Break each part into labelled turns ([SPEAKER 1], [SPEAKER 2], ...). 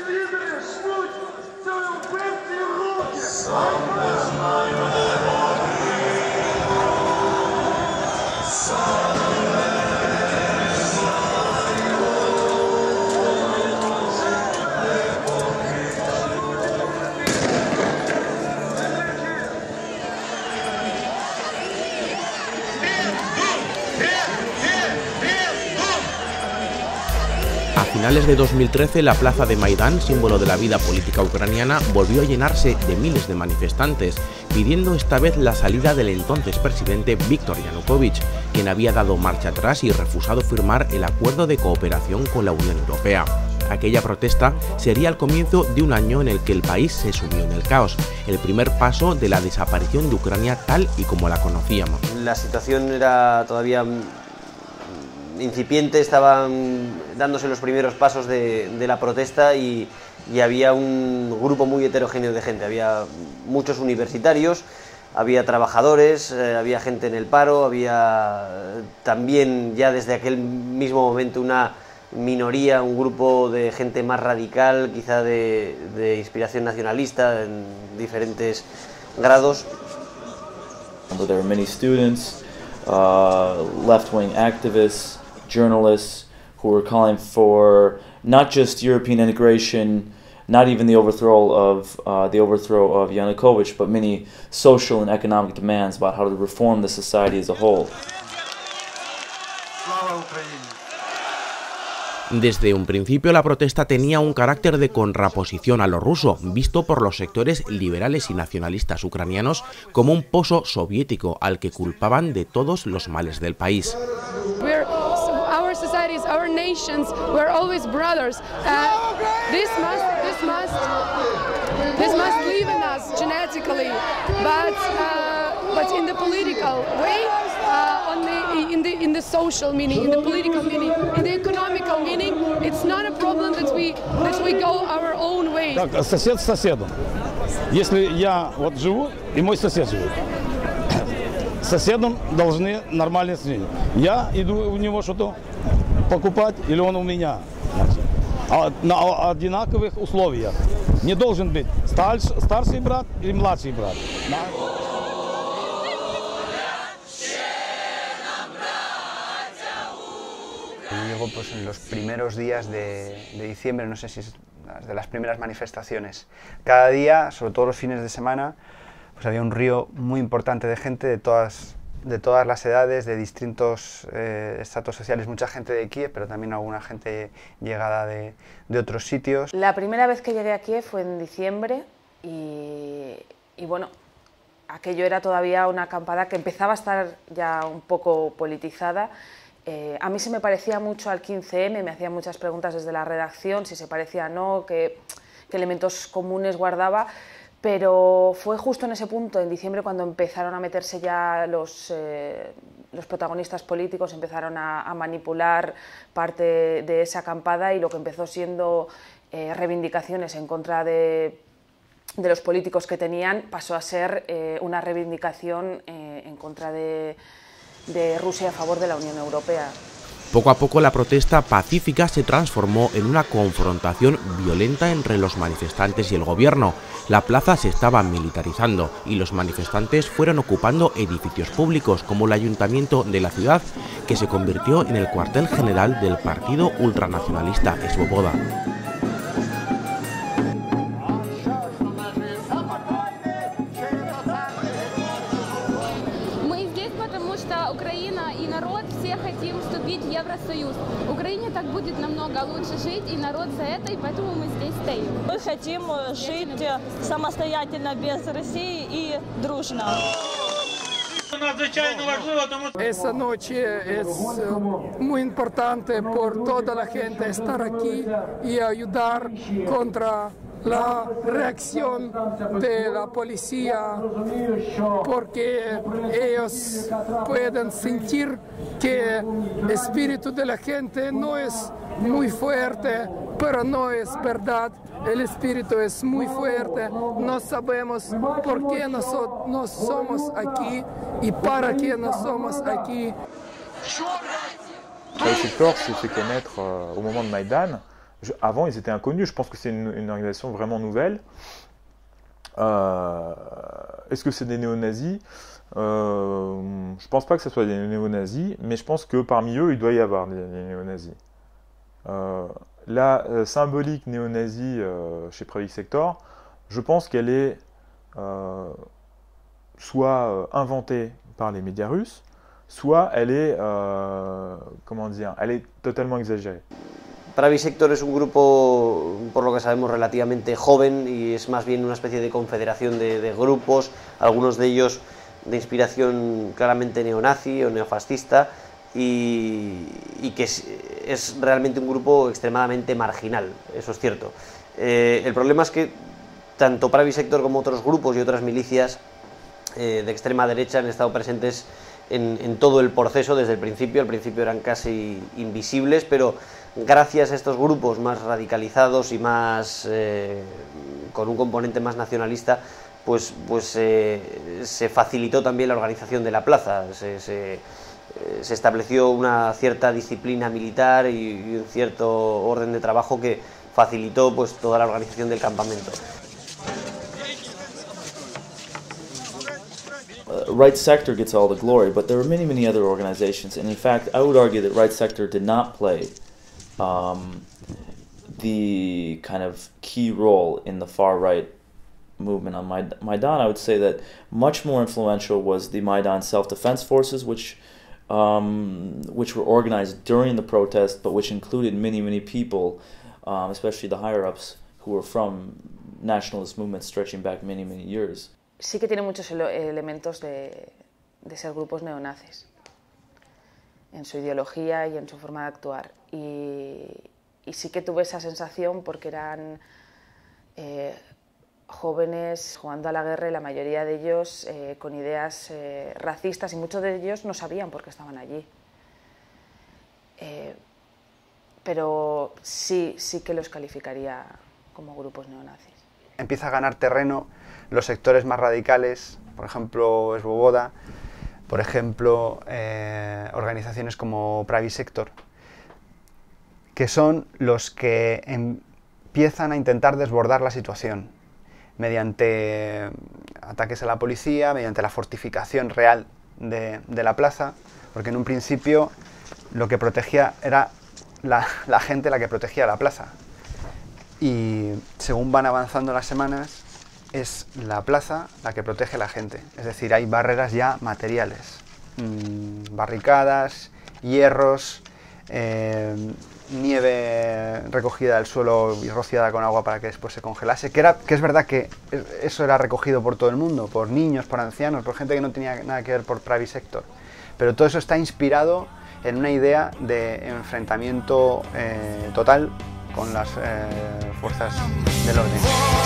[SPEAKER 1] A finales de 2013, la plaza de Maidán, símbolo de la vida política ucraniana, volvió a llenarse de miles de manifestantes, pidiendo esta vez la salida del entonces presidente Viktor Yanukovych, quien había dado marcha atrás y refusado firmar el acuerdo de cooperación con la Unión Europea. Aquella protesta sería el comienzo de un año en el que el país se sumió en el caos, el primer paso de la desaparición de Ucrania tal y como la conocíamos.
[SPEAKER 2] La situación era todavía incipiente, estaban dándose los primeros pasos de la protesta y había un grupo muy heterogéneo de gente. Había muchos universitarios, había trabajadores, había gente en el paro, había también ya desde aquel mismo momento una minoría, un grupo de gente más radical, quizá de inspiración nacionalista en diferentes grados.
[SPEAKER 3] There were many students, left-wing activists, journalists who were calling for not just European integration, not even the overthrow of Yanukovych, but many social and economic demands about how to reform the society as a whole.
[SPEAKER 1] Desde un principio la protesta tenía un carácter de contraposición a lo ruso, visto por los sectores liberales y nacionalistas ucranianos como un pozo soviético al que culpaban de todos los males del país.
[SPEAKER 4] Our societies, our nations, we're always brothers. This must live in us genetically, but in the political way, in the social meaning, in the political meaning, in the economical meaning, it's not a problem that we go our own way.
[SPEAKER 5] Так, сосед с соседом. Если я вот живу и мой сосед живет, с соседом должны нормальные отношения. Я иду у него что-то покупать или он у меня. На одинаковых условиях. Не должен быть старший брат или младший брат.
[SPEAKER 6] Llegó pues en los primeros días de diciembre, no sé si es de las primeras manifestaciones. Cada día, sobre todo los fines de semana, pues había un río muy importante de gente de todas las edades, de distintos estratos sociales, mucha gente de Kiev, pero también alguna gente llegada de otros sitios.
[SPEAKER 7] La primera vez que llegué a Kiev fue en diciembre y bueno, aquello era todavía una acampada que empezaba a estar ya un poco politizada. A mí se me parecía mucho al 15M, me hacían muchas preguntas desde la redacción, si se parecía o no, qué elementos comunes guardaba, pero fue justo en ese punto, en diciembre, cuando empezaron a meterse ya los protagonistas políticos, empezaron a manipular parte de esa acampada y lo que empezó siendo reivindicaciones en contra de los políticos que tenían, pasó a ser una reivindicación en contra de Rusia a favor de la Unión Europea.
[SPEAKER 1] Poco a poco la protesta pacífica se transformó en una confrontación violenta entre los manifestantes y el gobierno. La plaza se estaba militarizando y los manifestantes fueron ocupando edificios públicos como el ayuntamiento de la ciudad, que se convirtió en el cuartel general del partido ultranacionalista Svoboda.
[SPEAKER 8] Украина и народ все хотим вступить в Евросоюз. Украине так будет намного лучше жить, и народ за это, и поэтому мы здесь стоим.
[SPEAKER 9] Мы хотим жить самостоятельно, без России и дружно.
[SPEAKER 4] Esa noche es muy importante por toda la gente estar aquí y ayudar contra la reacción de la policía, porque ellos pueden sentir que el espíritu de la gente no es muy fuerte, pero no es verdad. El espíritu es muy fuerte. No sabemos por qué nosotros somos aquí y para qué no somos aquí.
[SPEAKER 10] J'ai eu peur, s'est fait connaître au moment de Maïdan, Avant, ils étaient inconnus. Je pense que c'est une organisation vraiment nouvelle. Est-ce que c'est des néo-nazis? Je ne pense pas que ce soit des néo-nazis, mais je pense que parmi eux, il doit y avoir des néo-nazis. La symbolique néo-nazie chez Pravik Sector, je pense qu'elle est soit inventée par les médias russes, soit elle est, elle est totalement exagérée.
[SPEAKER 2] Pravik Sector es un grupo, por lo que sabemos, relativamente joven y es más bien una especie de confederación de grupos, algunos de ellos de inspiración claramente neonazi o neofascista, y que es realmente un grupo extremadamente marginal, eso es cierto. El problema es que tanto Pravik Sector como otros grupos y otras milicias de extrema derecha han estado presentes en todo el proceso desde el principio. Al principio eran casi invisibles, pero gracias a estos grupos más radicalizados y más con un componente más nacionalista, pues se facilitó también la organización de la plaza. Se estableció una cierta disciplina militar y un cierto orden de trabajo que facilitó pues toda la organización del campamento.
[SPEAKER 3] Right Sector gets all the glory, but there were many, many other organizations, and in fact, I would argue that Right Sector did not play the kind of key role in the far-right movement on Maidan. I would say that much more influential was the Maidan self-defense forces, which were organized during the protest, but which included many, many people, especially the higher-ups, who were from nationalist movements stretching back many, many years.
[SPEAKER 7] Sí que tiene muchos elementos de ser grupos neonazis en su ideología y en su forma de actuar. Y sí que tuve esa sensación porque eran jóvenes jugando a la guerra y la mayoría de ellos con ideas racistas, y muchos de ellos no sabían por qué estaban allí. Pero sí que los calificaría como grupos neonazis.
[SPEAKER 6] Empieza a ganar terreno los sectores más radicales, por ejemplo Svoboda, por ejemplo organizaciones como Pravik Sector, que son los que empiezan a intentar desbordar la situación mediante ataques a la policía, mediante la fortificación real de la plaza, porque en un principio lo que protegía era la gente la que protegía la plaza, y según van avanzando las semanas es la plaza la que protege a la gente, es decir, hay barreras ya materiales, barricadas, hierros, nieve recogida del suelo y rociada con agua para que después se congelase, que es verdad que eso era recogido por todo el mundo, por niños, por ancianos, por gente que no tenía nada que ver por Pravik Sector, pero todo eso está inspirado en una idea de enfrentamiento total con las fuerzas del orden.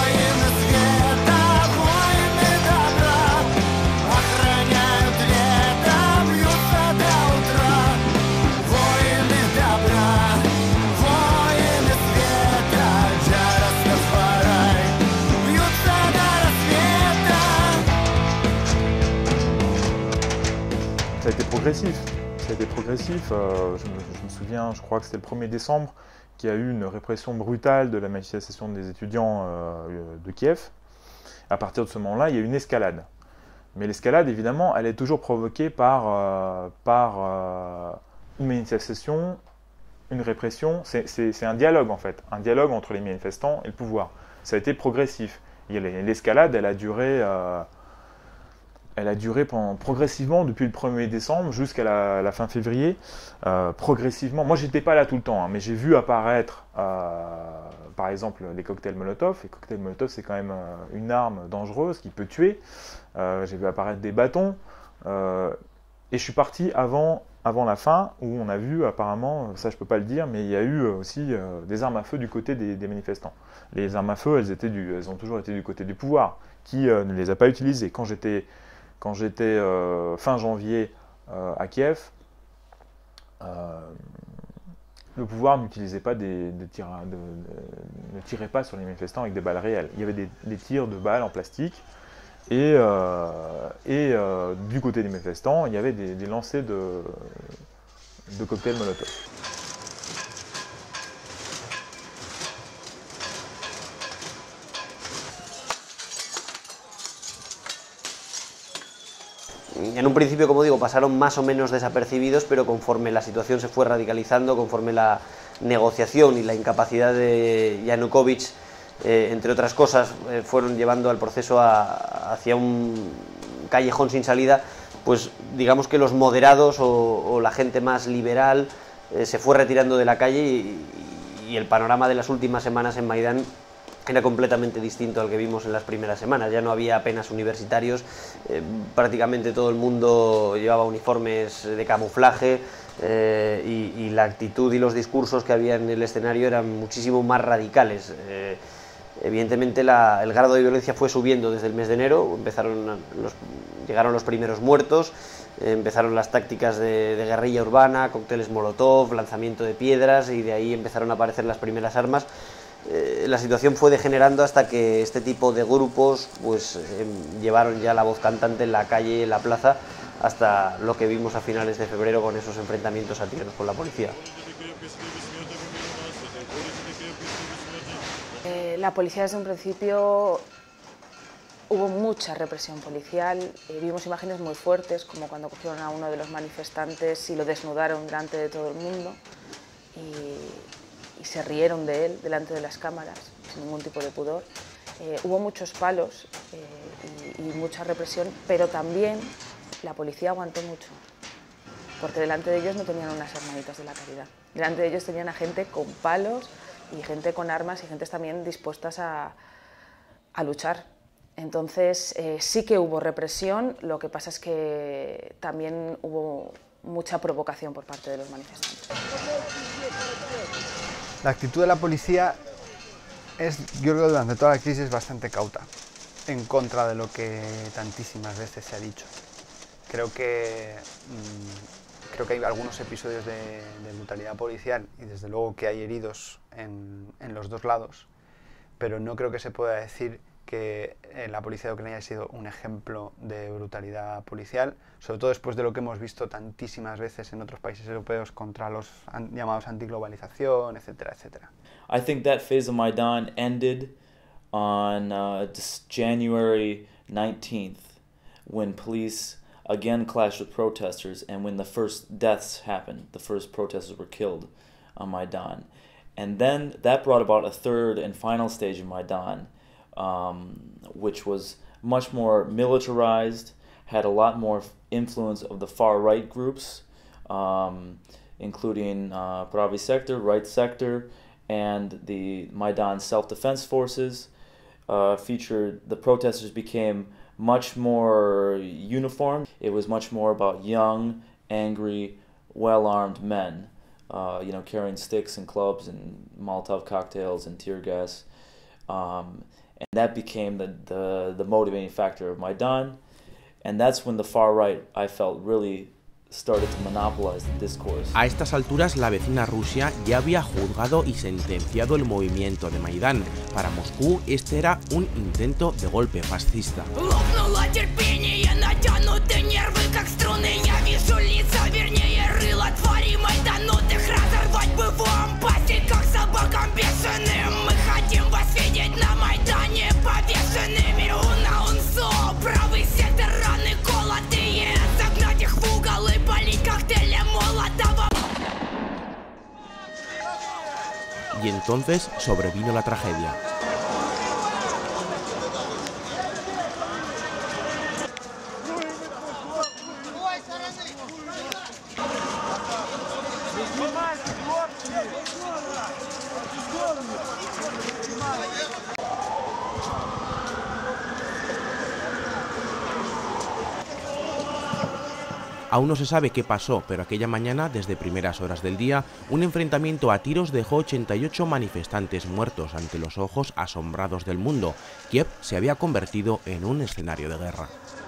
[SPEAKER 10] Ça a été progressif. Ça a été progressif. Je me souviens, je crois que c'était le 1er décembre, qu'il y a eu une répression brutale de la manifestation des étudiants de Kiev. À partir de ce moment-là, il y a eu une escalade. Mais l'escalade, évidemment, elle est toujours provoquée par une manifestation, une répression. C'est un dialogue, en fait. Un dialogue entre les manifestants et le pouvoir. Ça a été progressif. L'escalade, elle a duré progressivement depuis le 1er décembre jusqu'à la fin février, progressivement. Moi, j'étais pas là tout le temps, hein, mais j'ai vu apparaître, par exemple, les cocktails Molotov. Les cocktails Molotov, c'est quand même une arme dangereuse qui peut tuer. J'ai vu apparaître des bâtons. Et je suis parti avant la fin, où on a vu apparemment, ça je peux pas le dire, mais il y a eu aussi des armes à feu du côté des manifestants. Les armes à feu, elles ont toujours été du côté du pouvoir, qui ne les a pas utilisées. Quand j'étais fin janvier à Kiev, le pouvoir n'utilisait pas ne tirait pas sur les manifestants avec des balles réelles. Il y avait des tirs de balles en plastique, et du côté des manifestants, il y avait des lancers de cocktails Molotov.
[SPEAKER 2] En un principio, como digo, pasaron más o menos desapercibidos, pero conforme la situación se fue radicalizando, conforme la negociación y la incapacidad de Yanukovych, entre otras cosas, fueron llevando al proceso hacia un callejón sin salida, pues digamos que los moderados o la gente más liberal se fue retirando de la calle y el panorama de las últimas semanas en Maidán era completamente distinto al que vimos en las primeras semanas. Ya no había apenas universitarios, prácticamente todo el mundo llevaba uniformes de camuflaje y la actitud y los discursos que había en el escenario eran muchísimo más radicales. Evidentemente el grado de violencia fue subiendo desde el mes de enero, llegaron los primeros muertos, empezaron las tácticas de guerrilla urbana, cócteles molotov, lanzamiento de piedras, y de ahí empezaron a aparecer las primeras armas. La situación fue degenerando hasta que este tipo de grupos pues llevaron ya la voz cantante en la calle, en la plaza, hasta lo que vimos a finales de febrero con esos enfrentamientos a tiros con la policía.
[SPEAKER 7] La policía desde un principio hubo mucha represión policial, vimos imágenes muy fuertes, como cuando cogieron a uno de los manifestantes y lo desnudaron delante de todo el mundo y se rieron de él delante de las cámaras, sin ningún tipo de pudor. Hubo muchos palos y mucha represión, pero también la policía aguantó mucho, porque delante de ellos no tenían unas hermanitas de la caridad, delante de ellos tenían a gente con palos y gente con armas y gentes también dispuestas a luchar. Entonces sí que hubo represión, lo que pasa es que también hubo mucha provocación por parte de los manifestantes.
[SPEAKER 6] La actitud de la policía es, yo creo, durante toda la crisis bastante cauta, en contra de lo que tantísimas veces se ha dicho. Creo que hay algunos episodios de brutalidad policial y desde luego que hay heridos en los dos lados, pero no creo que se pueda decir que la policía de Ucrania ha sido un ejemplo de brutalidad policial, sobre todo después de lo que hemos visto tantísimas veces en otros países europeos contra los llamados antiglobalización, etcétera, etcétera.
[SPEAKER 3] I think that phase of Maidan ended on January 19th, when police again clashed with protesters and when the first deaths happened, the first protesters were killed on Maidan. And then that brought about a third and final stage of Maidan, which was much more militarized, had a lot more influence of the far-right groups, including Pravi Sector, Right Sector, and the Maidan self-defense forces. The protesters became much more uniform. It was much more about young, angry, well-armed men, carrying sticks and clubs and Molotov cocktails and tear gas. And that became the motivating factor of Maidan. And that's when the far right, I felt, really started to monopolize the discourse.
[SPEAKER 1] A estas alturas, la vecina Rusia ya había juzgado y sentenciado el movimiento de Maidán. Para Moscú, este era un intento de golpe fascista. Y entonces sobrevino la tragedia. Aún no se sabe qué pasó, pero aquella mañana, desde primeras horas del día, un enfrentamiento a tiros dejó 88 manifestantes muertos ante los ojos asombrados del mundo. Kiev se había convertido en un escenario de guerra.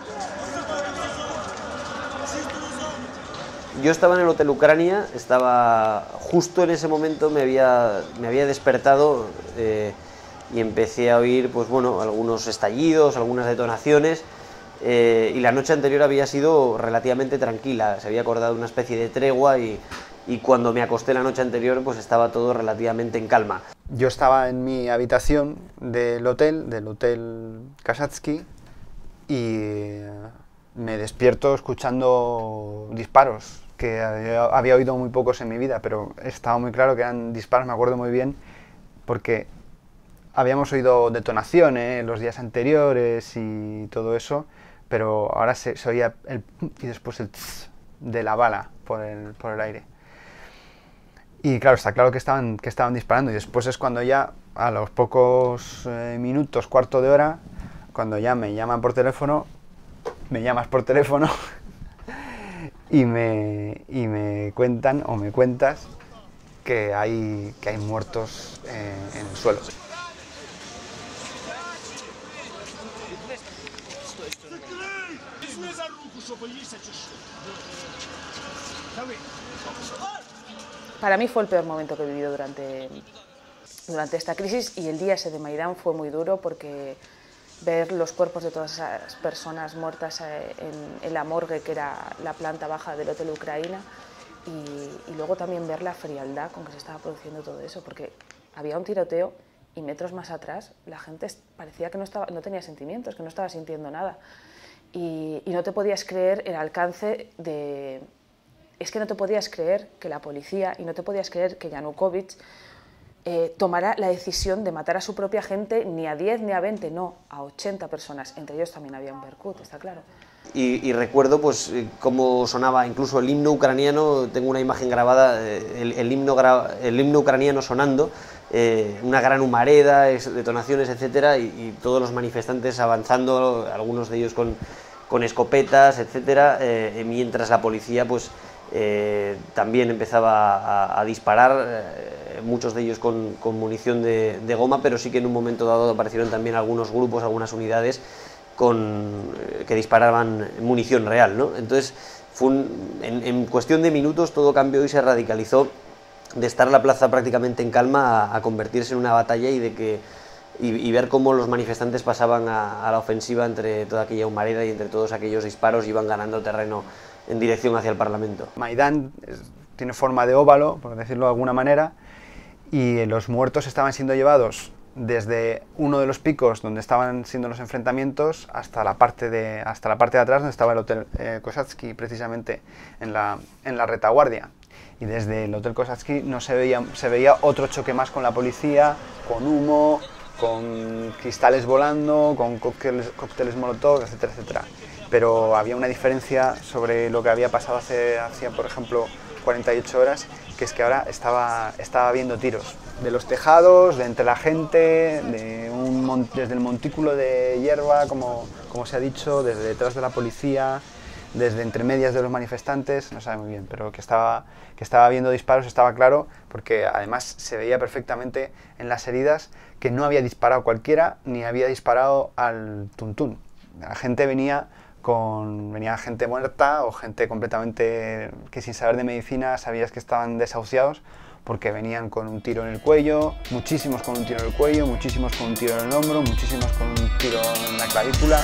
[SPEAKER 2] Yo estaba en el Hotel Ucrania, justo en ese momento me había despertado y empecé a oír algunos estallidos, algunas detonaciones. Y la noche anterior había sido relativamente tranquila, se había acordado una especie de tregua y cuando me acosté la noche anterior pues estaba todo relativamente en calma.
[SPEAKER 6] Yo estaba en mi habitación del hotel Kasatsky, y me despierto escuchando disparos, que había oído muy pocos en mi vida, pero estaba muy claro que eran disparos, me acuerdo muy bien, porque habíamos oído detonaciones los días anteriores y todo eso, pero ahora se oía el pum y después el tss de la bala por el aire. Y claro, está claro que estaban disparando, y después es cuando ya, a los pocos minutos, cuarto de hora, cuando ya me llaman por teléfono, me llamas por teléfono y me cuentan, o me cuentas, que hay muertos en el suelo.
[SPEAKER 7] Para mí fue el peor momento que he vivido durante esta crisis, y el día ese de Maidán fue muy duro, porque ver los cuerpos de todas esas personas muertas en la morgue, que era la planta baja del Hotel Ucraïna, y luego también ver la frialdad con que se estaba produciendo todo eso, porque había un tiroteo y metros más atrás la gente parecía que no tenía sentimientos, que no estaba sintiendo nada, y no te podías creer el alcance de... Es que no te podías creer que la policía, y no te podías creer que Yanukovych tomara la decisión de matar a su propia gente, ni a 10 ni a 20, no, a 80 personas. Entre ellos también había un Berkut, está claro.
[SPEAKER 2] Y recuerdo pues cómo sonaba incluso el himno ucraniano. Tengo una imagen grabada, el himno ucraniano sonando, una gran humareda, detonaciones, etcétera, y todos los manifestantes avanzando, algunos de ellos con escopetas, etcétera, mientras la policía pues también empezaba a disparar, muchos de ellos con munición de goma, pero sí que en un momento dado aparecieron también algunos grupos, algunas unidades que disparaban munición real, ¿no? Entonces en cuestión de minutos todo cambió y se radicalizó de estar la plaza prácticamente en calma a convertirse en una batalla, y ver cómo los manifestantes pasaban a la ofensiva entre toda aquella humareda y entre todos aquellos disparos, iban ganando terreno en dirección hacia el Parlamento.
[SPEAKER 6] Maidán tiene forma de óvalo, por decirlo de alguna manera, y los muertos estaban siendo llevados desde uno de los picos donde estaban siendo los enfrentamientos hasta la parte de atrás donde estaba el Hotel Kosatsky, precisamente en la retaguardia. Y desde el Hotel Kosatsky no se veía otro choque más con la policía, con humo, con cristales volando, con cócteles molotov, etcétera, etcétera. Pero había una diferencia sobre lo que había pasado hacía, por ejemplo, 48 horas, que es que ahora estaba habiendo tiros de los tejados, de entre la gente, desde el montículo de hierba, como se ha dicho, desde detrás de la policía, desde entre medias de los manifestantes, no sabe muy bien, pero que estaba habiendo disparos, estaba claro, porque además se veía perfectamente en las heridas que no había disparado cualquiera, ni había disparado al tuntún. La gente venía gente muerta o gente completamente que sin saber de medicina sabías que estaban desahuciados, porque venían con un tiro en el cuello, muchísimos con un tiro en el cuello, muchísimos con un tiro en el hombro, muchísimos con un tiro en la clavícula.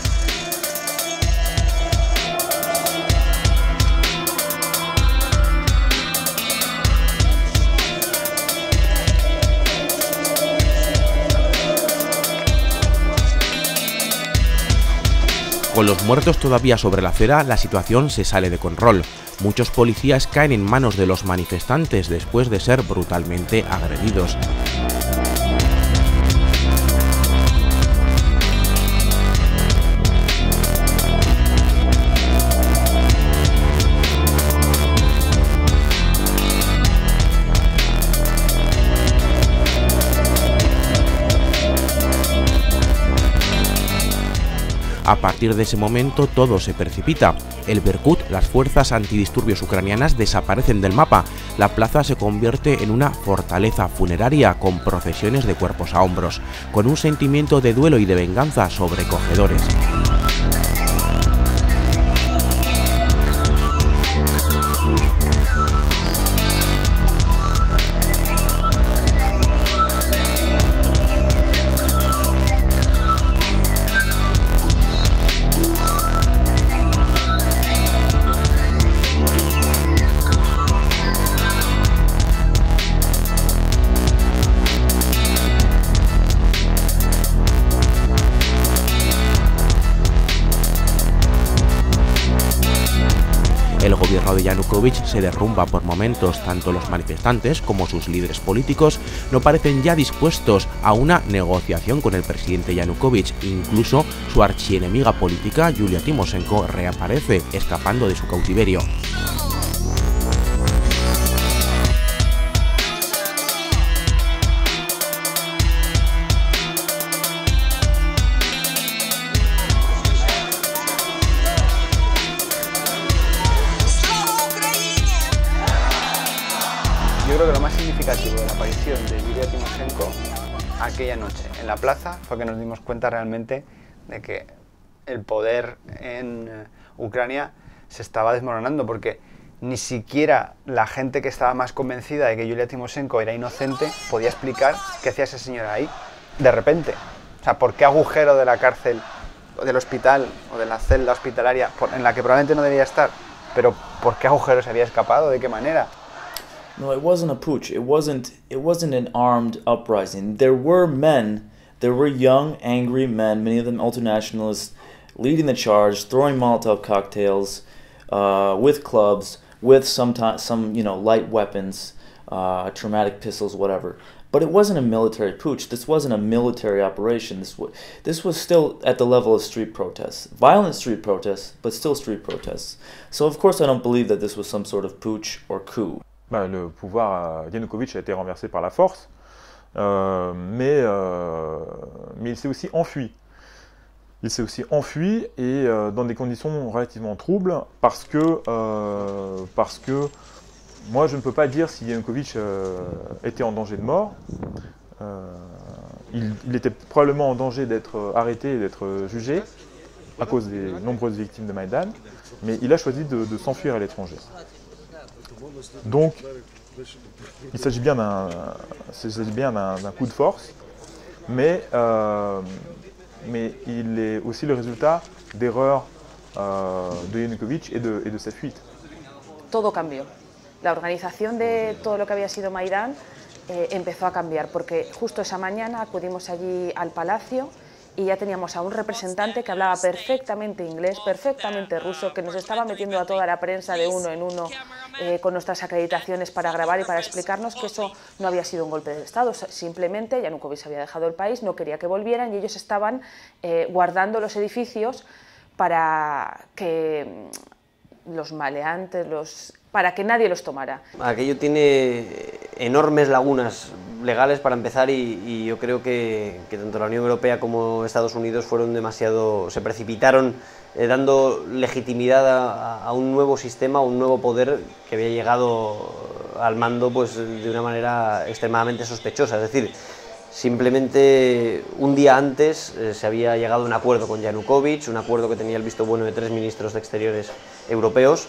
[SPEAKER 1] Con los muertos todavía sobre la acera, la situación se sale de control. Muchos policías caen en manos de los manifestantes después de ser brutalmente agredidos. A partir de ese momento todo se precipita. El Berkut, las fuerzas antidisturbios ucranianas desaparecen del mapa. La plaza se convierte en una fortaleza funeraria con procesiones de cuerpos a hombros, con un sentimiento de duelo y de venganza sobrecogedores. de Yanukovych se derrumba por momentos. Tanto los manifestantes como sus líderes políticos no parecen ya dispuestos a una negociación con el presidente Yanukovych. Incluso su archienemiga política, Yulia Tymoshenko, reaparece, escapando de su cautiverio.
[SPEAKER 6] Yo creo que lo más significativo de la aparición de Yulia Tymoshenko aquella noche en la plaza fue que nos dimos cuenta realmente de que el poder en Ucrania se estaba desmoronando, porque ni siquiera la gente que estaba más convencida de que Yulia Tymoshenko era inocente podía explicar qué hacía esa señora ahí de repente. O sea, ¿por qué agujero de la cárcel, o del hospital o de la celda hospitalaria en la que probablemente no debía estar, pero por qué agujero se había escapado? ¿De qué manera?
[SPEAKER 3] No, it wasn't a putsch. It wasn't an armed uprising. There were men, there were young, angry men, many of them ultranationalists, leading the charge, throwing Molotov cocktails, with clubs, with some light weapons, traumatic pistols, whatever. But it wasn't a military putsch. This wasn't a military operation. This was still at the level of street protests. Violent street protests, but still street protests. So of course I don't believe that this was some sort of putsch or coup.
[SPEAKER 10] Le pouvoir Yanukovych a été renversé par la force, mais il s'est aussi enfui. Il s'est aussi enfui et dans des conditions relativement troubles parce que moi je ne peux pas dire si Yanukovych était en danger de mort. Il était probablement en danger d'être arrêté et d'être jugé à cause des nombreuses victimes de Maïdan, mais il a choisi de s'enfuir à l'étranger. Donc, il s'agit bien d'un coup de force, mais il est aussi le résultat d'erreurs de Yanukovych et de sa fuite.
[SPEAKER 7] Todo cambió. La organización de todo lo que había sido Maidán empezó a cambiar, porque justo esa mañana acudimos allí al palacio y ya teníamos a un representante que hablaba perfectamente inglés, perfectamente ruso, que nos estaba metiendo a toda la prensa de uno en uno con nuestras acreditaciones para grabar y para explicarnos que eso no había sido un golpe de Estado, simplemente Yanukovych había dejado el país, no quería que volvieran y ellos estaban guardando los edificios para que los maleantes, para que nadie los tomara.
[SPEAKER 2] Aquello tiene enormes lagunas legales para empezar y yo creo que tanto la Unión Europea como Estados Unidos se precipitaron dando legitimidad a un nuevo sistema, a un nuevo poder que había llegado al mando pues, de una manera extremadamente sospechosa. Es decir, simplemente un día antes se había llegado a un acuerdo con Yanukovych, un acuerdo que tenía el visto bueno de 3 ministros de Exteriores europeos,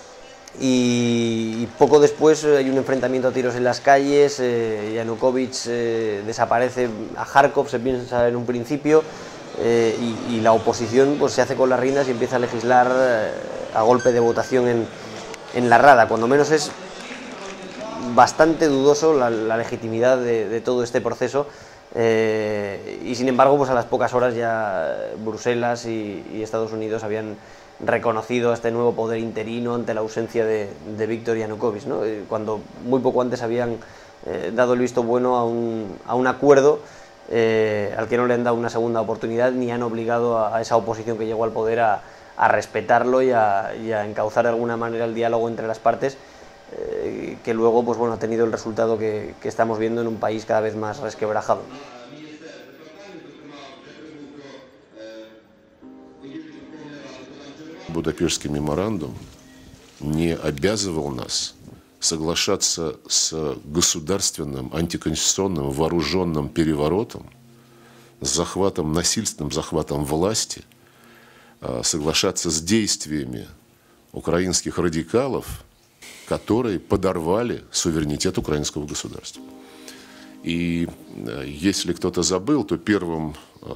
[SPEAKER 2] y poco después hay un enfrentamiento a tiros en las calles. Yanukovych desaparece a Kharkov, se piensa en un principio, y la oposición pues, se hace con las riendas y empieza a legislar a golpe de votación en la Rada. Cuando menos es bastante dudoso la legitimidad de todo este proceso, y sin embargo pues a las pocas horas ya Bruselas y Estados Unidos habían reconocido a este nuevo poder interino ante la ausencia de Viktor Yanukovych, ¿no? Cuando muy poco antes habían dado el visto bueno a un acuerdo al que no le han dado una segunda oportunidad ni han obligado a esa oposición que llegó al poder a respetarlo y a encauzar de alguna manera el diálogo entre las partes, que luego pues, bueno, ha tenido el resultado que estamos viendo en un país cada vez más resquebrajado.
[SPEAKER 11] Будапештский меморандум не обязывал нас соглашаться с государственным, антиконституционным, вооруженным переворотом, с насильственным захватом власти, соглашаться с действиями украинских радикалов, которые подорвали суверенитет украинского государства. И если кто-то забыл, то первым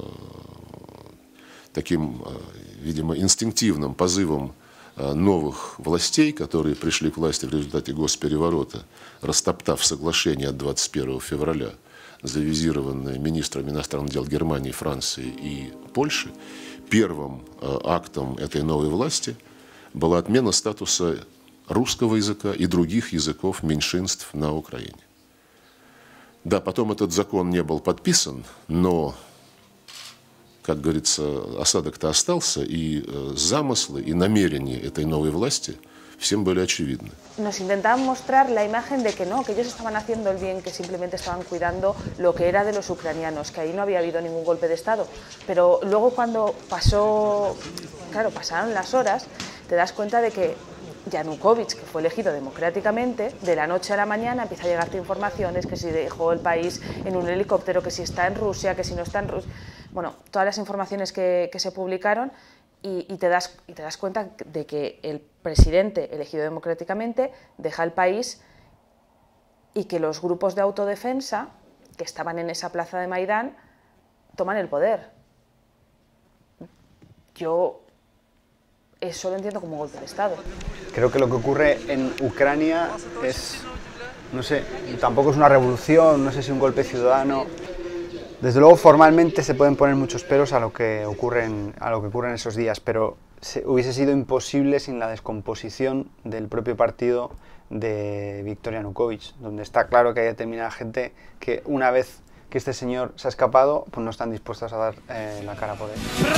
[SPEAKER 11] таким, видимо, инстинктивным позывом новых властей, которые пришли к власти в результате госпереворота, растоптав соглашение от 21 февраля, завизированное министрами иностранных дел Германии, Франции и Польши, первым актом этой новой власти была отмена статуса русского языка и других языков меньшинств на Украине. Да, потом этот закон не был подписан, но, как говорится, осадок-то остался, и замыслы, и намерения этой новой власти всем были очевидны.
[SPEAKER 7] Nos intentaban mostrar la imagen de que no, que ellos estaban haciendo el bien, que simplemente estaban cuidando lo que era de los ucranianos, que ahí no había habido ningún golpe de Estado. Pero luego cuando pasaron las horas, te das cuenta de que Yanukovych, que fue elegido democráticamente, de la noche a la mañana empieza a llegarte informaciones que si dejó el país en un helicóptero, que si está en Rusia, que si no está en Rusia. Bueno, todas las informaciones que se publicaron y te das cuenta de que el presidente elegido democráticamente deja el país y que los grupos de autodefensa que estaban en esa plaza de Maidán toman el poder. Yo eso lo entiendo como un golpe de Estado.
[SPEAKER 6] Creo que lo que ocurre en Ucrania es, no sé, tampoco es una revolución, no sé si un golpe ciudadano. Desde luego formalmente se pueden poner muchos peros a lo que ocurre en esos días, pero hubiese sido imposible sin la descomposición del propio partido de Viktor Yanukovych, donde está claro que hay determinada gente que una vez que este señor se ha escapado, pues no están dispuestos a dar la cara por él.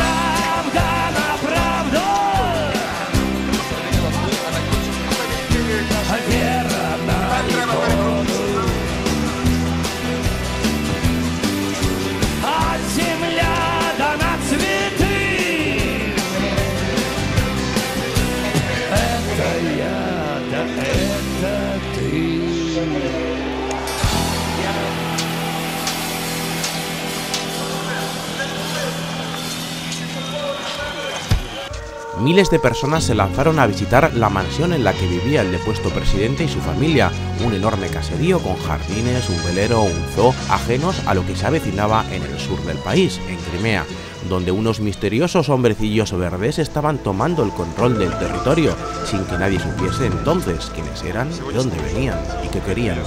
[SPEAKER 1] Miles de personas se lanzaron a visitar la mansión en la que vivía el depuesto presidente y su familia, un enorme caserío con jardines, un velero, un zoo, ajenos a lo que se avecinaba en el sur del país, en Crimea, donde unos misteriosos hombrecillos verdes estaban tomando el control del territorio, sin que nadie supiese entonces quiénes eran, de dónde venían y qué querían.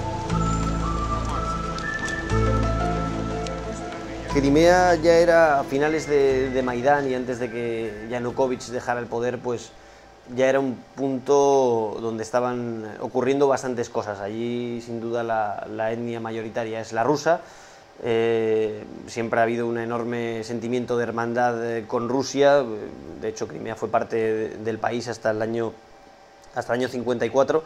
[SPEAKER 2] Crimea ya era a finales de Maidán y antes de que Yanukovych dejara el poder, pues ya era un punto donde estaban ocurriendo bastantes cosas. Allí sin duda la etnia mayoritaria es la rusa. Siempre ha habido un enorme sentimiento de hermandad con Rusia. De hecho, Crimea fue parte del país hasta el año 54.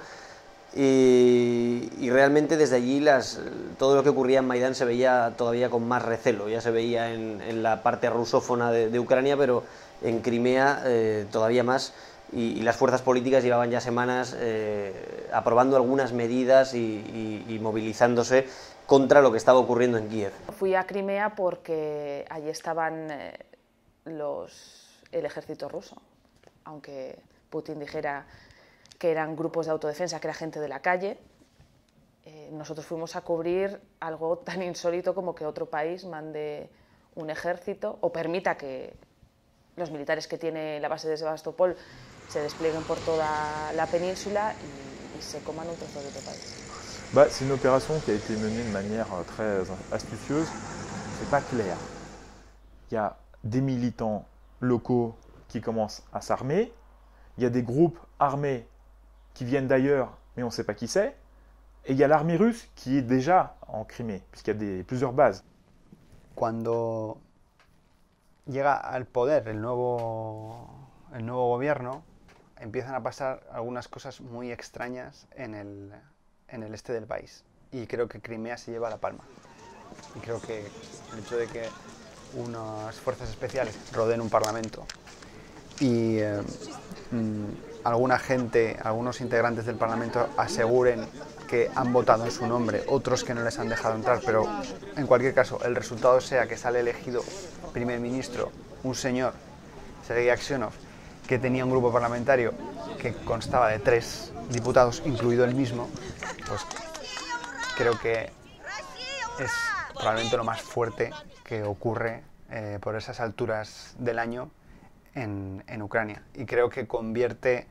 [SPEAKER 2] Y realmente desde allí todo lo que ocurría en Maidán se veía todavía con más recelo. Ya se veía en la parte rusófona de Ucrania, pero en Crimea todavía más, y las fuerzas políticas llevaban ya semanas aprobando algunas medidas y movilizándose contra lo que estaba ocurriendo en Kiev.
[SPEAKER 7] Fui a Crimea porque allí estaban el ejército ruso, aunque Putin dijera que eran grupos de autodefensa, que era gente de la calle. Nosotros fuimos a cubrir algo tan insólito como que otro país mande un ejército o permita que los militares que tiene la base de Sebastopol se desplieguen por toda la península y se coman un trozo de otro país.
[SPEAKER 10] C'est une opération qui a été menée de manière très astucieuse. C'est pas clair. Il y a des militants locaux qui commencent à s'armer. Il y a des groupes armés qui viennent d'ailleurs, mais on ne sait pas qui c'est. Et il y a l'armée russe qui est déjà en Crimée, puisqu'il y a plusieurs bases.
[SPEAKER 6] Cuando llega al poder el nuevo gobierno, empiezan a pasar algunas cosas muy extrañas en el este del país. Y creo que Crimea se lleva la palma. Y creo que el hecho de que unas fuerzas especiales rodeen un parlamento y algunos integrantes del Parlamento aseguren que han votado en su nombre, otros que no les han dejado entrar, pero en cualquier caso el resultado sea que sale elegido primer ministro un señor, Sergei Aksionov, que tenía un grupo parlamentario que constaba de 3 diputados, incluido él mismo, pues creo que es probablemente lo más fuerte que ocurre por esas alturas del año en Ucrania, y creo que convierte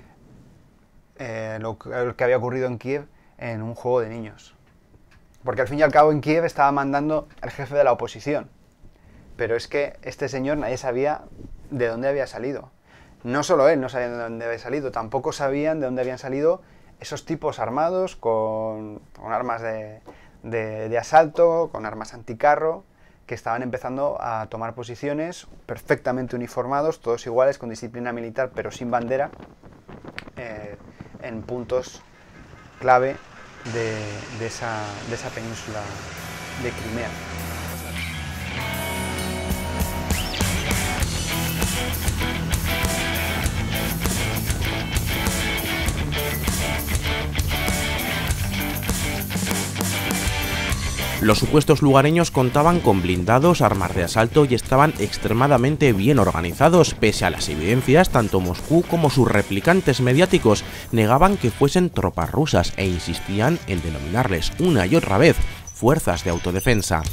[SPEAKER 6] lo que había ocurrido en Kiev en un juego de niños, porque al fin y al cabo en Kiev estaba mandando el jefe de la oposición, pero es que este señor nadie sabía de dónde había salido. no solo él no sabía de dónde había salido, tampoco sabían de dónde habían salido esos tipos armados con armas de asalto, con armas anticarro, que estaban empezando a tomar posiciones perfectamente uniformados, todos iguales, con disciplina militar, pero sin bandera, en puntos clave de esa península de Crimea.
[SPEAKER 1] Los supuestos lugareños contaban con blindados, armas de asalto y estaban extremadamente bien organizados. Pese a las evidencias, tanto Moscú como sus replicantes mediáticos negaban que fuesen tropas rusas e insistían en denominarles una y otra vez fuerzas de autodefensa.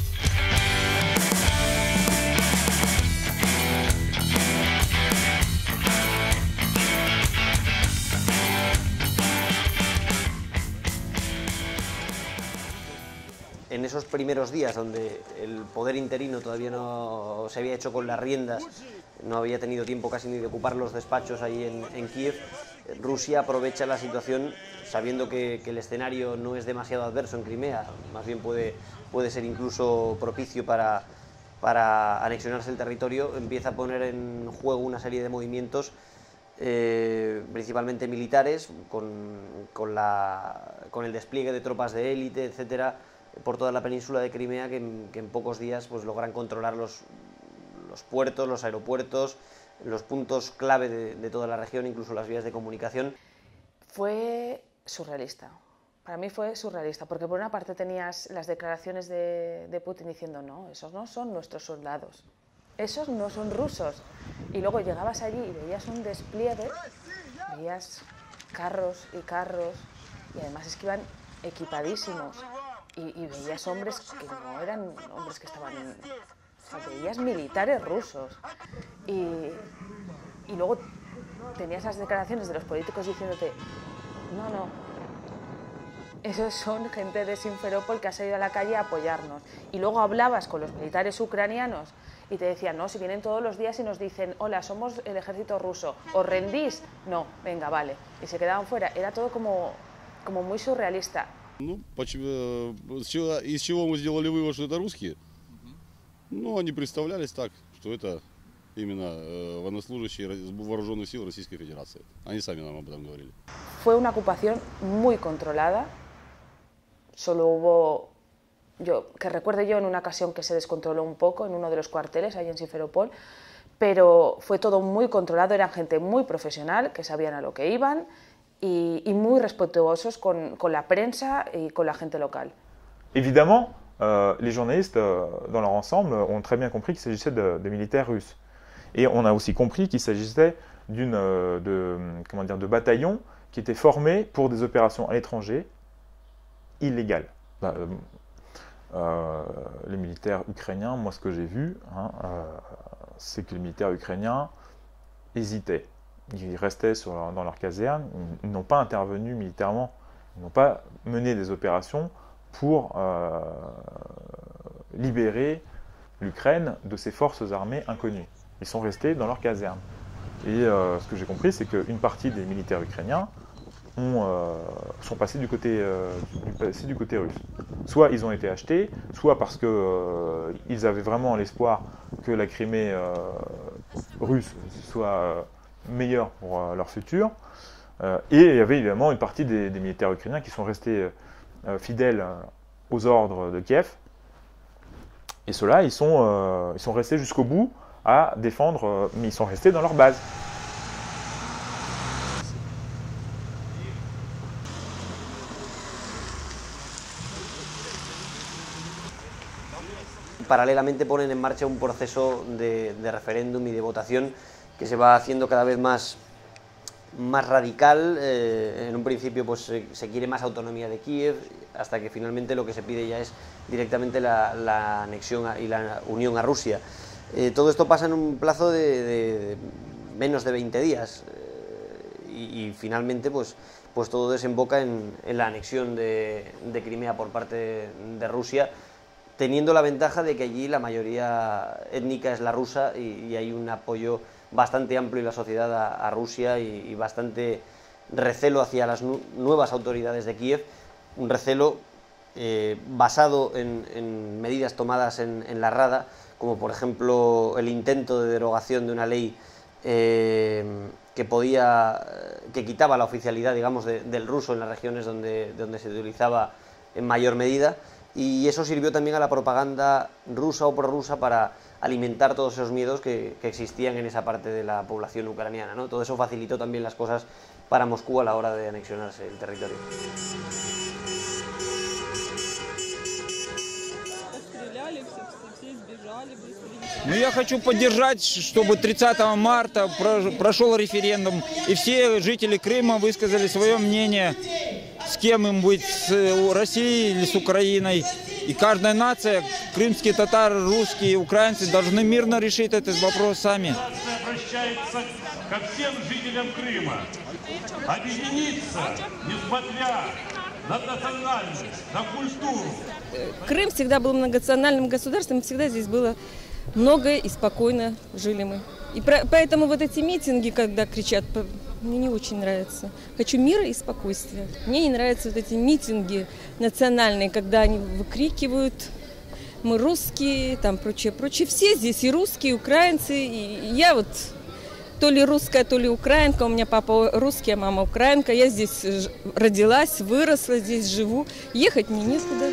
[SPEAKER 2] En esos primeros días donde el poder interino todavía no se había hecho con las riendas, no había tenido tiempo casi ni de ocupar los despachos ahí en Kiev, Rusia aprovecha la situación sabiendo que el escenario no es demasiado adverso en Crimea, más bien puede ser incluso propicio para anexionarse el territorio, empieza a poner en juego una serie de movimientos principalmente militares, con el despliegue de tropas de élite, etcétera, por toda la península de Crimea, que en pocos días pues logran controlar los puertos, los aeropuertos, los puntos clave de toda la región, incluso las vías de comunicación.
[SPEAKER 7] Fue surrealista. Para mí fue surrealista, porque por una parte tenías las declaraciones de Putin diciendo no, esos no son nuestros soldados, esos no son rusos. Y luego llegabas allí y veías un despliegue, veías carros y carros, y además es que iban equipadísimos. Y veías hombres que no eran hombres que estaban... O sea, veías militares rusos. Y luego tenías las declaraciones de los políticos diciéndote no, esos son gente de Simferópol que ha salido a la calle a apoyarnos. Y luego hablabas con los militares ucranianos y te decían, no, si vienen todos los días y nos dicen, hola, somos el ejército ruso, ¿os rendís? No, venga, vale. Y se quedaban fuera. Era todo como muy surrealista.
[SPEAKER 12] Ну, из чего мы сделали вывод, что это русские? Ну, они представлялись так, что это именно военнослужащие вооруженных сил Российской Федерации. Они сами нам об этом говорили.
[SPEAKER 7] Fue una ocupación muy controlada. Solo hubo, que recuerde yo, en una ocasión que se descontroló un poco en uno de los cuarteles, ahí en Simferópol, pero fue todo muy controlado, eran gente muy profesional, que sabían a lo que iban, y muy respetuosos con la prensa y con la gente local.
[SPEAKER 10] Évidemment, les journalistes, dans leur ensemble, ont très bien compris qu'il s'agissait de militaires russes. Et on a aussi compris qu'il s'agissait de bataillons qui étaient formés pour des opérations à l'étranger illégales. Les militaires ukrainiens, moi ce que j'ai vu, c'est que les militaires ukrainiens hésitaient. Ils restaient dans leur caserne, ils n'ont pas intervenu militairement, ils n'ont pas mené des opérations pour libérer l'Ukraine de ses forces armées inconnues. Ils sont restés dans leur caserne. Et ce que j'ai compris, c'est qu'une partie des militaires ukrainiens sont passés du côté russe. Soit ils ont été achetés, soit parce qu'ils avaient vraiment l'espoir que la Crimée russe soit meilleur pour leur futur. Et il y avait évidemment une partie des militaires ukrainiens qui sont restés fidèles aux ordres de Kiev. Et ceux-là, ils sont restés jusqu'au bout à défendre, mais ils sont restés dans leur base.
[SPEAKER 2] Paralelamente ponen en marcha un proceso de referéndum y de votación que se va haciendo cada vez más radical. En un principio pues se quiere más autonomía de Kiev, hasta que finalmente lo que se pide ya es directamente la anexión y la unión a Rusia. Todo esto pasa en un plazo de menos de 20 días y finalmente pues todo desemboca en la anexión de Crimea por parte de Rusia, teniendo la ventaja de que allí la mayoría étnica es la rusa y hay un apoyo bastante amplio en la sociedad a Rusia y bastante recelo hacia las nuevas autoridades de Kiev, un recelo basado en medidas tomadas en la Rada, como por ejemplo el intento de derogación de una ley que quitaba la oficialidad, digamos, del ruso en las regiones donde se utilizaba en mayor medida, y eso sirvió también a la propaganda rusa o prorrusa para alimentar todos esos miedos que existían en esa parte de la población ucraniana, ¿no? Todo eso facilitó también las cosas para Moscú a la hora de anexionarse el territorio.
[SPEAKER 13] Но я хочу поддержать, чтобы 30 марта прошел референдум, и все жители Крыма высказали свое мнение, с кем им быть, с Россией или с Украиной. И каждая нация, крымские татары, русские, украинцы, должны мирно решить этот вопрос сами.
[SPEAKER 14] Обращается ко всем жителям Крыма объединиться, несмотря на национальность, на культуру.
[SPEAKER 9] Крым всегда был многонациональным государством, всегда здесь было много и спокойно жили мы. И поэтому вот эти митинги, когда кричат, мне не очень нравятся. Хочу мира и спокойствия. Мне не нравятся вот эти митинги национальные, когда они выкрикивают «мы русские», там прочее. Все здесь и русские, и украинцы. И я вот то ли русская, то ли украинка. У меня папа русский, а мама украинка. Я здесь родилась, выросла, здесь живу. Ехать мне некуда.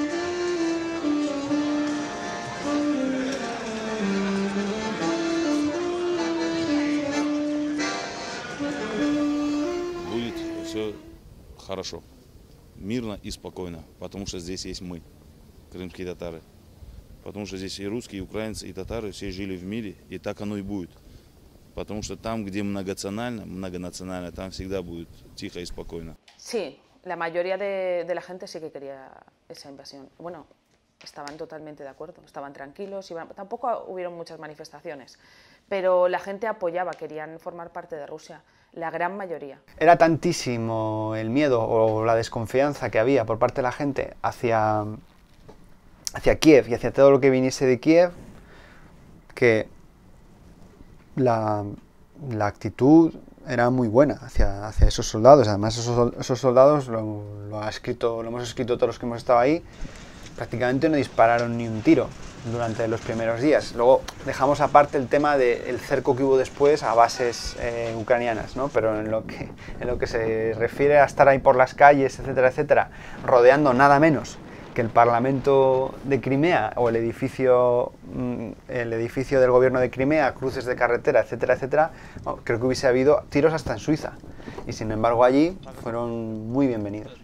[SPEAKER 12] Хорошо, мирно и спокойно, потому что здесь есть мы, крымские татары. Потому что здесь и русские, и украинцы, и татары все жили в мире, и так оно и будет. Потому что там, где многонационально, там всегда будет тихо и спокойно.
[SPEAKER 7] Sí, la mayoría de la gente sí que quería esa invasión. Bueno, estaban totalmente de acuerdo, estaban tranquilos, tampoco hubieron muchas manifestaciones, pero la gente apoyaba, querían formar parte de Rusia. La gran mayoría.
[SPEAKER 6] Era tantísimo el miedo o la desconfianza que había por parte de la gente hacia Kiev y hacia todo lo que viniese de Kiev, que la actitud era muy buena hacia esos soldados. Además, esos soldados, lo hemos escrito todos los que hemos estado ahí, prácticamente no dispararon ni un tiro durante los primeros días. Luego dejamos aparte el tema del cerco que hubo después a bases ucranianas, ¿no? Pero en lo que se refiere a estar ahí por las calles, etcétera, etcétera, rodeando nada menos que el Parlamento de Crimea o el edificio del gobierno de Crimea, cruces de carretera, etcétera, etcétera, creo que hubiese habido tiros hasta en Suiza. Y sin embargo allí fueron muy bienvenidos.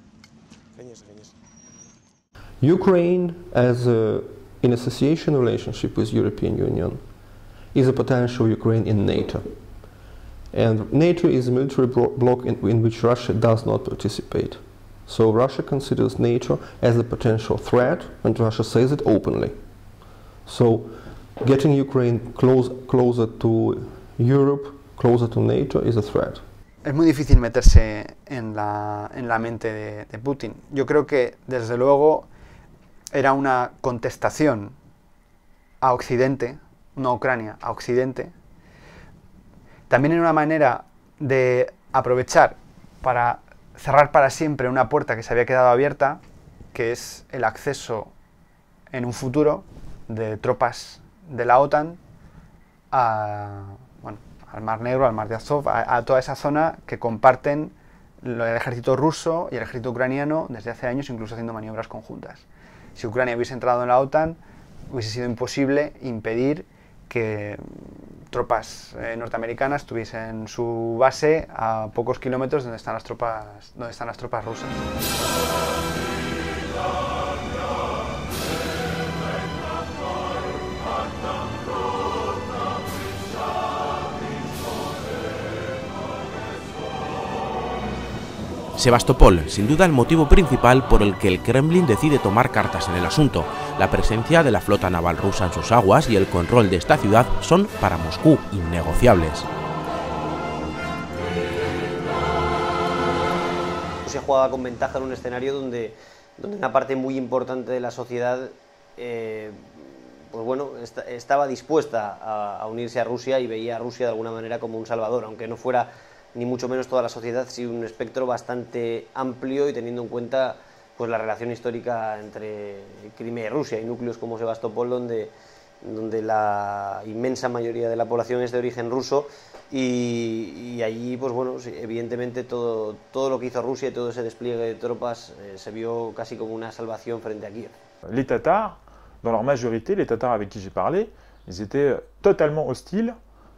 [SPEAKER 15] Ukraine, in association relationship with European Union, is a potential Ukraine in NATO. And NATO is a military bloc in which Russia does not participate. So Russia considers NATO as a potential threat, and Russia says it openly. So getting Ukraine closer to Europe, closer to NATO, is a threat.
[SPEAKER 6] Es muy difícil meterse en la mente de Putin. Yo creo que, desde luego, era una contestación a Occidente, no a Ucrania, a Occidente. También era una manera de aprovechar para cerrar para siempre una puerta que se había quedado abierta, que es el acceso en un futuro de tropas de la OTAN al Mar Negro, al Mar de Azov, a toda esa zona que comparten el ejército ruso y el ejército ucraniano desde hace años, incluso haciendo maniobras conjuntas. Si Ucrania hubiese entrado en la OTAN, hubiese sido imposible impedir que tropas norteamericanas tuviesen su base a pocos kilómetros donde están las tropas rusas.
[SPEAKER 1] Sebastopol, sin duda el motivo principal por el que el Kremlin decide tomar cartas en el asunto. La presencia de la flota naval rusa en sus aguas y el control de esta ciudad son para Moscú innegociables.
[SPEAKER 2] Se jugaba con ventaja en un escenario donde una parte muy importante de la sociedad pues bueno, estaba dispuesta a unirse a Rusia y veía a Rusia de alguna manera como un salvador, aunque no fuera ni mucho menos toda la sociedad, sino un espectro bastante amplio y teniendo en cuenta pues la relación histórica entre Crimea y Rusia y núcleos como Sebastopol donde la inmensa mayoría de la población es de origen ruso y allí pues bueno, sí, evidentemente todo lo que hizo Rusia y todo ese despliegue de tropas se vio casi como una salvación frente a Kiev.
[SPEAKER 10] Les Tatars, dans leur majorité, les Tatars avec qui j'ai parlé, ils étaient totalement hostiles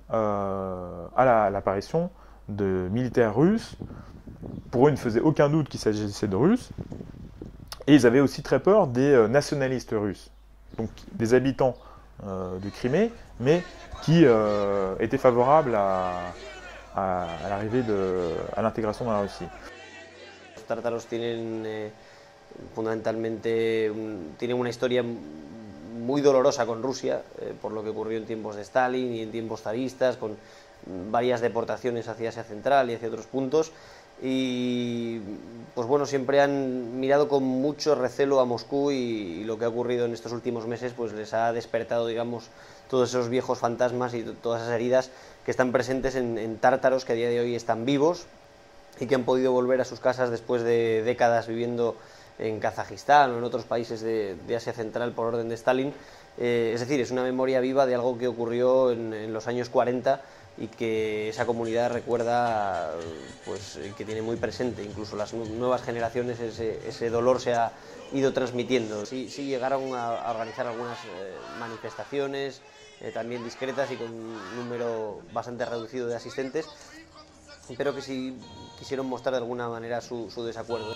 [SPEAKER 10] à l'apparition de militaires russes. Pour eux, il ne faisait aucun doute qu'il s'agissait de Russes. Et ils avaient aussi très peur des nationalistes russes, donc des habitants de Crimée, mais qui étaient favorables à l'arrivée à l'intégration dans la Russie.
[SPEAKER 2] Los tártaros tienen fundamentalmente tienen una historia muy dolorosa con Rusia, por lo que ocurrió en tiempos de Stalin y en tiempos zaristas, con varias deportaciones hacia Asia Central y hacia otros puntos. Y pues bueno, siempre han mirado con mucho recelo a Moscú y lo que ha ocurrido en estos últimos meses pues les ha despertado, digamos, todos esos viejos fantasmas y todas esas heridas que están presentes en tártaros que a día de hoy están vivos y que han podido volver a sus casas después de décadas viviendo en Kazajistán o en otros países de Asia Central por orden de Stalin. Es decir, es una memoria viva de algo que ocurrió en los años 40 y que esa comunidad recuerda, pues que tiene muy presente. Incluso las nuevas generaciones ese dolor se ha ido transmitiendo. Sí llegaron a organizar algunas manifestaciones, también discretas y con un número bastante reducido de asistentes, pero que sí quisieron mostrar de alguna manera su desacuerdo.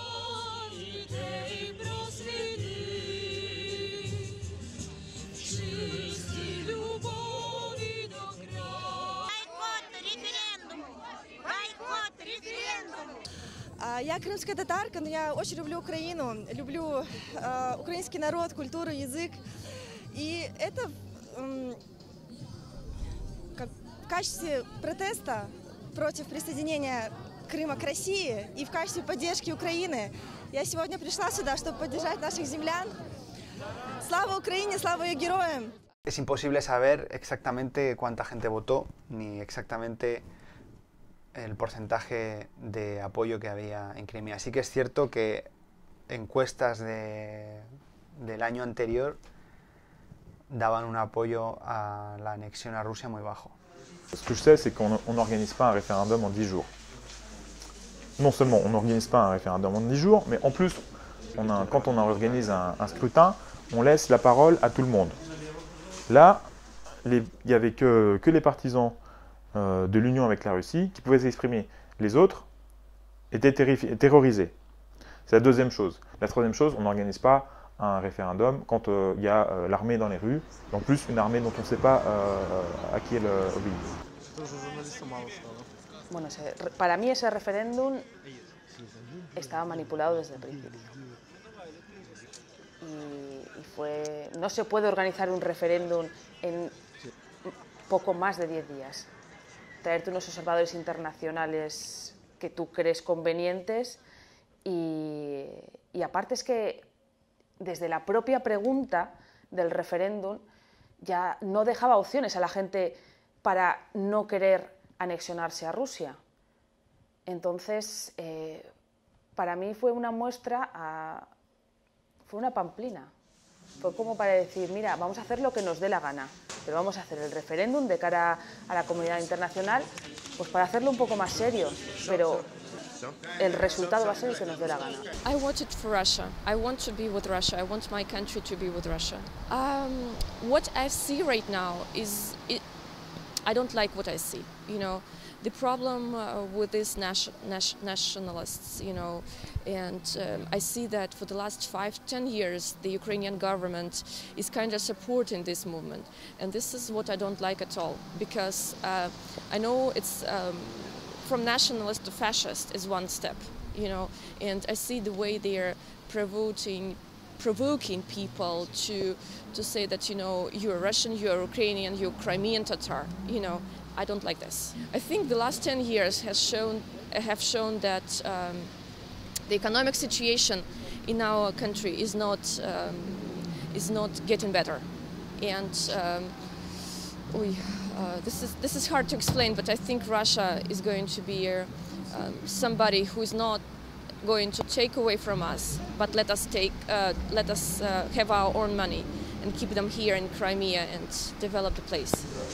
[SPEAKER 16] Я крымская татарка, но я очень люблю Украину, люблю украинский народ, культуру, язык. И это как в качестве протеста против присоединения Крыма к России и в качестве поддержки Украины я сегодня пришла сюда, чтобы поддержать наших землян. Слава Украине, слава ее героям!
[SPEAKER 6] Es imposible saber exactamente cuánta gente votó, ni exactamente el porcentaje de apoyo que había en Crimea. Sí que es cierto que encuestas del año anterior daban un apoyo a la anexión a Rusia muy bajo.
[SPEAKER 10] Ce que je sais, c'est qu'on n'organise pas un référendum en 10 jours. Non seulement on n'organise pas un référendum en 10 jours, mais en plus, quand on organise un scrutin, on laisse la parole à tout le monde. Là, il n'y avait que les partisans de l'union avec la Russie qui pouvaient s'exprimer. Les autres étaient terrorisés. C'est la deuxième chose. La troisième chose, on n'organise pas un référendum quand il y a l'armée dans les rues, et en plus une armée dont on ne sait pas à qui elle obéit.
[SPEAKER 7] Bueno, para mí ese referéndum estaba manipulado desde el principio. Y no se puede organizar un referéndum en poco más de 10 días. Traerte unos observadores internacionales que tú crees convenientes y aparte es que desde la propia pregunta del referéndum ya no dejaba opciones a la gente para no querer anexionarse a Rusia. Entonces, para mí fue una muestra, fue una pamplina. Fue como para decir, mira, vamos a hacer lo que nos dé la gana, pero vamos a hacer el referéndum de cara a la comunidad internacional, pues para hacerlo un poco más serio, pero el resultado va a ser el que nos dé la gana.
[SPEAKER 17] I want it for Russia. I want to be with Russia. I want my country to be with Russia. What I see right now is, I don't like what I see, you know. The problem with these nationalists, you know, and I see that for the last 5-10 years the Ukrainian government is kind of supporting this movement, and this is what I don't like at all, because I know it's from nationalist to fascist is one step, you know, and I see the way they're provoking people to say that, you know, you're Russian, you're Ukrainian, you're Crimean Tatar, you know. I don't like this. I think the last 10 years have shown that the economic situation in our country is not getting better. And this is hard to explain, but I think Russia is going to be somebody who is not going to take away from us, but let us have our own money and keep them here in Crimea and develop the place.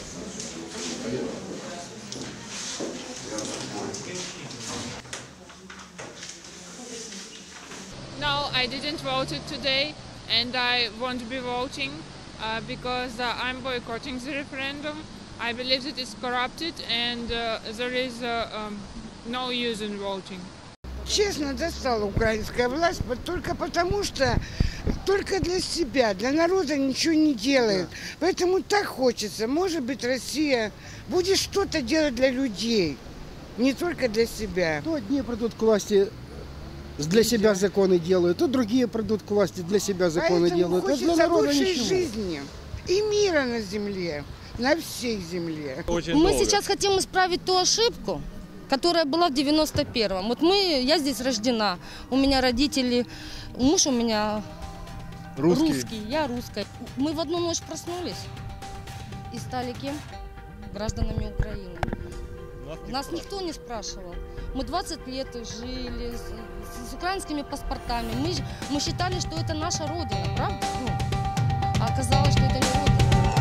[SPEAKER 18] No, I didn't vote it today, and I won't be voting because I'm boycotting the referendum. I believe that it's corrupted, and there is no use in voting.
[SPEAKER 19] Честно, достала украинская власть только потому, что только для себя, для народа ничего не делает. Поэтому так хочется, может быть, Россия будет что-то делать для людей, не только для себя.
[SPEAKER 20] То одни придут к власти, для себя законы делают, то другие придут к власти, для себя законы делают.
[SPEAKER 19] Поэтому хочется лучшей жизни и мира на земле, на всей земле.
[SPEAKER 9] Мы сейчас хотим исправить ту ошибку, которая была в 91-м. Вот я здесь рождена, у меня родители, муж у меня русский, я русская. Мы в одну ночь проснулись и стали кем? Гражданами Украины. Нас никто не спрашивал. Мы 20 лет жили с украинскими паспортами. Мы считали, что это наша родина, правда? А оказалось, что это не родина.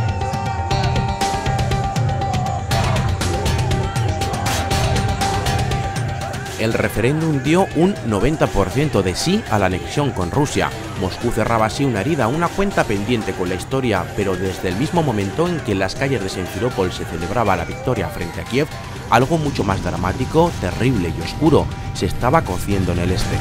[SPEAKER 1] El referéndum dio un 90% de sí a la anexión con Rusia. Moscú cerraba así una herida, una cuenta pendiente con la historia, pero desde el mismo momento en que en las calles de Simferópol se celebraba la victoria frente a Kiev, algo mucho más dramático, terrible y oscuro se estaba cociendo en el este.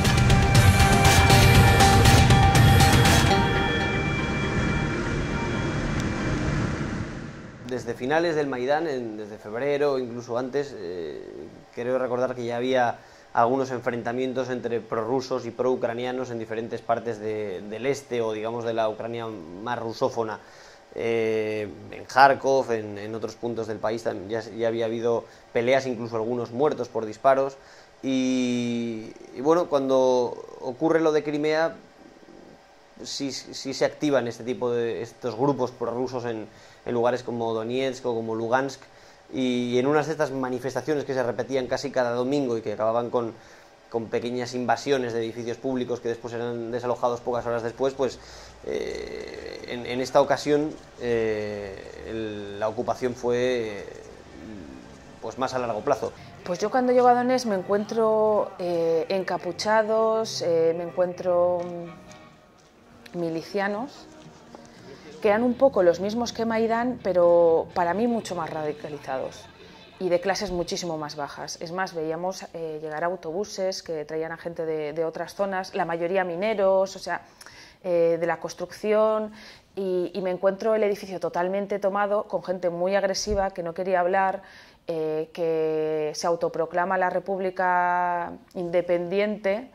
[SPEAKER 2] Desde finales del Maidán, desde febrero, incluso antes, creo recordar que ya había algunos enfrentamientos entre prorrusos y proucranianos en diferentes partes del este o digamos de la Ucrania más rusófona. En Kharkov, en otros puntos del país ya había habido peleas, incluso algunos muertos por disparos. Y bueno, cuando ocurre lo de Crimea, sí se activan estos grupos prorrusos en lugares como Donetsk o como Lugansk, y en unas de estas manifestaciones que se repetían casi cada domingo y que acababan con pequeñas invasiones de edificios públicos que después eran desalojados pocas horas después, pues en esta ocasión la ocupación fue pues más a largo plazo.
[SPEAKER 7] Pues yo cuando llego a Donetsk me encuentro encapuchados, me encuentro milicianos que eran un poco los mismos que Maidán, pero para mí mucho más radicalizados y de clases muchísimo más bajas. Es más, veíamos llegar autobuses que traían a gente de otras zonas, la mayoría mineros, o sea, de la construcción, y me encuentro el edificio totalmente tomado, con gente muy agresiva que no quería hablar, que se autoproclama la República Independiente.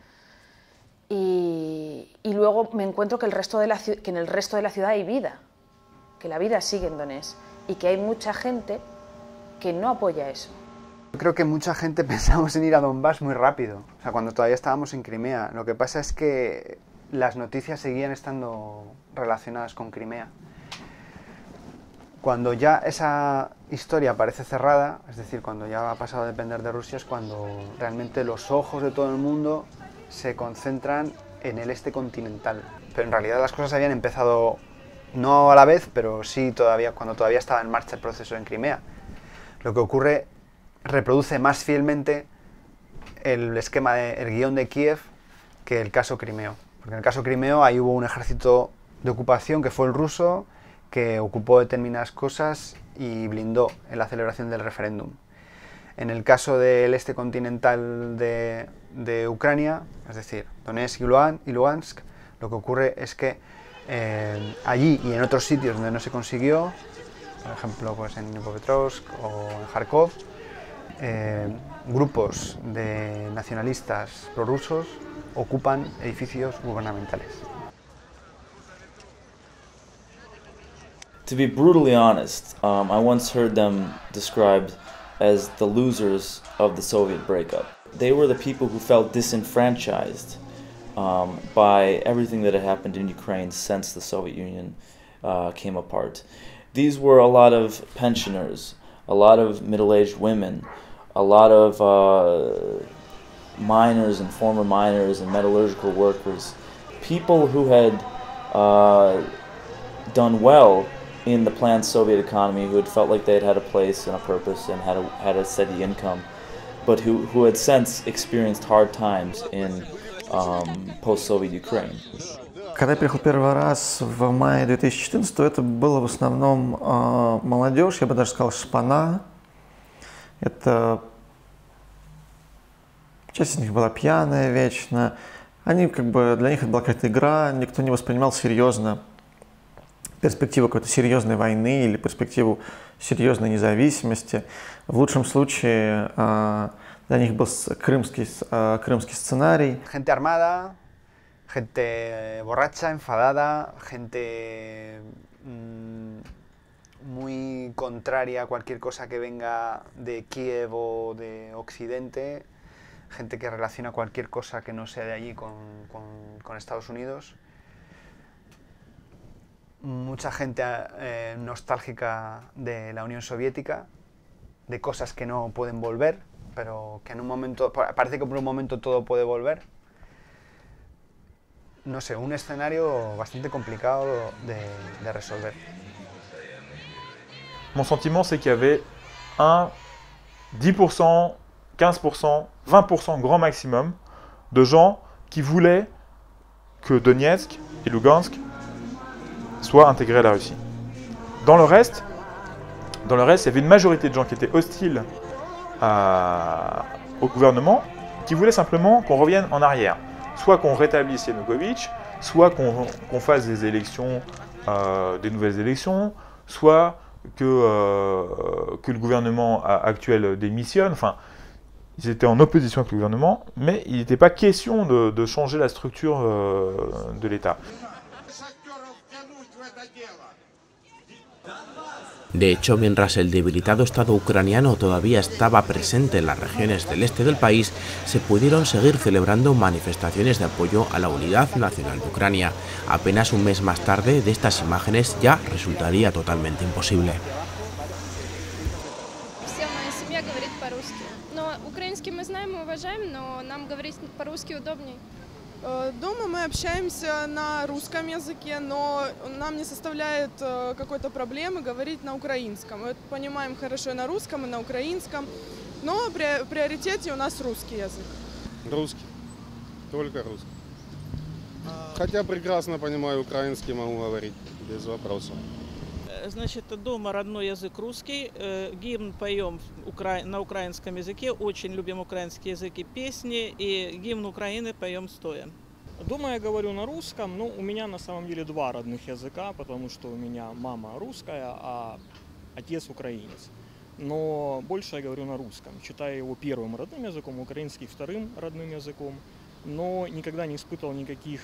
[SPEAKER 7] Y luego me encuentro que en el resto de la ciudad hay vida, que la vida sigue en Donetsk y que hay mucha gente que no apoya eso.
[SPEAKER 6] Yo creo que mucha gente pensamos en ir a Donbass muy rápido, o sea, cuando todavía estábamos en Crimea. Lo que pasa es que las noticias seguían estando relacionadas con Crimea. Cuando ya esa historia parece cerrada, es decir, cuando ya ha pasado a depender de Rusia, es cuando realmente los ojos de todo el mundo se concentran en el este continental. Pero en realidad las cosas habían empezado no a la vez, pero sí cuando todavía estaba en marcha el proceso en Crimea. Lo que ocurre reproduce más fielmente el esquema el guión de Kiev que el caso Crimeo. Porque en el caso Crimeo ahí hubo un ejército de ocupación que fue el ruso, que ocupó determinadas cosas y blindó en la celebración del referéndum. En el caso del este continental de Ucrania, es decir, Donetsk y Lugansk, lo que ocurre es que allí y en otros sitios donde no se consiguió, por ejemplo pues en Dnipropetrovsk o en Kharkov, grupos de nacionalistas prorrusos ocupan edificios gubernamentales.
[SPEAKER 3] To be brutally honest, I once heard them described as the losers of the Soviet breakup. They were the people who felt disenfranchised by everything that had happened in Ukraine since the Soviet Union came apart. These were a lot of pensioners, a lot of middle-aged women, a lot of miners and former miners and metallurgical workers, people who had done well in the planned Soviet economy, who had felt like they had a place and a purpose and had a steady income, but who had since experienced hard times in post-Soviet Ukraine.
[SPEAKER 21] Когда я приехал первый раз в мае 2014, это было в основном молодежь, я бы даже сказал шпана. Это часть из них была пьяная вечно. Они для них это была какая-то игра, никто не воспринимал серьезно перспективу какой-то серьезной войны или перспективу серьезной независимости. В лучшем случае для них был крымский сценарий.
[SPEAKER 6] Gente armada, gente borracha, enfadada, gente muy contraria a cualquier cosa que venga de Kiev o de Occidente, gente que relaciona cualquier cosa que no sea de allí con Estados Unidos. Mucha gente nostálgica de la Unión Soviética, de cosas que no pueden volver, pero que en un momento, parece que por un momento todo puede volver. No sé, un escenario bastante complicado de resolver.
[SPEAKER 10] Mon sentiment, c'est qu'il y avait 10%, 15%, 20% grand maximum de gens qui voulaient que Donetsk et Lugansk soient intégrés à la Russie. Dans le reste, il y avait une majorité de gens qui étaient hostiles au gouvernement, qui voulaient simplement qu'on revienne en arrière. Soit qu'on rétablisse Yanukovych, soit qu'on fasse des élections, des nouvelles élections, soit que le gouvernement actuel démissionne. Enfin, ils étaient en opposition avec le gouvernement, mais il n'était pas question de changer la structure de l'État.
[SPEAKER 1] De hecho, mientras el debilitado Estado ucraniano todavía estaba presente en las regiones del este del país, se pudieron seguir celebrando manifestaciones de apoyo a la unidad nacional de Ucrania. Apenas un mes más tarde, de estas imágenes ya resultaría totalmente imposible.
[SPEAKER 8] Вся моя семья говорит по-русски. Но украинский мы знаем и уважаем, но нам говорить по-русски удобнее.
[SPEAKER 22] Дома мы общаемся на русском языке, но нам не составляет какой-то проблемы говорить на украинском. Мы понимаем хорошо и на русском, и на украинском, но в приоритете у нас русский язык.
[SPEAKER 12] Русский. Только русский. Хотя прекрасно понимаю украинский, могу говорить без вопросов.
[SPEAKER 23] Значит, дома родной язык русский, гимн поем на украинском языке, очень любим украинский язык и песни, и гимн Украины поем стоя.
[SPEAKER 24] Дома я говорю на русском, но у меня на самом деле два родных языка, потому что у меня мама русская, а отец украинец. Но больше я говорю на русском, считаю его первым родным языком, украинский вторым родным языком, но никогда не испытывал никаких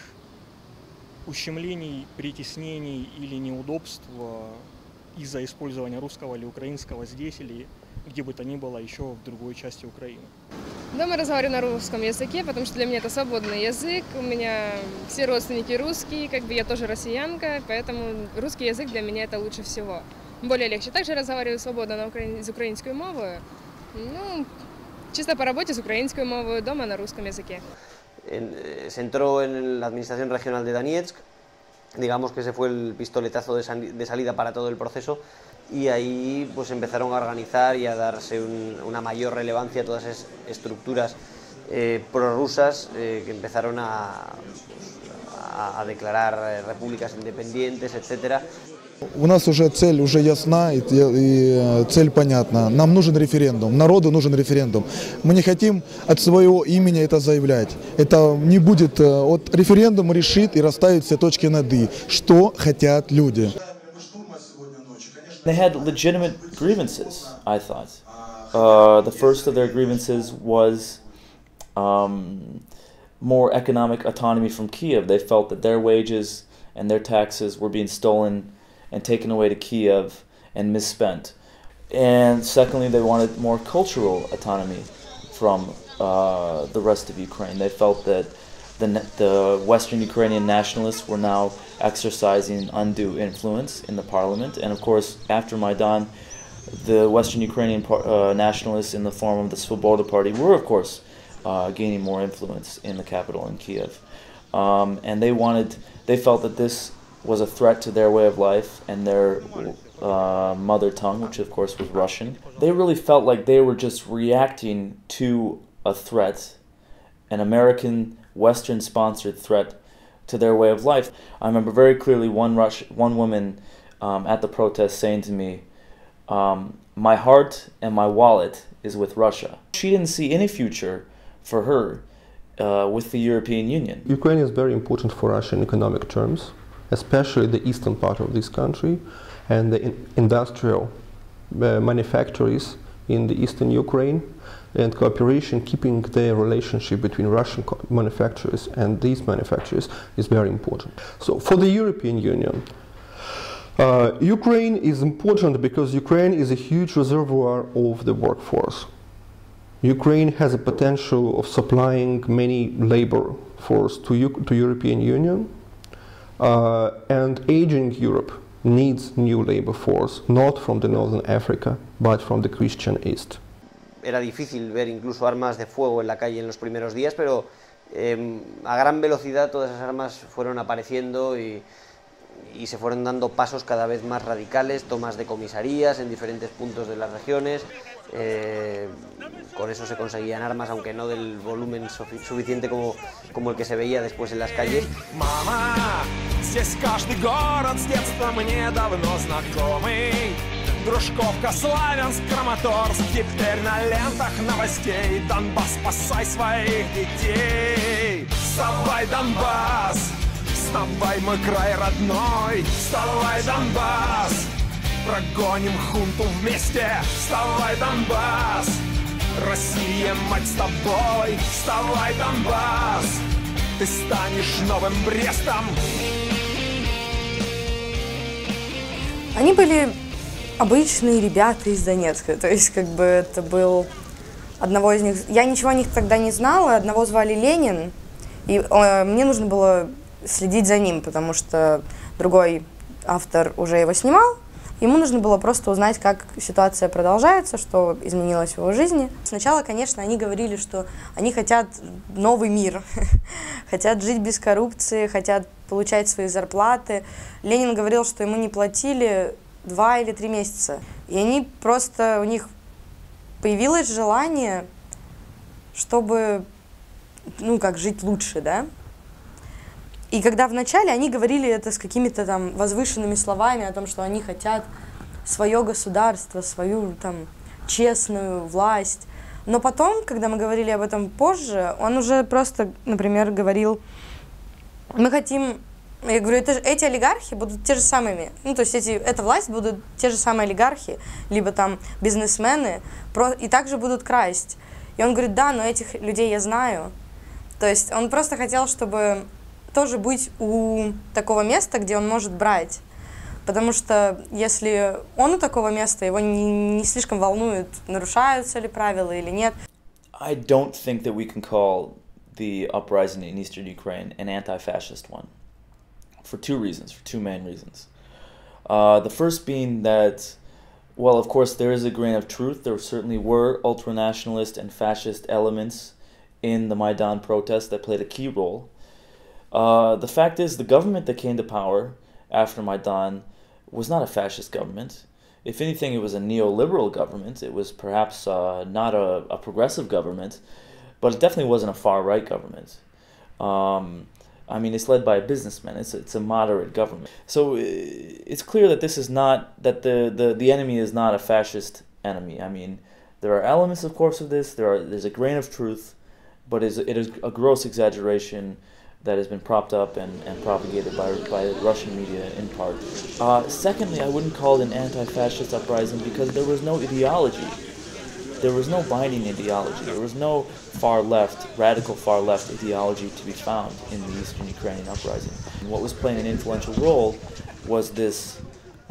[SPEAKER 24] ущемлений, притеснений или неудобств из-за использования русского или украинского здесь или где бы то ни было еще в другой части Украины.
[SPEAKER 25] Дома разговариваю на русском языке, потому что для меня это свободный язык, у меня все родственники русские, я тоже россиянка, поэтому русский язык для меня это лучше всего, более легче. Также разговариваю свободно с украинской мовой, чисто по работе с украинской мовой, дома на русском языке.
[SPEAKER 2] Se entró en la administración regional de Donetsk, digamos que ese fue el pistoletazo de salida para todo el proceso, y ahí pues empezaron a organizar y a darse una mayor relevancia a todas esas estructuras prorrusas que empezaron a declarar repúblicas independientes, etc.
[SPEAKER 26] У нас уже цель уже ясна и цель понятна. Нам нужен референдум, народу нужен референдум. Мы не хотим от своего имени это заявлять. Это не будет, вот референдум решит и расставит все точки над «и», что хотят люди.
[SPEAKER 3] They had legitimate grievances, I thought. The first of their grievances was more economic autonomy from Kiev. They felt that their wages and their taxes were being stolen and taken away to Kiev and misspent. And secondly, they wanted more cultural autonomy from the rest of Ukraine. They felt that the Western Ukrainian nationalists were now exercising undue influence in the parliament. And of course, after Maidan, the Western Ukrainian nationalists in the form of the Svoboda Party were, of course, gaining more influence in the capital, in Kiev. And they felt that this was a threat to their way of life and their mother tongue, which of course was Russian. They really felt like they were just reacting to a threat, an American, Western-sponsored threat to their way of life. I remember very clearly one woman at the protest saying to me, "My heart and my wallet is with Russia." She didn't see any future for her with the European Union.
[SPEAKER 4] Ukraine is very important for Russia in economic terms, especially the eastern part of this country and the industrial manufactories in the eastern Ukraine, and cooperation, keeping the relationship between Russian manufacturers and these manufacturers is very important. So for the European Union, Ukraine is important because Ukraine is a huge reservoir of the workforce. Ukraine has a potential of supplying many labor force to European Union, and aging Europe needs new labor force, not from the Northern Africa, but from the Christian East.
[SPEAKER 2] Era difícil ver incluso armas de fuego en la calle en los primeros días, pero a gran velocidad todas esas armas fueron apareciendo y se fueron dando pasos cada vez más radicales, tomas de comisarías en diferentes puntos de las regiones. Con eso se conseguían armas, aunque no del volumen suficiente como el que se veía después en las calles.
[SPEAKER 5] Мама, здесь каждый город с детства мне давно знакомый. Дружковка, Славянск, Краматорск, теперь на лентах новостей. Донбасс, спасай своих детей. Вставай, Донбасс, вставай, мой край родной. Вставай, Донбасс, прогоним хунту вместе. Вставай, Донбасс, Россия, мать, с тобой. Вставай, Донбасс, ты станешь новым Брестом.
[SPEAKER 11] Они были обычные ребята из Донецка, то есть как бы это был одного из них, я ничего о них тогда не знала, одного звали Ленин, и мне нужно было следить за ним, потому что другой автор уже его снимал, ему нужно было просто узнать, как ситуация продолжается, что изменилось в его жизни. Сначала, конечно, они говорили, что они хотят новый мир, хотят жить без коррупции, хотят получать свои зарплаты. Ленин говорил, что ему не платили 2 или 3 месяца. И они просто, у них появилось желание, чтобы, ну, как жить лучше, да. И когда вначале они говорили это с какими-то там возвышенными словами о том, что они хотят свое государство, свою там честную власть. Но потом, когда мы говорили об этом позже, он уже просто, например, говорил, мы хотим... Я говорю, эти олигархи будут те же самыми, ну, то есть эта власть будут те же самые олигархи, либо там бизнесмены, и также будут красть. И он говорит, да, но этих людей я знаю. То есть он просто хотел, чтобы тоже быть у такого места, где он может брать. Потому что если он у такого места, его не слишком волнует, нарушаются ли правила или нет.
[SPEAKER 3] I don't think that we can call the uprising in eastern Ukraine an anti-fascist one. For two main reasons. The first being that, well, of course, there is a grain of truth. There certainly were ultranationalist and fascist elements in the Maidan protest that played a key role. The fact is, the government that came to power after Maidan was not a fascist government. If anything, it was a neoliberal government. It was perhaps not a progressive government, but it definitely wasn't a far-right government. I mean, it's led by a businessman. It's a moderate government. So it's clear that this is not, that the enemy is not a fascist enemy. I mean, there are elements, of course, of this. There's a grain of truth, but it is a gross exaggeration that has been propped up and propagated by Russian media in part. Secondly, I wouldn't call it an anti-fascist uprising because there was no ideology. There was no binding ideology. There was no radical far-left ideology to be found in the Eastern Ukrainian uprising. And what was playing an influential role was this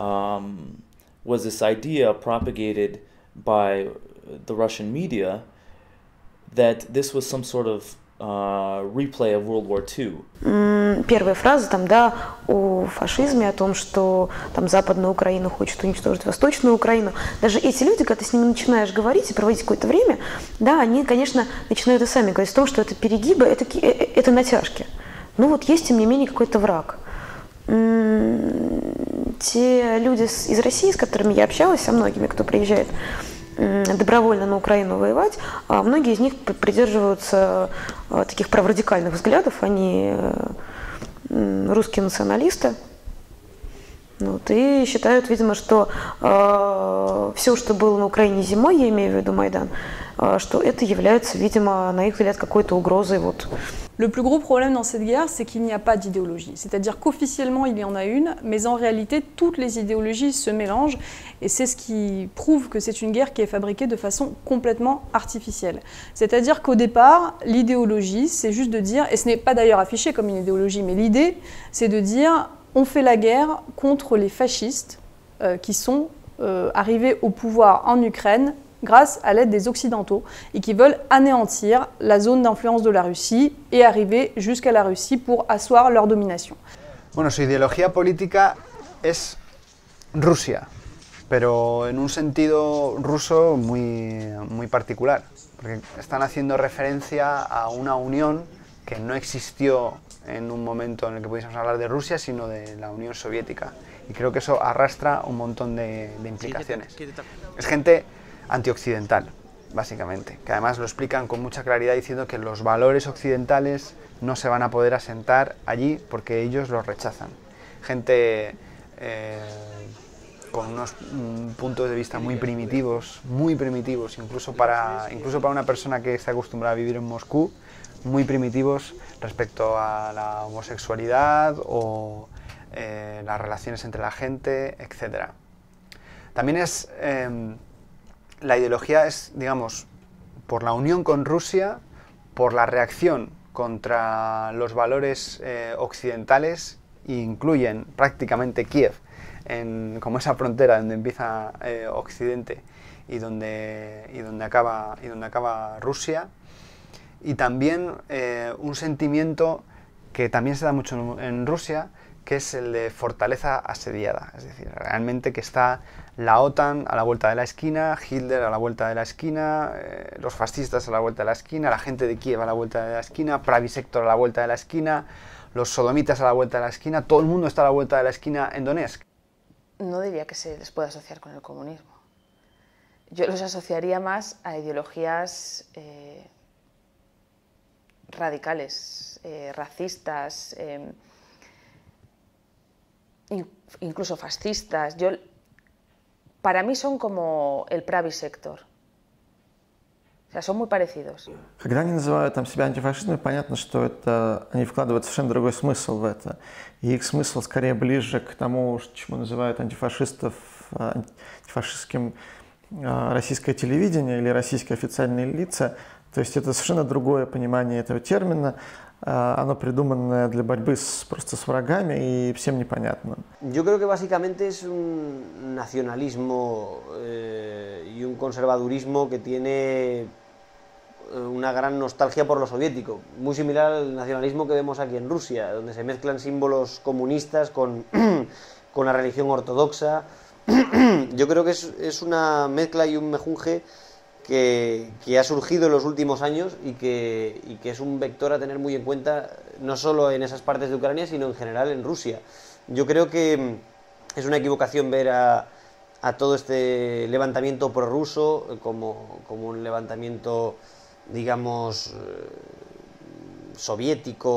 [SPEAKER 3] idea propagated by the Russian media that this was some sort of replay of World War II.
[SPEAKER 13] Первая фраза там, да, о фашизме, о том, что там Западная Украина хочет уничтожить Восточную Украину. Даже эти люди, когда ты с ними начинаешь говорить и проводить какое-то время, да, они, конечно, начинают и сами говорить о том, что это перегибы, это натяжки. Ну вот есть, тем не менее, какой-то враг. Те люди из России, с которыми я общалась, со многими, кто приезжает добровольно на Украину воевать, многие из них придерживаются таких праворадикальных взглядов, они русские националисты, вот, и считают, видимо, что все, что было на Украине зимой, я имею в виду Майдан, что это является, видимо, на их взгляд, какой-то угрозой. Вот.
[SPEAKER 14] Le plus gros problème dans cette guerre, c'est qu'il n'y a pas d'idéologie. C'est-à-dire qu'officiellement, il y en a une, mais en réalité, toutes les idéologies se mélangent. Et c'est ce qui prouve que c'est une guerre qui est fabriquée de façon complètement artificielle. C'est-à-dire qu'au départ, l'idéologie, c'est juste de dire, et ce n'est pas d'ailleurs affiché comme une idéologie, mais l'idée, c'est de dire, on fait la guerre contre les fascistes qui sont arrivés au pouvoir en Ukraine grâce à l'aide des Occidentaux et qui veulent anéantir la zone d'influence de la Russie et arriver jusqu'à la Russie pour asseoir leur domination.
[SPEAKER 6] Bueno, su ideología política es Rusia, pero en un sentido ruso muy particular, porque están haciendo referencia a una unión que no existió en un momento en el que pudiésemos hablar de Rusia, sino de la Unión Soviética. Y creo que eso arrastra un montón de implicaciones. Es gente antioccidental, básicamente, que además lo explican con mucha claridad diciendo que los valores occidentales no se van a poder asentar allí porque ellos los rechazan. Gente con unos puntos de vista muy primitivos, incluso para una persona que está acostumbrada a vivir en Moscú, muy primitivos respecto a la homosexualidad o las relaciones entre la gente, etc. También es... la ideología es, digamos, por la unión con Rusia, por la reacción contra los valores occidentales, e incluyen prácticamente Kiev como esa frontera donde empieza Occidente y donde acaba Rusia, y también un sentimiento que también se da mucho en Rusia, que es el de fortaleza asediada, es decir, realmente que está la OTAN a la vuelta de la esquina, Hitler a la vuelta de la esquina, los fascistas a la vuelta de la esquina, la gente de Kiev a la vuelta de la esquina, Pravý Sektor a la vuelta de la esquina, los sodomitas a la vuelta de la esquina, todo el mundo está a la vuelta de la esquina en Donetsk.
[SPEAKER 7] No diría que se les pueda asociar con el comunismo. Yo los asociaría más a ideologías radicales, racistas, incluso fascistas. Para mí son como el Pravý Sektor. O sea, son muy parecidos.
[SPEAKER 21] Когда они называют там себя антифашистами, понятно, что это они вкладывают совершенно другой смысл в это. И их смысл скорее ближе к тому, чему называют антифашистов, антифашистским российское телевидение или российские официальные лица. То есть это совершенно другое понимание этого термина. Оно придуманное для борьбы просто с врагами и всем непонятно.
[SPEAKER 2] Yo creo que básicamente es un nacionalismo y un conservadurismo que tiene una gran nostalgia por lo soviético, muy similar al nacionalismo que vemos aquí en Rusia, donde se mezclan símbolos comunistas con la religión ortodoxa. Yo creo que es una mezcla y un mejunje que ha surgido en los últimos años y que es un vector a tener muy en cuenta, no solo en esas partes de Ucrania, sino en general en Rusia. Yo creo que es una equivocación ver a todo este levantamiento prorruso como un levantamiento, digamos, soviético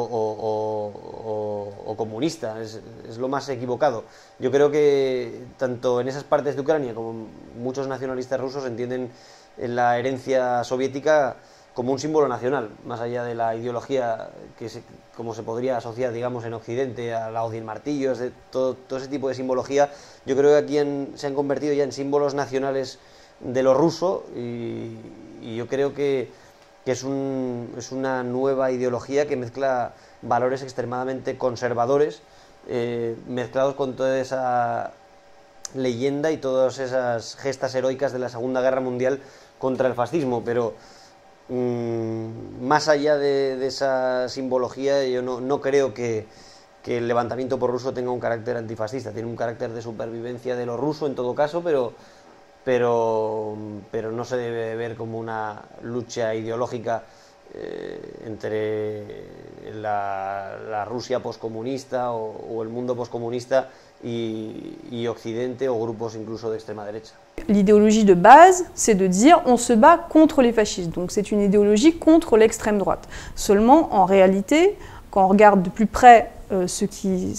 [SPEAKER 2] o comunista. Es lo más equivocado. Yo creo que tanto en esas partes de Ucrania como muchos nacionalistas rusos entienden la herencia soviética como un símbolo nacional, más allá de la ideología como se podría asociar, digamos, en Occidente a la hoz y el martillo, todo ese tipo de simbología. Yo creo que aquí se han convertido ya en símbolos nacionales de lo ruso y yo creo que es una nueva ideología que mezcla valores extremadamente conservadores mezclados con toda esa leyenda y todas esas gestas heroicas de la Segunda Guerra Mundial contra el fascismo, pero más allá de esa simbología, yo no creo que el levantamiento prorruso tenga un carácter antifascista, tiene un carácter de supervivencia de lo ruso en todo caso, pero no se debe ver como una lucha ideológica entre la Rusia poscomunista o el mundo poscomunista y Occidente o grupos incluso de extrema derecha.
[SPEAKER 14] L'idéologie de base, c'est de dire on se bat contre les fascistes, donc c'est une idéologie contre l'extrême droite. Seulement, en réalité, quand on regarde de plus près ceux qui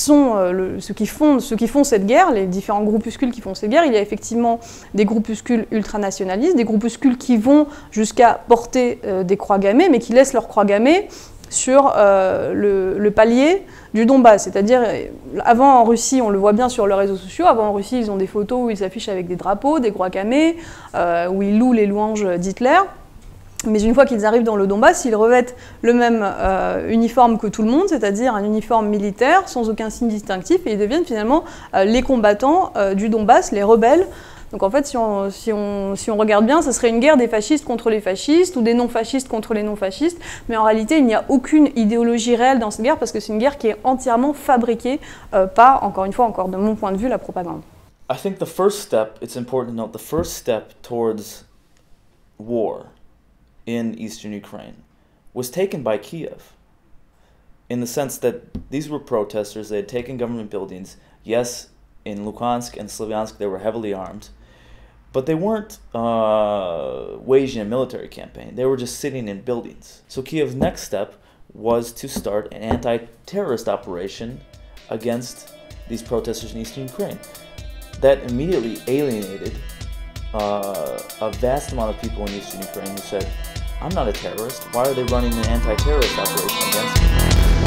[SPEAKER 14] font cette guerre, les différents groupuscules qui font cette guerre, il y a effectivement des groupuscules ultranationalistes, des groupuscules qui vont jusqu'à porter des croix gammées, mais qui laissent leurs croix gammées sur le palier du Donbass. C'est-à-dire, avant en Russie, on le voit bien sur leurs réseaux sociaux, avant en Russie, ils ont des photos où ils s'affichent avec des drapeaux, des croix gammées, où ils louent les louanges d'Hitler. Mais une fois qu'ils arrivent dans le Donbass, ils revêtent le même uniforme que tout le monde, c'est-à-dire un uniforme militaire sans aucun signe distinctif, et ils deviennent finalement les combattants du Donbass, les rebelles. Donc en fait, si on regarde bien, ce serait une guerre des fascistes contre les fascistes, ou des non-fascistes contre les non-fascistes, mais en réalité, il n'y a aucune idéologie réelle dans cette guerre, parce que c'est une guerre qui est entièrement fabriquée par, encore une fois, encore de mon point de vue, la propagande.
[SPEAKER 3] I think the first step, it's important to note, the first step towards war in eastern Ukraine was taken by Kiev, in the sense that these were protesters. They had taken government buildings. Yes, in Luhansk and Slavyansk they were heavily armed, but they weren't waging a military campaign. They were just sitting in buildings. So Kiev's next step was to start an anti-terrorist operation against these protesters in eastern Ukraine. That immediately alienated a vast amount of people in eastern Ukraine who said, I'm not a terrorist. Why are they running an anti-terrorist operation against me?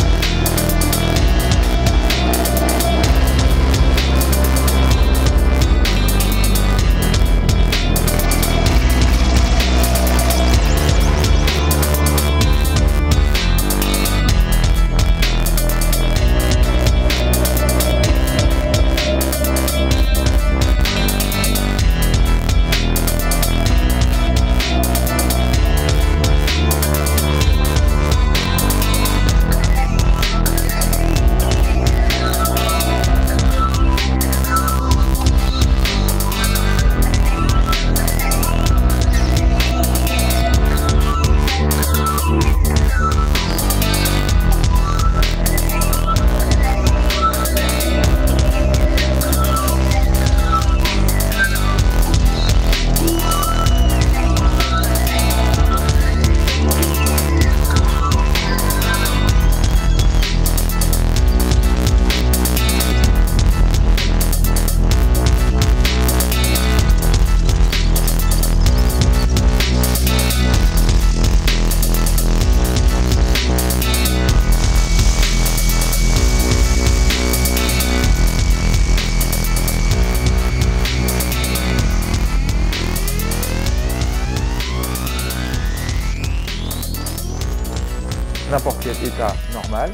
[SPEAKER 10] N'importe quel État normal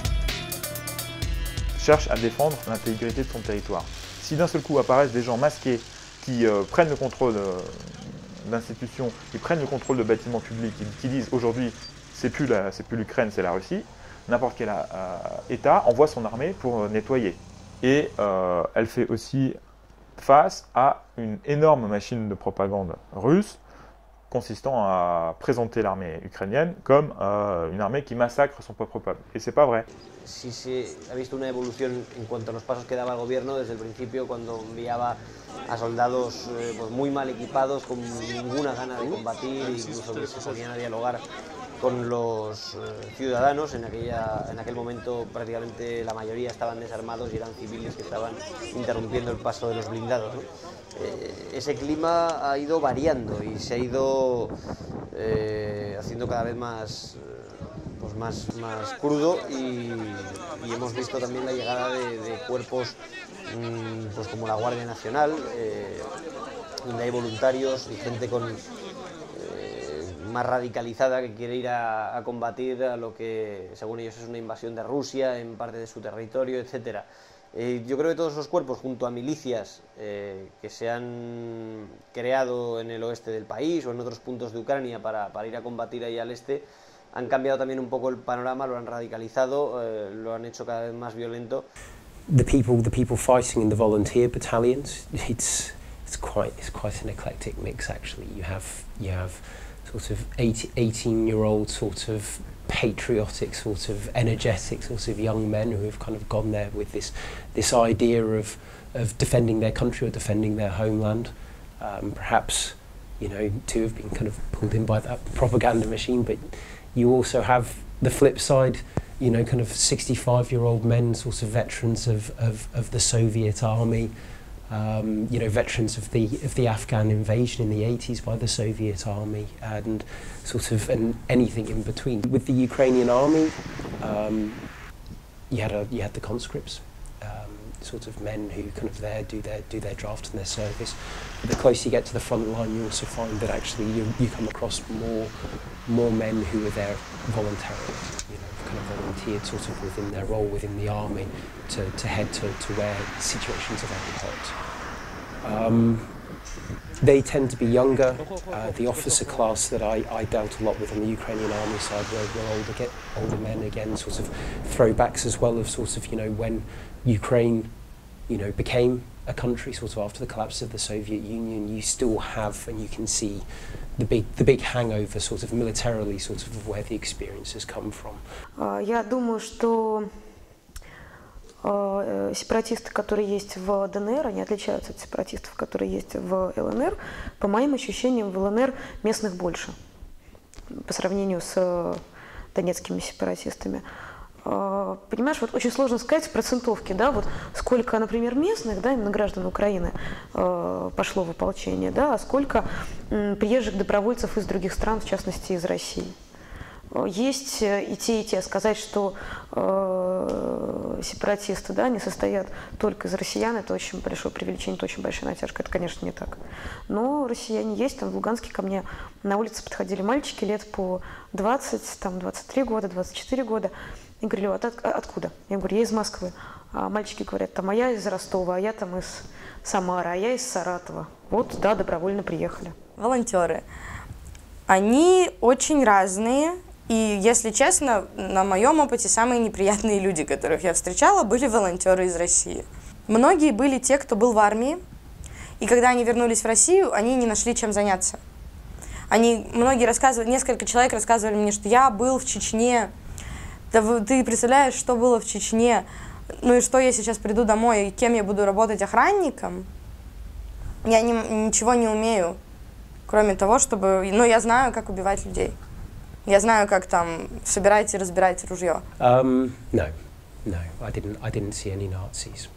[SPEAKER 10] cherche à défendre l'intégrité de son territoire. Si d'un seul coup apparaissent des gens masqués qui prennent le contrôle d'institutions, qui prennent le contrôle de bâtiments publics, qui disent aujourd'hui c'est plus l'Ukraine, c'est la Russie, n'importe quel État envoie son armée pour nettoyer. Et elle fait aussi face à une énorme machine de propagande russe consistant à présenter l'armée ukrainienne comme une armée qui massacre son propre peuple. Et c'est pas vrai.
[SPEAKER 2] Sí se ha visto una evolución en cuanto a los pasos que daba el gobierno desde el principio, cuando enviaba a soldados pues muy mal equipados, con ninguna gana de combatir, incluso que se ponían a dialogar con los ciudadanos. En aquel momento prácticamente la mayoría estaban desarmados y eran civiles que estaban interrumpiendo el paso de los blindados, ¿no? Ese clima ha ido variando y se ha ido haciendo cada vez más, más crudo, y hemos visto también la llegada de cuerpos pues como la Guardia Nacional, donde hay voluntarios y gente más radicalizada que quiere ir a combatir a lo que según ellos es una invasión de Rusia en parte de su territorio, etcétera. Yo creo que todos esos cuerpos, junto a milicias que se han creado en el oeste del país o en otros puntos de Ucrania para ir a combatir ahí al este, han cambiado también un poco el panorama, lo han radicalizado, lo han hecho cada vez más violento.
[SPEAKER 15] The people fighting in the volunteer battalions, it's quite an eclectic mix actually. You have sort of 18-year-old sort of patriotic, sort of energetic, sort of young men who have kind of gone there with this idea of defending their country or defending their homeland. Perhaps, you know, two have been kind of pulled in by that propaganda machine, but you also have the flip side, you know, kind of 65-year-old men, sort of veterans of the Soviet army, you know, veterans of the Afghan invasion in the 80s by the Soviet army, and sort of anything in between. With the Ukrainian army, you had the conscripts, sort of men who kind of do their draft and their service. But the closer you get to the front line, you also find that actually you come across more men who are there voluntarily, you know, kind of volunteered sort of within their role within the army to head to where situations are very hot. They tend to be younger. The officer class that I dealt a lot with on the Ukrainian army side were older men, again, sort of throwbacks as well of sort of, you know, when Ukraine, you know, became a country sort of after the collapse of the Soviet Union, you still have, and you can see the big hangover sort of militarily sort of where the experiences come from.
[SPEAKER 13] Я думаю, что сепаратисты, которые есть в ДНР, они отличаются от сепаратистов, которые есть в ЛНР. По моим ощущениям, в ЛНР местных больше по сравнению с донецкими сепаратистами. Понимаешь, вот очень сложно сказать в процентовке, да, вот сколько, например, местных, да, именно граждан Украины пошло в ополчение, да, а сколько приезжих добровольцев из других стран, в частности, из России. Есть и те. Сказать, что сепаратисты, да, не состоят только из россиян, это очень большое преувеличение, это очень большая натяжка, это, конечно, не так. Но россияне есть, там в Луганске ко мне на улице подходили мальчики лет по 20, там 23 года, 24 года, и говорили: откуда? Я говорю: я из Москвы. А мальчики говорят: там, а я из Ростова, а я там из Самары, а я из Саратова. Вот, да, добровольно приехали.
[SPEAKER 11] Волонтеры. Они очень разные. И, если честно, на моем опыте самые неприятные люди, которых я встречала, были волонтеры из России. Многие были те, кто был в армии, и когда они вернулись в Россию, они не нашли чем заняться. Многие рассказывали, несколько человек рассказывали мне, что я был в Чечне. Да ты представляешь, что было в Чечне? Ну и что я сейчас приду домой, и кем я буду работать, охранником? Я ничего не умею, кроме того, чтобы... Ну, я знаю, как убивать людей. Я знаю, как там собирать и разбирать ружье.
[SPEAKER 15] No, I didn't see any Nazis.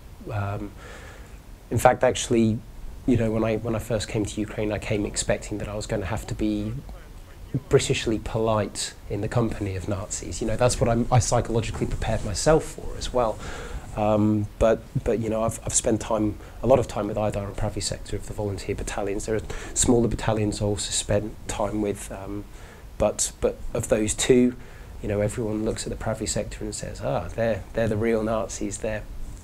[SPEAKER 15] In fact, actually, you know, when I first came to Ukraine, I came expecting that I was going to have to be Britishly polite in the company of Nazis. You know, that's what I psychologically prepared myself for as well. But you know, I've spent a lot of time with Aidar and Pravi sector of the volunteer battalions. There are smaller battalions I also spent time with. But of those two, you know, everyone looks at the Pravi sector and says, they're the real Nazis. I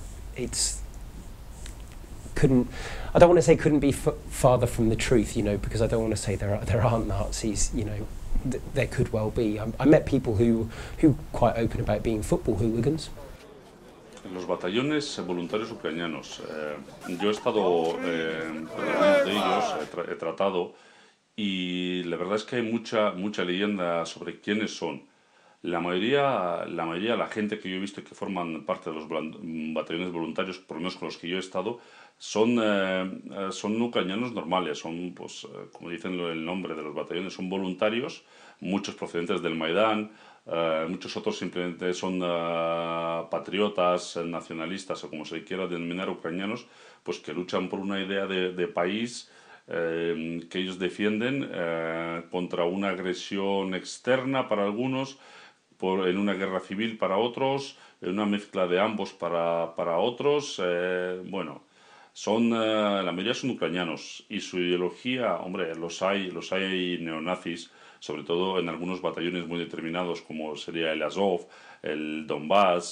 [SPEAKER 15] don't want to say couldn't be farther from the truth, you know, because I don't want to say there aren't Nazis, you know, there could well be. I met people who quite open about being football hooligans.
[SPEAKER 16] Los batallones voluntarios ucranianos. Yo he estado en algunos de ellos, he tratado. Y la verdad es que hay mucha leyenda sobre quiénes son. La mayoría de la gente que yo he visto que forman parte de los batallones voluntarios, por lo menos con los que yo he estado, son ucranianos normales, son, pues, como dicen el nombre de los batallones, son voluntarios, muchos procedentes del Maidán, muchos otros simplemente son patriotas, nacionalistas o como se quiera denominar, ucranianos, pues que luchan por una idea de país que ellos defienden contra una agresión externa para algunos, en una guerra civil para otros, en una mezcla de ambos para otros. Bueno, la mayoría son ucranianos y su ideología, hombre, los hay neonazis, sobre todo en algunos batallones muy determinados como sería el Azov, el Donbass,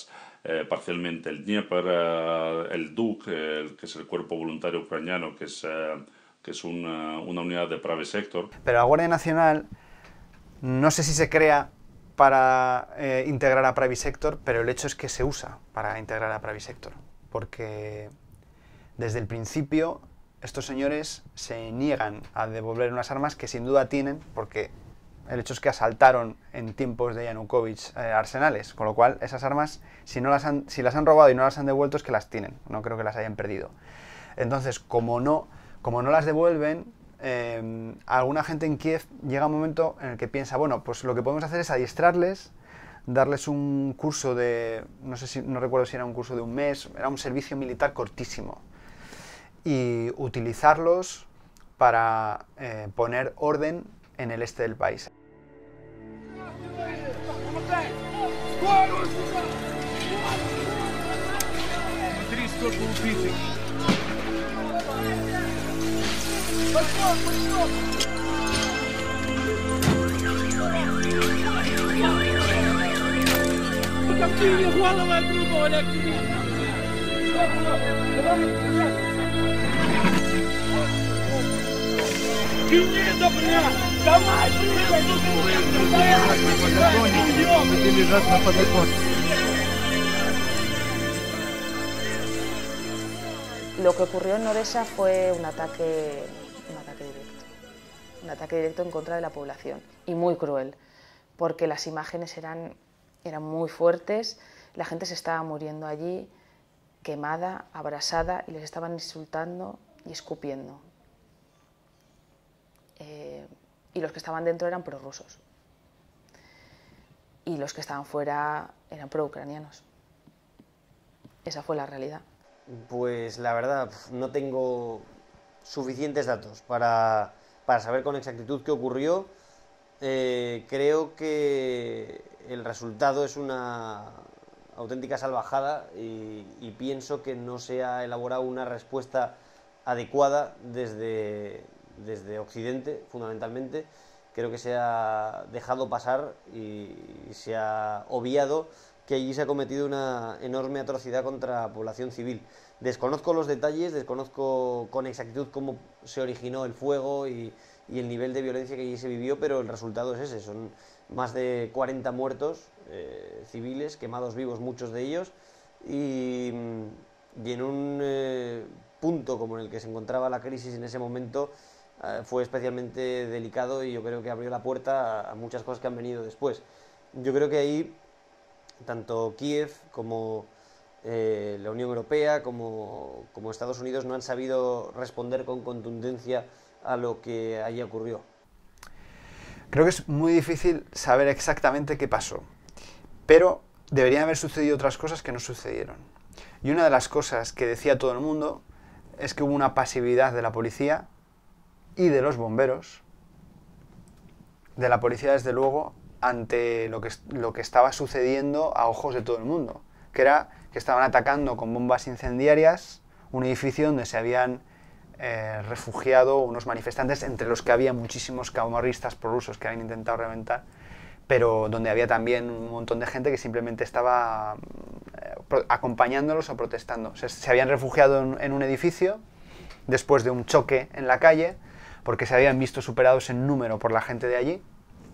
[SPEAKER 16] parcialmente el Dnieper, el DUK, que es el cuerpo voluntario ucraniano, que es una unidad de Pravi Sector.
[SPEAKER 6] Pero la Guardia Nacional, no sé si se crea para integrar a Pravi Sector, pero el hecho es que se usa para integrar a Pravi Sector, porque desde el principio estos señores se niegan a devolver unas armas que sin duda tienen, porque el hecho es que asaltaron en tiempos de Yanukovych arsenales, con lo cual esas armas, si las han robado y no las han devuelto, es que las tienen, no creo que las hayan perdido. Entonces, como no las devuelven, alguna gente en Kiev llega un momento en el que piensa, bueno, pues lo que podemos hacer es adiestrarles, darles un curso de, no recuerdo si era un curso de un mes, era un servicio militar cortísimo, y utilizarlos para poner orden en el este del país.
[SPEAKER 7] Lo que ocurrió en Odessa fue un ataque directo en contra de la población, y muy cruel, porque las imágenes eran muy fuertes, la gente se estaba muriendo allí, quemada, abrasada, y les estaban insultando y escupiendo. Y los que estaban dentro eran prorrusos, y los que estaban fuera eran pro-ucranianos. Esa fue la realidad.
[SPEAKER 2] Pues la verdad, no tengo suficientes datos para saber con exactitud qué ocurrió. Creo que el resultado es una auténtica salvajada y pienso que no se ha elaborado una respuesta adecuada desde Occidente, fundamentalmente. Creo que se ha dejado pasar y se ha obviado que allí se ha cometido una enorme atrocidad contra la población civil. Desconozco los detalles, desconozco con exactitud cómo se originó el fuego y el nivel de violencia que allí se vivió, pero el resultado es ese, son más de 40 muertos civiles, quemados vivos muchos de ellos, y en un punto como en el que se encontraba la crisis en ese momento, fue especialmente delicado, y yo creo que abrió la puerta a muchas cosas que han venido después. Yo creo que ahí tanto Kiev como la Unión Europea como Estados Unidos no han sabido responder con contundencia a lo que allí ocurrió.
[SPEAKER 6] Creo que es muy difícil saber exactamente qué pasó, pero deberían haber sucedido otras cosas que no sucedieron. Y una de las cosas que decía todo el mundo es que hubo una pasividad de la policía y de los bomberos, de la policía desde luego, ante lo que estaba sucediendo a ojos de todo el mundo, que era que estaban atacando con bombas incendiarias un edificio donde se habían refugiado unos manifestantes, entre los que había muchísimos camorristas prorrusos que habían intentado reventar, pero donde había también un montón de gente que simplemente estaba acompañándolos o protestando. O sea, se habían refugiado en un edificio después de un choque en la calle, porque se habían visto superados en número por la gente de allí,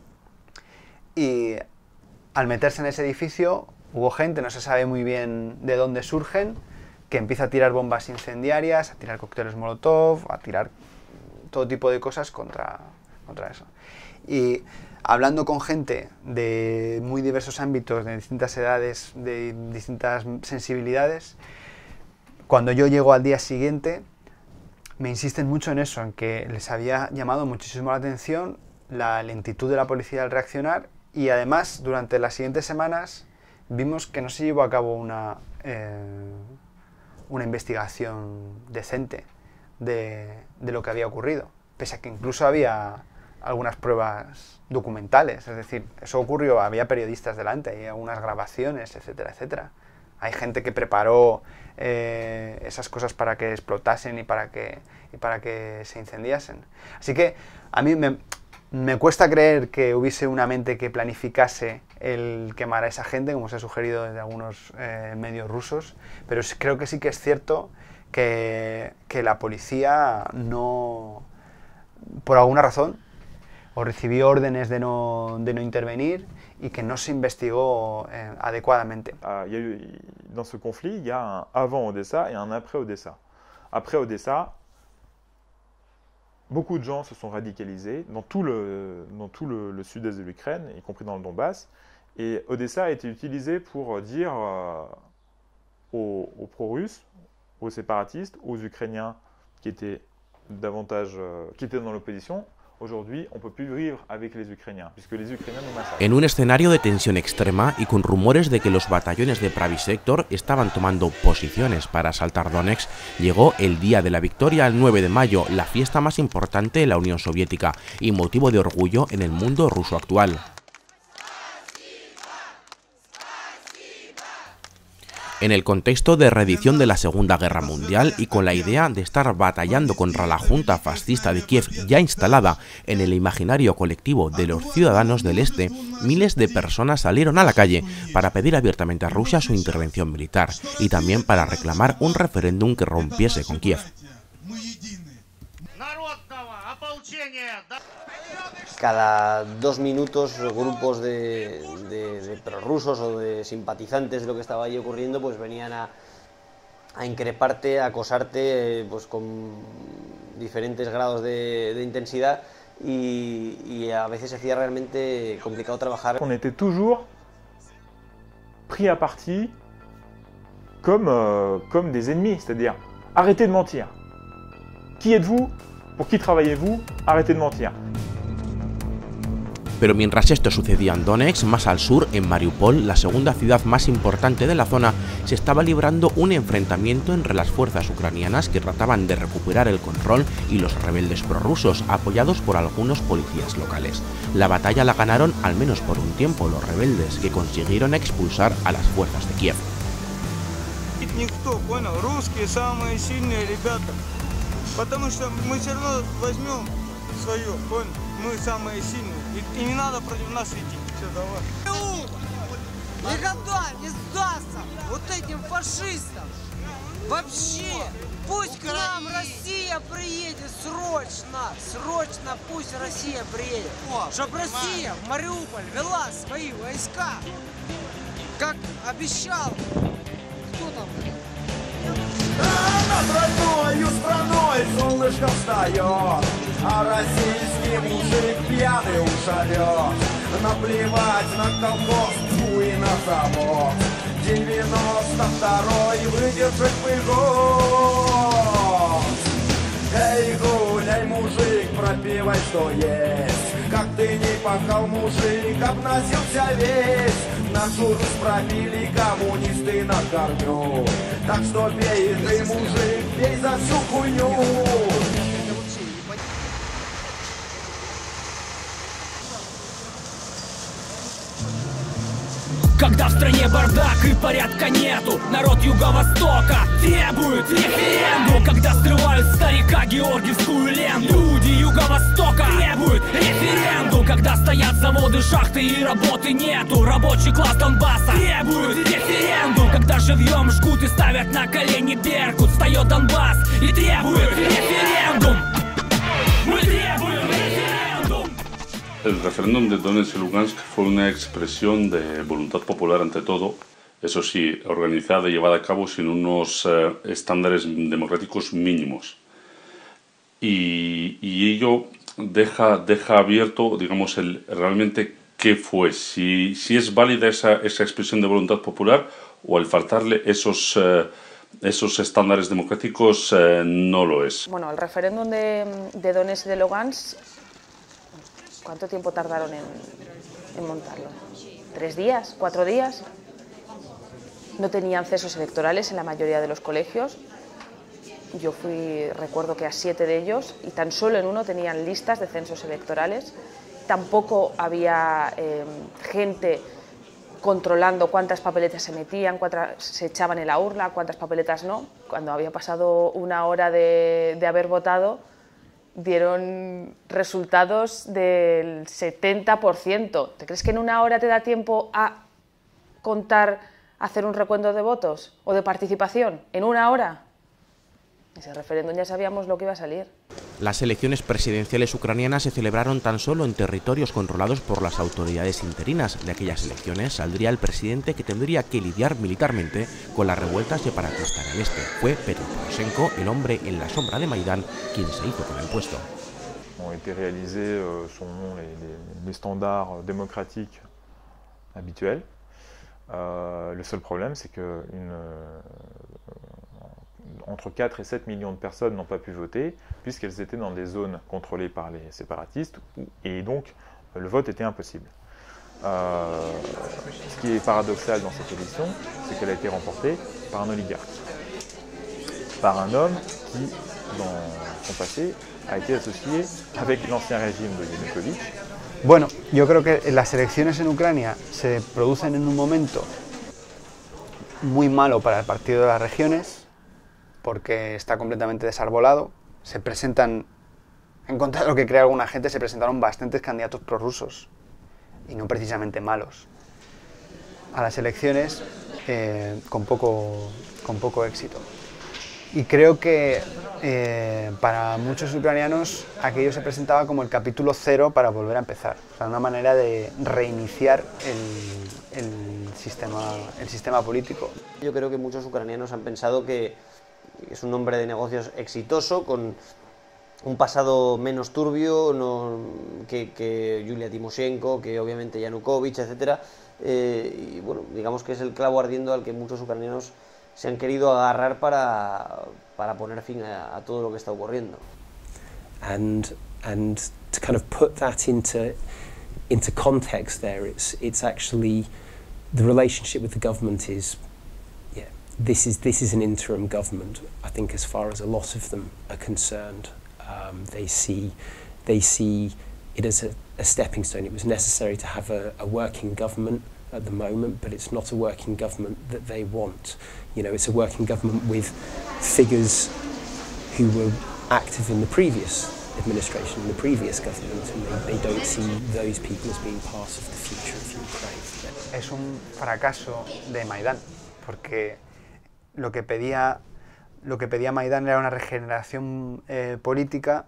[SPEAKER 6] y al meterse en ese edificio hubo gente, no se sabe muy bien de dónde surgen, que empieza a tirar bombas incendiarias, a tirar cócteles Molotov, a tirar todo tipo de cosas contra eso. Y hablando con gente de muy diversos ámbitos, de distintas edades, de distintas sensibilidades, cuando yo llego al día siguiente, me insisten mucho en eso, en que les había llamado muchísimo la atención la lentitud de la policía al reaccionar, y además durante las siguientes semanas vimos que no se llevó a cabo una investigación decente de lo que había ocurrido, pese a que incluso había algunas pruebas documentales, es decir, eso ocurrió, había periodistas delante, hay algunas grabaciones, etcétera, etcétera. Hay gente que preparó esas cosas para que explotasen y para que se incendiasen. Así que a mí me cuesta creer que hubiese una mente que planificase el quemar a esa gente, como se ha sugerido desde algunos medios rusos, pero creo que sí que es cierto que la policía no, por alguna razón, o recibió órdenes de no intervenir y que no se investigó adecuadamente.
[SPEAKER 10] Dans ce conflit, il y a un avant Odessa et un après Odessa. Après Odessa, beaucoup de gens se sont radicalisés dans tout le sud-est de l'Ukraine, y compris dans le Donbass. Et Odessa a été utilisé pour dire aux pro-russes, aux séparatistes, aux Ukrainiens qui étaient dans l'opposition, aujourd'hui on ne peut plus vivre avec les Ukrainiens, puisque les Ukrainiens nous massacrent.
[SPEAKER 1] En un escenario de tensión extrema y con rumores de que los batallones de Pravy Sector estaban tomando posiciones para asaltar Donetsk, llegó el día de la victoria, el 9 de mayo, la fiesta más importante de la Unión Soviética y motivo de orgullo en el mundo ruso actual. En el contexto de reedición de la Segunda Guerra Mundial y con la idea de estar batallando contra la Junta fascista de Kiev ya instalada en el imaginario colectivo de los ciudadanos del Este, miles de personas salieron a la calle para pedir abiertamente a Rusia su intervención militar y también para reclamar un referéndum que rompiese con Kiev.
[SPEAKER 2] Cada 2 minutos grupos de prorrusos o de simpatizantes de lo que estaba allí ocurriendo pues venían a increparte, a acosarte pues con diferentes grados de intensidad y a veces se hacía realmente complicado trabajar.
[SPEAKER 10] On était toujours pris à partie comme des ennemis, c'est-à-dire arrêtez de mentir. Qui êtes-vous? Pour qui travaillez-vous? Arrêtez de mentir.
[SPEAKER 1] Pero mientras esto sucedía en Donetsk, más al sur, en Mariupol, la segunda ciudad más importante de la zona, se estaba librando un enfrentamiento entre las fuerzas ucranianas que trataban de recuperar el control y los rebeldes prorrusos, apoyados por algunos policías locales. La batalla la ganaron, al menos por un tiempo, los rebeldes, que consiguieron expulsar a las fuerzas de Kiev.
[SPEAKER 9] Никто, понял? Русские самые сильные ребята, потому что мы все равно возьмем свое, понял? Мы самые сильные, и не надо против нас идти. Все, давай.
[SPEAKER 17] Никогда не сдастся вот этим фашистам. Вообще, пусть к нам Россия приедет срочно, срочно пусть Россия приедет, чтобы Россия в Мариуполь вела свои войска, как обещал. Кто там?
[SPEAKER 5] Над родною страной солнышко встает, а российский мужик пьяный уж орет. Наплевать на колхоз, тьфу и на завод. 92-й выдержит бы год. Эй, гуляй, мужик, пропивай, что есть. Как ты не пахал, мужик, обносился весь. Нашу Русь пропили коммунисты на корню. Так что пей ты, мужик, пей за всю хуйню.
[SPEAKER 18] Когда в стране бардак и порядка нету, народ Юго-Востока требует референдум. Когда срывают старика георгиевскую ленту, люди Юго-Востока требуют референдум. Когда стоят заводы, шахты и работы нету, рабочий класс Донбасса требует референдум. Когда живьем жгут и ставят на колени Беркут, встает Донбасс и требует референдум. Мы требуем референдум.
[SPEAKER 16] El referéndum de Donetsk y Lugansk fue una expresión de voluntad popular ante todo, eso sí, organizada y llevada a cabo sin unos estándares democráticos mínimos. Y ello deja abierto, digamos, realmente qué fue, si es válida esa expresión de voluntad popular o al faltarle esos estándares democráticos no lo es.
[SPEAKER 7] Bueno, el referéndum de Donetsk y de Lugansk, ¿cuánto tiempo tardaron en montarlo? ¿3 días? ¿4 días? No tenían censos electorales en la mayoría de los colegios. Yo recuerdo que a 7 de ellos, y tan solo en uno tenían listas de censos electorales. Tampoco había gente controlando cuántas papeletas se metían, cuántas se echaban en la urna, cuántas papeletas no. Cuando había pasado 1 hora de haber votado, dieron resultados del 70%. ¿Te crees que en una hora te da tiempo a contar, hacer un recuento de votos o de participación? ¿En una hora? Ese referéndum ya sabíamos lo que iba a salir.
[SPEAKER 1] Las elecciones presidenciales ucranianas se celebraron tan solo en territorios controlados por las autoridades interinas. De aquellas elecciones saldría el presidente que tendría que lidiar militarmente con las revueltas separatistas en el este. Fue Petro Poroshenko, el hombre en la sombra de Maïdan, quien se hizo con el puesto.
[SPEAKER 10] Ont été réalisés selon les standards démocratiques habituels. Le seul problème, c'est que entre 4 et 7 millions de personnes n'ont pas pu voter, puisqu'elles étaient dans des zones contrôlées par les séparatistes, et donc le vote était impossible. Ce qui est paradoxal dans cette élection, c'est qu'elle a été remportée par un oligarque, par un homme qui, dans son passé, a été associé avec l'ancien régime de Yanukovych.
[SPEAKER 6] Bueno, yo creo que las elecciones en Ucrania se producen en un momento muy malo para el Partido de las Regiones, porque está completamente desarbolado. Se presentan, en contra de lo que cree alguna gente, se presentaron bastantes candidatos prorrusos, y no precisamente malos, a las elecciones con poco éxito. Y creo que para muchos ucranianos aquello se presentaba como el capítulo 0 para volver a empezar, o sea, una manera de reiniciar el sistema político.
[SPEAKER 2] Yo creo que muchos ucranianos han pensado que es un hombre de negocios exitoso, con un pasado menos turbio que Yulia Timoshenko, que obviamente Yanukovych, etc. Y bueno, digamos que es el clavo ardiendo al que muchos ucranianos se han querido agarrar para poner fin a todo lo que está ocurriendo.
[SPEAKER 15] And to kind of put that into context there, it's actually the relationship with the government is, yeah, this is an interim government. I think as far as a lot of them are concerned, they see it as a stepping stone. It was necessary to have a working government at the moment, but it's not a working government that they want. You know, it's a working government with figures who were active in the previous administration, in the previous government, and they don't see those people as being part of the future of Ukraine.
[SPEAKER 6] Es un fracaso de Maidán, porque lo que pedía Maidán era una regeneración política,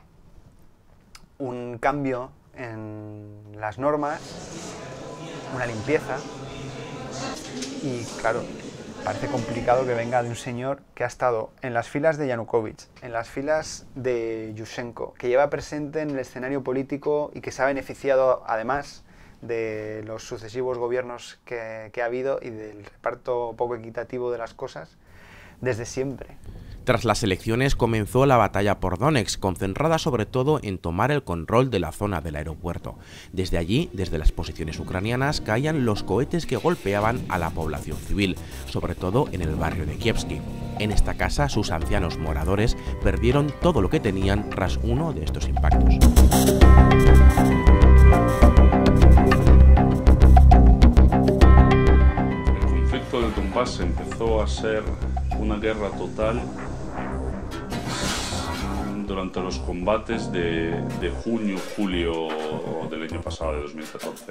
[SPEAKER 6] un cambio en las normas, una limpieza, y claro, parece complicado que venga de un señor que ha estado en las filas de Yanukovych, en las filas de Yushchenko, que lleva presente en el escenario político y que se ha beneficiado además de los sucesivos gobiernos que ha habido y del reparto poco equitativo de las cosas desde siempre.
[SPEAKER 1] Tras las elecciones comenzó la batalla por Donetsk, concentrada sobre todo en tomar el control de la zona del aeropuerto. Desde allí, desde las posiciones ucranianas, caían los cohetes que golpeaban a la población civil, sobre todo en el barrio de Kievsky. En esta casa, sus ancianos moradores perdieron todo lo que tenían tras uno de estos impactos.
[SPEAKER 16] El conflicto del Donbass empezó a ser una guerra total durante los combates de junio-julio del año pasado, de 2014.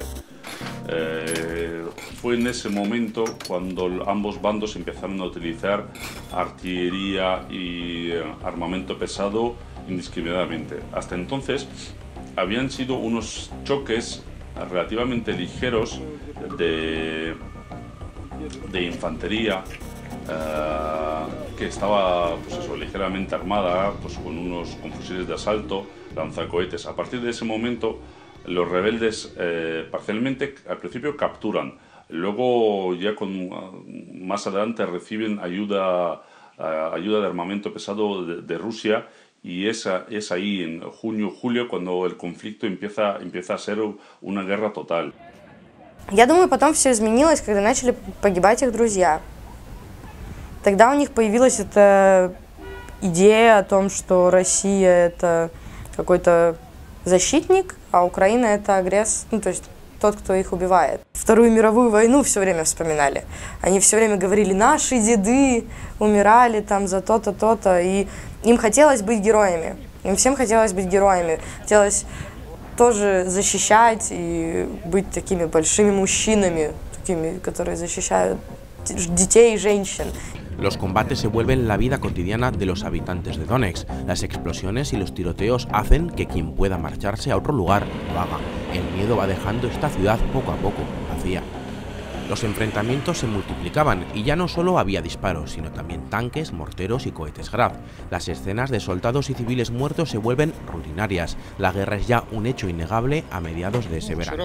[SPEAKER 16] Fue en ese momento cuando ambos bandos empezaron a utilizar artillería y armamento pesado indiscriminadamente. Hasta entonces habían sido unos choques relativamente ligeros de infantería, que estaba pues eso, ligeramente armada, pues con fusiles de asalto, lanzacohetes. A partir de ese momento, los rebeldes parcialmente al principio capturan, luego ya más adelante reciben ayuda de armamento pesado de Rusia, y es ahí en junio-julio cuando el conflicto empieza a ser una guerra total.
[SPEAKER 11] Я думаю, потом все изменилось, когда начали погибать их друзья. Тогда у них появилась эта идея о том, что Россия – это какой-то защитник, а Украина – это агрессор. Ну, то есть тот, кто их убивает. Вторую мировую войну все время вспоминали. Они все время говорили, наши деды умирали там за то-то, то-то. И им хотелось быть героями. Им всем хотелось быть героями. Хотелось тоже защищать и быть такими большими мужчинами, такими, которые защищают детей и женщин.
[SPEAKER 1] Los combates se vuelven la vida cotidiana de los habitantes de Donetsk. Las explosiones y los tiroteos hacen que quien pueda marcharse a otro lugar lo haga. El miedo va dejando esta ciudad poco a poco vacía. Los enfrentamientos se multiplicaban y ya no solo había disparos, sino también tanques, morteros y cohetes Grad. Las escenas de soldados y civiles muertos se vuelven rutinarias. La guerra es ya un hecho innegable a mediados de ese verano.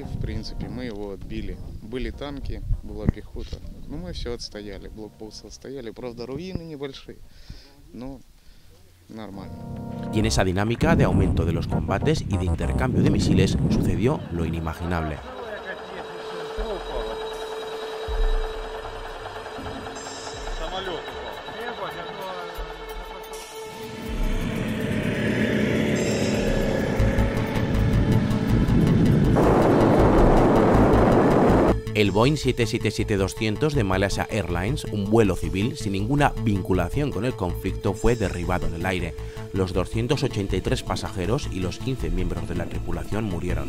[SPEAKER 8] Были танки, была пехота. Но мы все отстояли, блокпосты отстояли. Правда, руины небольшие, но нормально.
[SPEAKER 1] Y en esa dinámica de aumento de los combates y de intercambio de misiles sucedió lo inimaginable. El Boeing 777-200 de Malaysia Airlines, un vuelo civil sin ninguna vinculación con el conflicto, fue derribado en el aire. Los 283 pasajeros y los 15 miembros de la tripulación murieron.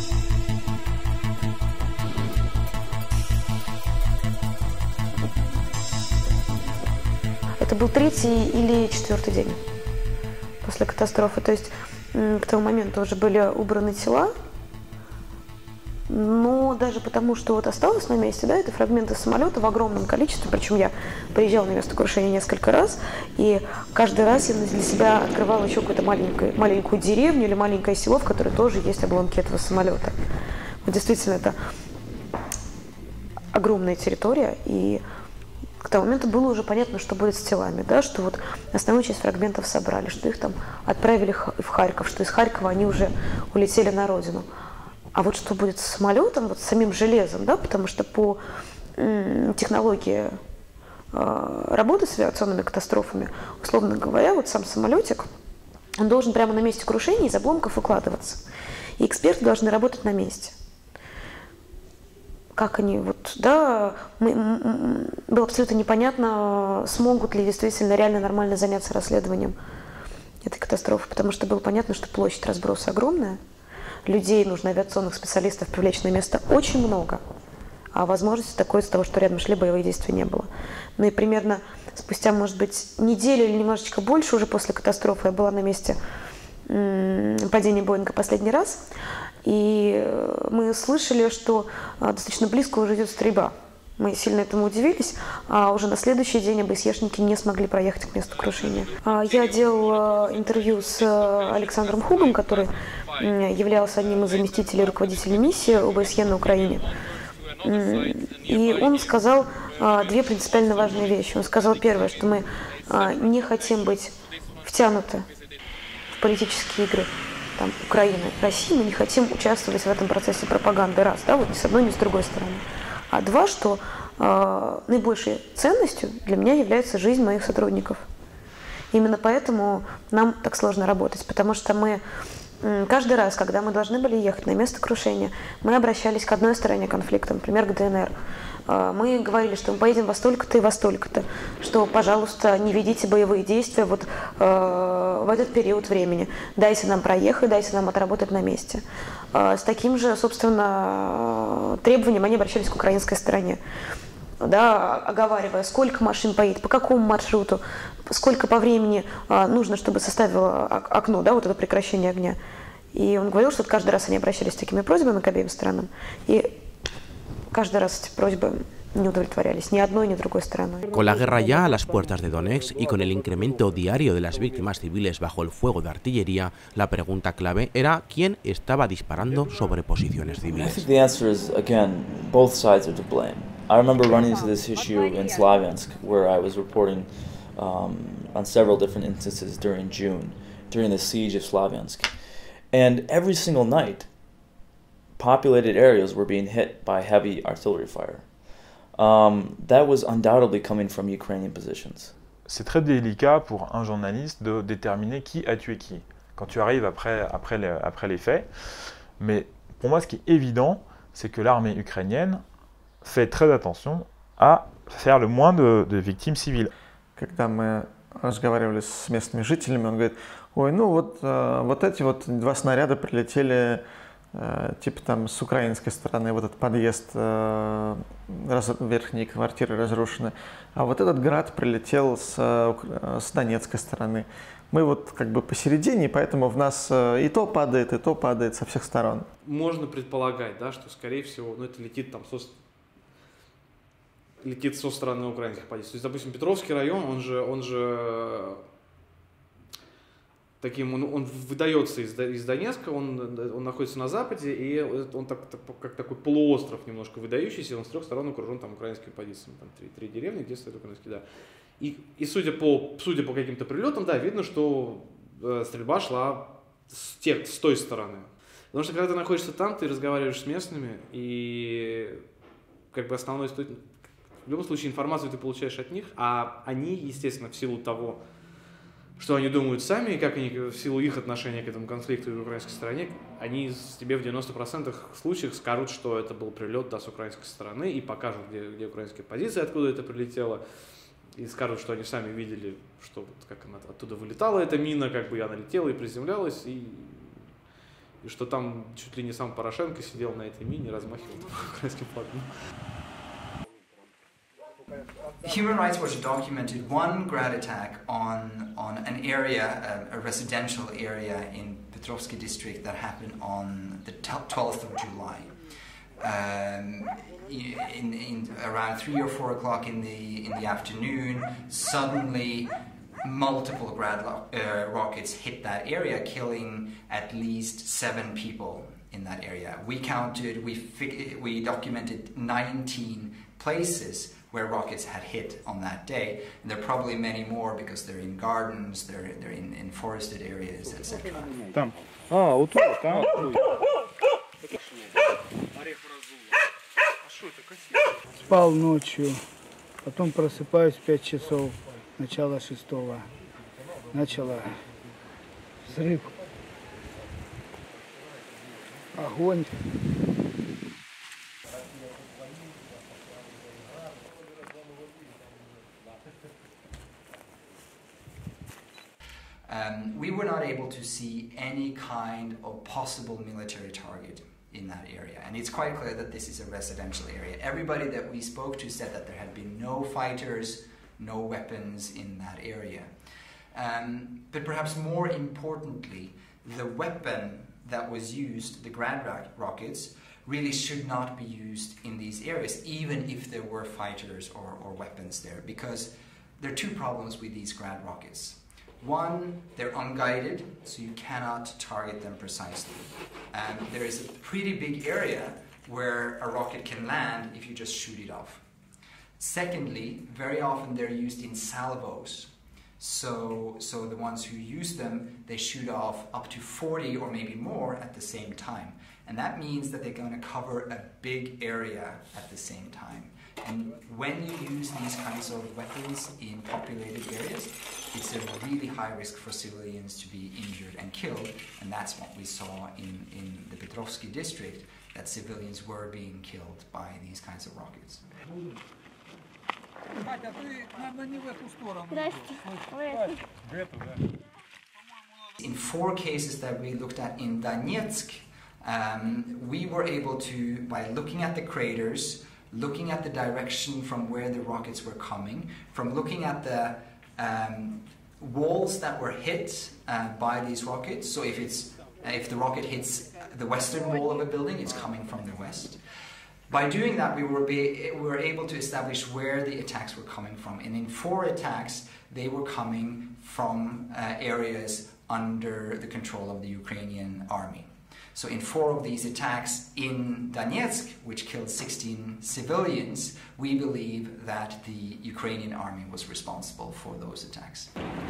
[SPEAKER 13] Это был 3-й или 4-й день после катастрофы. То есть к тому моменту уже были убраны тела. Но даже потому, что вот осталось на месте, да, это фрагменты самолета в огромном количестве, причем я приезжала на место крушения несколько раз, и каждый раз я для себя открывала еще какую-то маленькую деревню или маленькое село, в которой тоже есть обломки этого самолета. Вот действительно, это огромная территория, и к тому моменту было уже понятно, что будет с телами, да, что вот основную часть фрагментов собрали, что их там отправили в Харьков, что из Харькова они уже улетели на родину. А вот что будет с самолетом, вот с самим железом, да, потому что по технологии работы с авиационными катастрофами, условно говоря, вот сам самолетик, он должен прямо на месте крушения из обломков выкладываться. И эксперты должны работать на месте. Как они, вот, да, было абсолютно непонятно, смогут ли действительно реально нормально заняться расследованием этой катастрофы, потому что было понятно, что площадь разброса огромная. Людей нужно, авиационных специалистов привлечь на место очень много, а возможности такой из-за того, что рядом шли боевые действия, не было. Ну и примерно спустя, может быть, неделю или немножечко больше уже после катастрофы я была на месте падения Боинга последний раз, и мы слышали, что достаточно близко уже идет стрельба. Мы сильно этому удивились, а уже на следующий день ОБСЕшники не смогли проехать к месту крушения. Я делала интервью с Александром Хугом, который являлся одним из заместителей руководителя миссии ОБСЕ на Украине. И он сказал две принципиально важные вещи. Он сказал первое, что мы не хотим быть втянуты в политические игры там, Украины, России, мы не хотим участвовать в этом процессе пропаганды, раз, да, вот ни с одной, ни с другой стороны. А два, что наибольшей ценностью для меня является жизнь моих сотрудников. Именно поэтому нам так сложно работать, потому что мы каждый раз, когда мы должны были ехать на место крушения, мы обращались к одной стороне конфликта, например, к ДНР. Мы говорили, что мы поедем во столько-то и во столько-то, что, пожалуйста, не ведите боевые действия вот в этот период времени. Дайте нам проехать, дайте нам отработать на месте. С таким же, собственно, требованием они обращались к украинской стороне, да, оговаривая, сколько машин поедет, по какому маршруту, сколько по времени нужно, чтобы составило окно, да, вот это прекращение огня. И он говорил, что каждый раз они обращались с такими просьбами к обеим сторонам. И каждый раз эти просьбы не удовлетворялись ни одной, ни другой стороной.
[SPEAKER 1] Con la guerra ya a las puertas de Donetsk y con el incremento diario de las víctimas civiles bajo el fuego de artillería, la pregunta clave era quién estaba disparando sobre posiciones civiles.
[SPEAKER 3] I think the answer is, again, both sides are to blame. I remember running into this issue in Slavyansk, where I was reporting on several different instances during June, during the siege of Slavyansk. And every single night, populated areas were being hit by heavy artillery fire. That was undoubtedly coming from Ukrainian positions.
[SPEAKER 10] C'est très délicat pour un journaliste de déterminer qui a tué qui, quand tu arrives après les faits. Mais pour moi, ce qui est évident, c'est que l'armée ukrainienne fait très attention à faire le moins de victimes civiles.
[SPEAKER 21] Когда мы разговаривали с местными жителями, он говорит, ой, ну вот эти вот 2 снаряда прилетели типа там с украинской стороны, вот этот подъезд верхней квартиры разрушены, а вот этот град прилетел с донецкой стороны. Мы вот как бы посередине, поэтому в нас и то падает со всех сторон.
[SPEAKER 12] Можно предполагать, да, что скорее всего, ну, это летит там со стороны украинских позиций. То есть, допустим, Петровский район, он же таким, он выдается из Донецка, он находится на западе, и он как такой полуостров немножко выдающийся, он с 3 сторон окружен там украинскими позициями, там 3 деревни, где стоят украинские, да. И судя по каким-то прилетам, да, видно, что стрельба шла с той стороны. Потому что когда ты находишься там, ты разговариваешь с местными, и как бы основной в любом случае информацию ты получаешь от них, а они, естественно, в силу того, что они думают сами, и как они, в силу их отношения к этому конфликту в украинской стороне, они тебе в 90% случаев скажут, что это был прилет, да, с украинской стороны, и покажут, где украинские позиции, откуда это прилетело, и скажут, что они сами видели, что как она оттуда вылетала эта мина, как бы она летела и приземлялась, и что там чуть ли не сам Порошенко сидел на этой мине, размахивал украинским флагом.
[SPEAKER 19] Human Rights Watch documented one grad attack on an area, a residential area in Petrovsky district that happened on the 12th of July. In around 3 or 4 o'clock in the afternoon, suddenly multiple grad rockets hit that area, killing at least 7 people in that area. We counted, we documented 19 places where rockets had hit on that day. And there are probably many more because they're in gardens, they're in forested areas, etc.
[SPEAKER 20] Там. Вот тут, там. Спал ночью, потом просыпаюсь в 5 часов, начало 6-го. Начало взрыв, огонь.
[SPEAKER 19] We were not able to see any kind of possible military target in that area, and it's quite clear that this is a residential area. Everybody that we spoke to said that there had been no fighters, no weapons in that area. But perhaps more importantly, the weapon that was used, the Grad rockets, really should not be used in these areas, even if there were fighters or weapons there, because there are 2 problems with these Grad rockets. One, they're unguided, so you cannot target them precisely. There is a pretty big area where a rocket can land if you just shoot it off. Secondly, very often they're used in salvos. So the ones who use them, they shoot off up to 40 or maybe more at the same time. And that means that they're going to cover a big area at the same time. And when you use these kinds of weapons in populated areas, it's a really high risk for civilians to be injured and killed, and that's what we saw in the Petrovsky district, that civilians were being killed by these kinds of rockets. In 4 cases that we looked at in Donetsk, we were able to, by looking at the craters, looking at the direction from where the rockets were coming, from looking at the walls that were hit by these rockets. So if the rocket hits the western wall of a building, it's coming from the west. By doing that, we were able to establish where the attacks were coming from. And in 4 attacks, they were coming from areas under the control of the Ukrainian army. So in 4 of these attacks in Donetsk, which killed 16 civilians, we believe that the Ukrainian army was responsible for those attacks.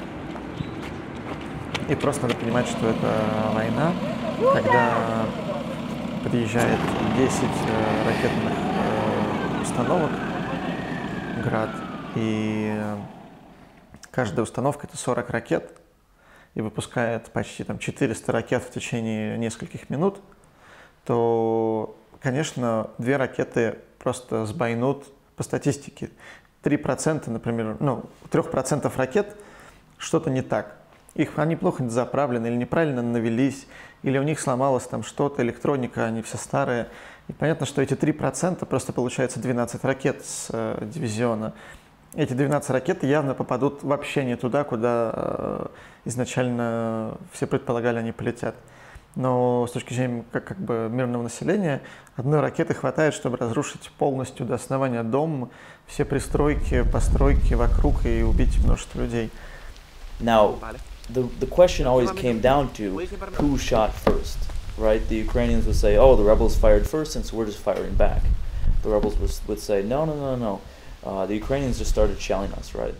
[SPEAKER 21] И просто надо понимать, что это война, когда подъезжает 10 ракетных установок, «Град», и каждая установка — это 40 ракет, и выпускает почти там 400 ракет в течение нескольких минут, то конечно, 2 ракеты просто сбойнут по статистике. 3%, например, 3% ракет что-то не так. Они плохо заправлены или неправильно навелись, или у них сломалось там что-то, электроника, они все старые. И понятно, что эти 3% просто получается 12 ракет с дивизиона. Эти 12 ракет явно попадут вообще не туда, куда изначально все предполагали, они полетят. Но с точки зрения как бы мирного населения, одной ракеты хватает, чтобы разрушить полностью до основания дом, все пристройки, постройки вокруг и убить множество людей.
[SPEAKER 3] Now, the question always came down to who shot first, right? The Ukrainians would say, oh, the rebels fired first, and so we're just firing back. The rebels would say, no. The Ukrainians just started shelling us, right?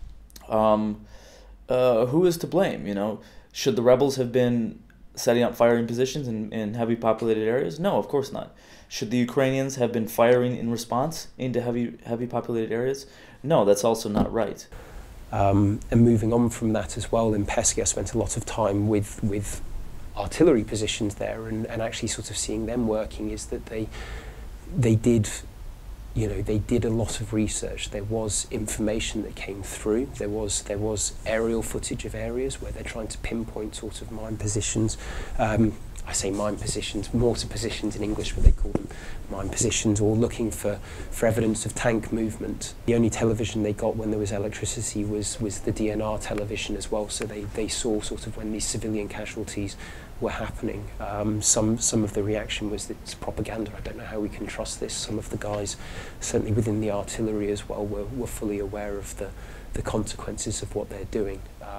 [SPEAKER 3] Who is to blame, you know? Should the rebels have been setting up firing positions in heavy populated areas? No, of course not. Should the Ukrainians have been firing in response into heavy populated areas? No, that's also not right.
[SPEAKER 15] And moving on from that as well, in Pesky I spent a lot of time with artillery positions there, and actually sort of seeing them working is that they did a lot of research. There was information that came through. There was aerial footage of areas where they're trying to pinpoint sort of mine positions. I say mine positions, mortar positions in English, but they call them mine positions, or looking for evidence of tank movement. The only television they got when there was electricity was the DNR television as well, so they saw sort of when these civilian casualties were happening. Some of the reaction was that it's propaganda. I don't know how we can trust this. Some of the guys, certainly within the artillery as well, were fully aware of the consequences of what they're doing.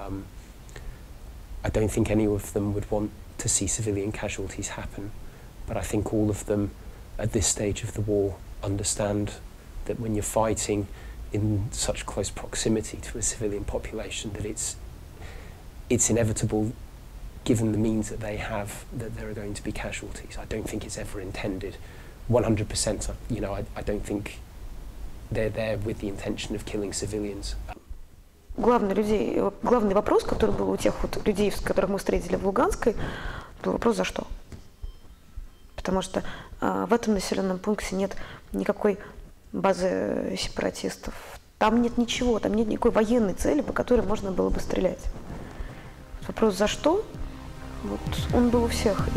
[SPEAKER 15] I don't think any of them would want to see civilian casualties happen, but I think all of them at this stage of the war understand that when you're fighting in such close proximity to a civilian population, that it's inevitable, given the means that they have, that there are going to be casualties. I don't think it's ever intended 100%. You know, I don't think they're there with the intention of killing civilians.
[SPEAKER 13] Главный вопрос, который был у тех вот людей, которых мы встретили в Луганской, был вопрос «за что?». Потому что в этом населенном пункте нет никакой базы сепаратистов. Там нет ничего, там нет никакой военной цели, по которой можно было бы стрелять. Вопрос «за что?», вот, он был у всех.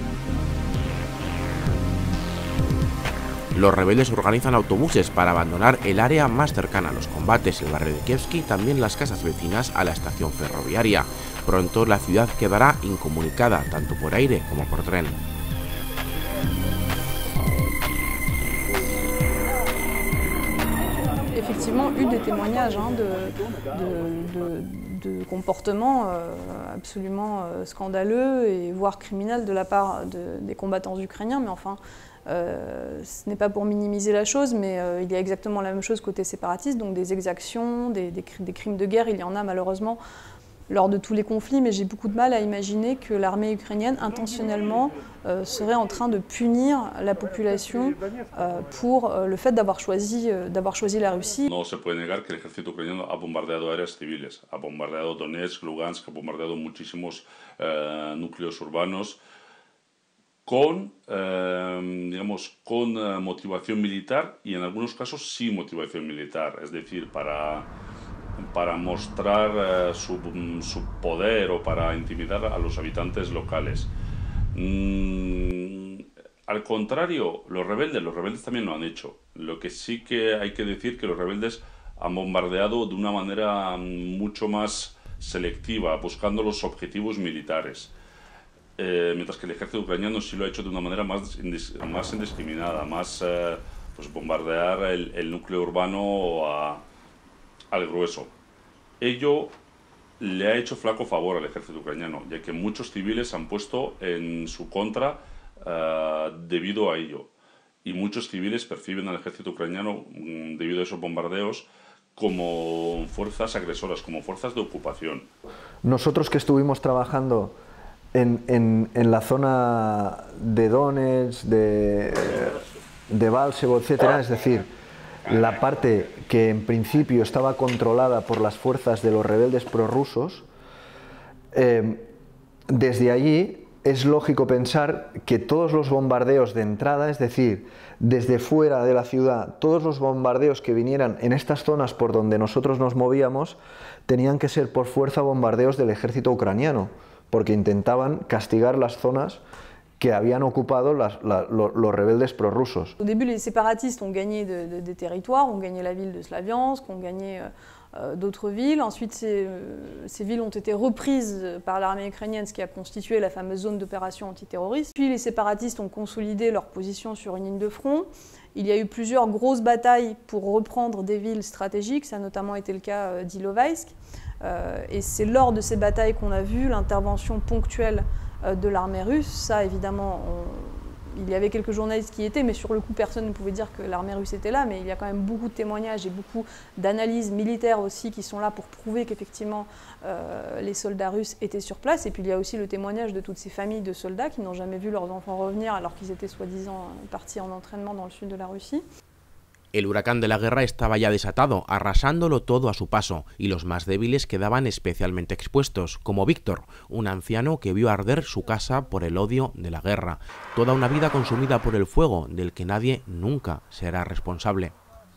[SPEAKER 1] Los rebeldes organizan autobuses para abandonar el área más cercana a los combates, el barrio de Kievski, y también las casas vecinas a la estación ferroviaria. Pronto la ciudad quedará incomunicada, tanto por aire como por tren.
[SPEAKER 14] Effectivement, eu des témoignages de comportements absolument scandaleux et voire criminels de la part des combattants ukrainiens, mais enfin, ce n'est pas pour minimiser la chose, mais il y a exactement la même chose côté séparatiste, donc des exactions, des crimes de guerre, il y en a malheureusement lors de tous les conflits, mais j'ai beaucoup de mal à imaginer que l'armée ukrainienne, intentionnellement, serait en train de punir la population pour le fait d'avoir choisi la Russie.
[SPEAKER 16] No se puede negar que el ejército ucraniano ha bombardeado áreas civiles, ha bombardeado Donetsk, Lugansk, ha bombardeado muchísimos núcleos urbanos con motivación militar y en algunos casos sin motivación militar, es decir, para mostrar su poder o para intimidar a los habitantes locales. Al contrario, los rebeldes también lo han hecho. Lo que sí que hay que decir que los rebeldes han bombardeado de una manera mucho más selectiva, buscando los objetivos militares. Mientras que el ejército ucraniano sí lo ha hecho de una manera más indiscriminada, más pues bombardear el núcleo urbano al grueso. Ello le ha hecho flaco favor al ejército ucraniano, ya que muchos civiles han puesto en su contra debido a ello. Y muchos civiles perciben al ejército ucraniano, debido a esos bombardeos, como fuerzas agresoras, como fuerzas de ocupación.
[SPEAKER 4] Nosotros que estuvimos trabajando en la zona de Donetsk, de Balsevo, etcétera, es decir, la parte que en principio estaba controlada por las fuerzas de los rebeldes prorrusos, desde allí es lógico pensar que todos los bombardeos de entrada, es decir, desde fuera de la ciudad, todos los bombardeos que vinieran en estas zonas por donde nosotros nos movíamos, tenían que ser por fuerza bombardeos del ejército ucraniano, porque intentaban castigar las zonas que habían ocupado los rebeldes prorrusos.
[SPEAKER 14] Au début, les séparatistes ont gagné des territoires, ont gagné la ville de Slaviansk, ont gagné d'autres villes. Ensuite, ces villes ont été reprises par l'armée ukrainienne, ce qui a constitué la fameuse zone d'opération antiterroriste. Puis les séparatistes ont consolidé leur position sur une ligne de front. Il y a eu plusieurs grosses batailles pour reprendre des villes stratégiques, ça a notamment été le cas d'Ilovaisk. Et c'est lors de ces batailles qu'on a vu l'intervention ponctuelle de l'armée russe. Ça, évidemment, il y avait quelques journalistes qui y étaient, mais sur le coup, personne ne pouvait dire que l'armée russe était là. Mais il y a quand même beaucoup de témoignages et beaucoup d'analyses militaires aussi qui sont là pour prouver qu'effectivement les soldats russes étaient sur place. Et puis il y a aussi le témoignage de toutes ces familles de soldats qui n'ont jamais vu leurs enfants revenir alors qu'ils étaient soi-disant partis en entraînement dans le sud de la Russie.
[SPEAKER 1] El huracán de la guerra estaba ya desatado, arrasándolo todo a su paso, y los más débiles quedaban especialmente expuestos, como Víctor, un anciano que vio arder su casa por el odio de la guerra, toda una vida consumida por el fuego del que nadie nunca será responsable.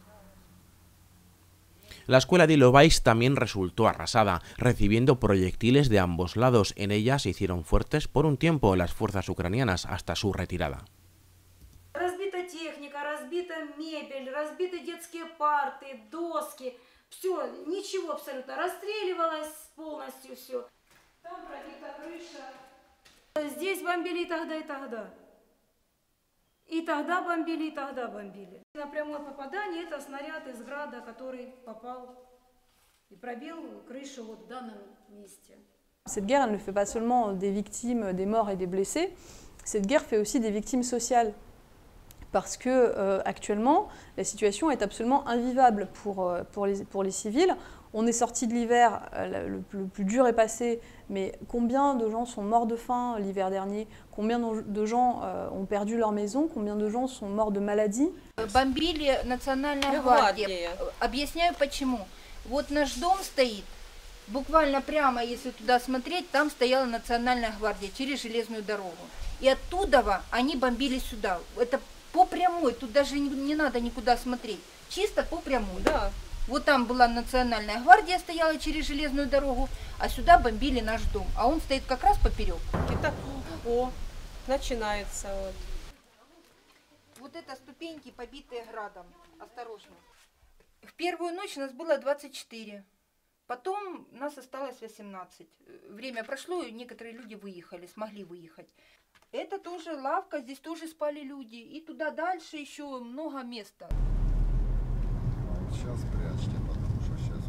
[SPEAKER 1] La escuela de Ilovaisk también resultó arrasada, recibiendo proyectiles de ambos lados. En ella se hicieron fuertes por un tiempo las fuerzas ucranianas hasta su retirada.
[SPEAKER 9] Разбита техника, разбита мебель, разбиты детские парты, доски. Все, ничего абсолютно. Расстреливалось полностью все. Там пробита крыша. Здесь бомбили и тогда, и тогда. И тогда бомбили, и тогда бомбили. На прямое попадание это снаряд из града, который попал и пробил крышу вот в данном месте.
[SPEAKER 14] Cette guerre, elle ne fait pas seulement des victimes, des morts et des blessés. Cette guerre fait aussi des victimes sociales. Parce que actuellement, la situation est absolument invivable pour les civils. On est sorti de l'hiver, le plus dur est passé, mais combien de gens sont morts de faim l'hiver dernier? Combien de gens ont perdu leur maison? Combien de gens sont morts de maladie?
[SPEAKER 22] Бомбили Национальная гвардия. Объясняю почему. Вот наш дом стоит, буквально прямо, если туда смотреть, там стояла Национальная гвардия через железную дорогу. И оттуда они бомбили сюда. Это по прямой, тут даже не надо никуда смотреть, чисто по прямой. Да. Вот там была Национальная гвардия, стояла через железную дорогу, а сюда бомбили наш дом, а он стоит как раз поперек.
[SPEAKER 23] Это, начинается вот.
[SPEAKER 22] Вот это ступеньки, побитые градом, осторожно. В первую ночь нас было 24, потом нас осталось 18. Время прошло, и некоторые люди выехали, смогли выехать. Это тоже лавка, здесь тоже спали люди. И туда дальше еще много места.
[SPEAKER 24] Сейчас прячьте, потому что сейчас...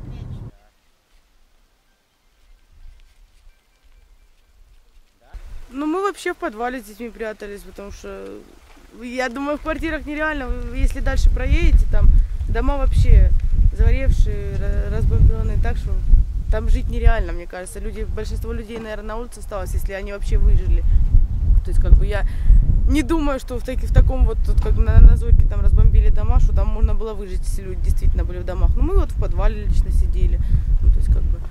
[SPEAKER 23] Ну, мы вообще в подвале с детьми прятались, потому что, я думаю, в квартирах нереально. Если дальше проедете, там дома вообще загоревшие, разбомбленные, так что там жить нереально, мне кажется. Большинство людей, наверное, на улице осталось, если они вообще выжили. То есть, как бы, я не думаю, что в таком вот, тут, как на Зорьке там разбомбили дома, что там можно было выжить, если люди действительно были в домах. Ну, мы вот в подвале лично сидели. Ну, то есть, как бы...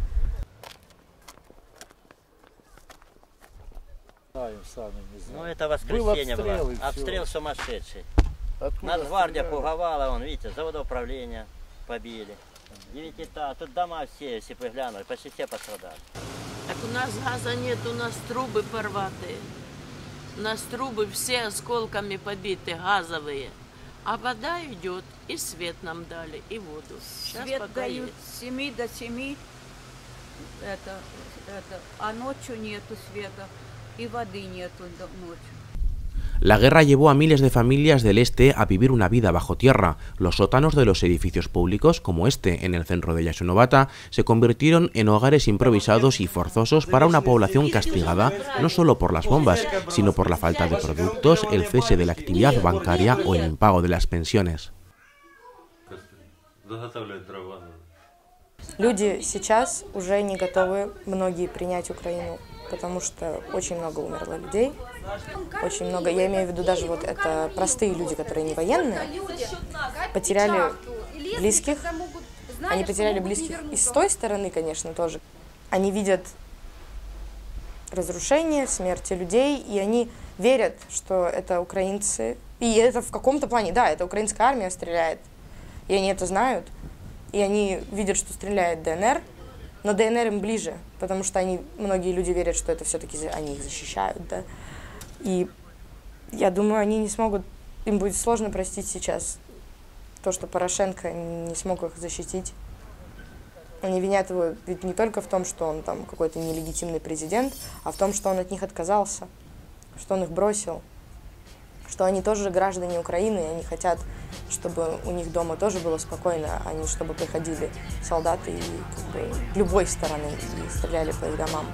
[SPEAKER 25] Ну, это воскресенье было. Обстрел сумасшедший. Нацгвардия пуговала, вон, видите, заводоуправление побили. 9 этажей, тут дома все, если вы глянули, почти все пострадали.
[SPEAKER 26] Так у нас газа нет, у нас трубы порватые. У нас трубы все осколками побиты, газовые. А вода идет, и свет нам дали, и воду. Сейчас
[SPEAKER 27] свет
[SPEAKER 26] пока
[SPEAKER 27] дают
[SPEAKER 26] есть.
[SPEAKER 27] с 7 до 7, а ночью нету света, и воды нету ночью.
[SPEAKER 1] La guerra llevó a miles de familias del este a vivir una vida bajo tierra. Los sótanos de los edificios públicos, como este en el centro de Yashunovata, se convirtieron en hogares improvisados y forzosos para una población castigada no solo por las bombas, sino por la falta de productos, el cese de la actividad bancaria o el impago de las pensiones.
[SPEAKER 11] Люди сейчас уже не готовы, многие, принять Украину, потому что очень много умерло людей, очень много, я имею в виду даже вот это простые люди, которые не военные, потеряли близких, они потеряли близких и с той стороны, конечно, тоже. Они видят разрушения, смерти людей, и они верят, что это украинцы. И это в каком-то плане, да, это украинская армия стреляет, и они это знают, и они видят, что стреляет ДНР, но ДНР им ближе, потому что многие люди верят, что это все-таки они их защищают, да. И я думаю, они не смогут, им будет сложно простить сейчас то, что Порошенко не смог их защитить. Они винят его ведь не только в том, что он там какой-то нелегитимный президент, а в том, что он от них отказался, что он их бросил, что они тоже граждане Украины, и они хотят, чтобы у них дома тоже было спокойно, а не чтобы приходили солдаты и как бы любой стороны и стреляли по их домам.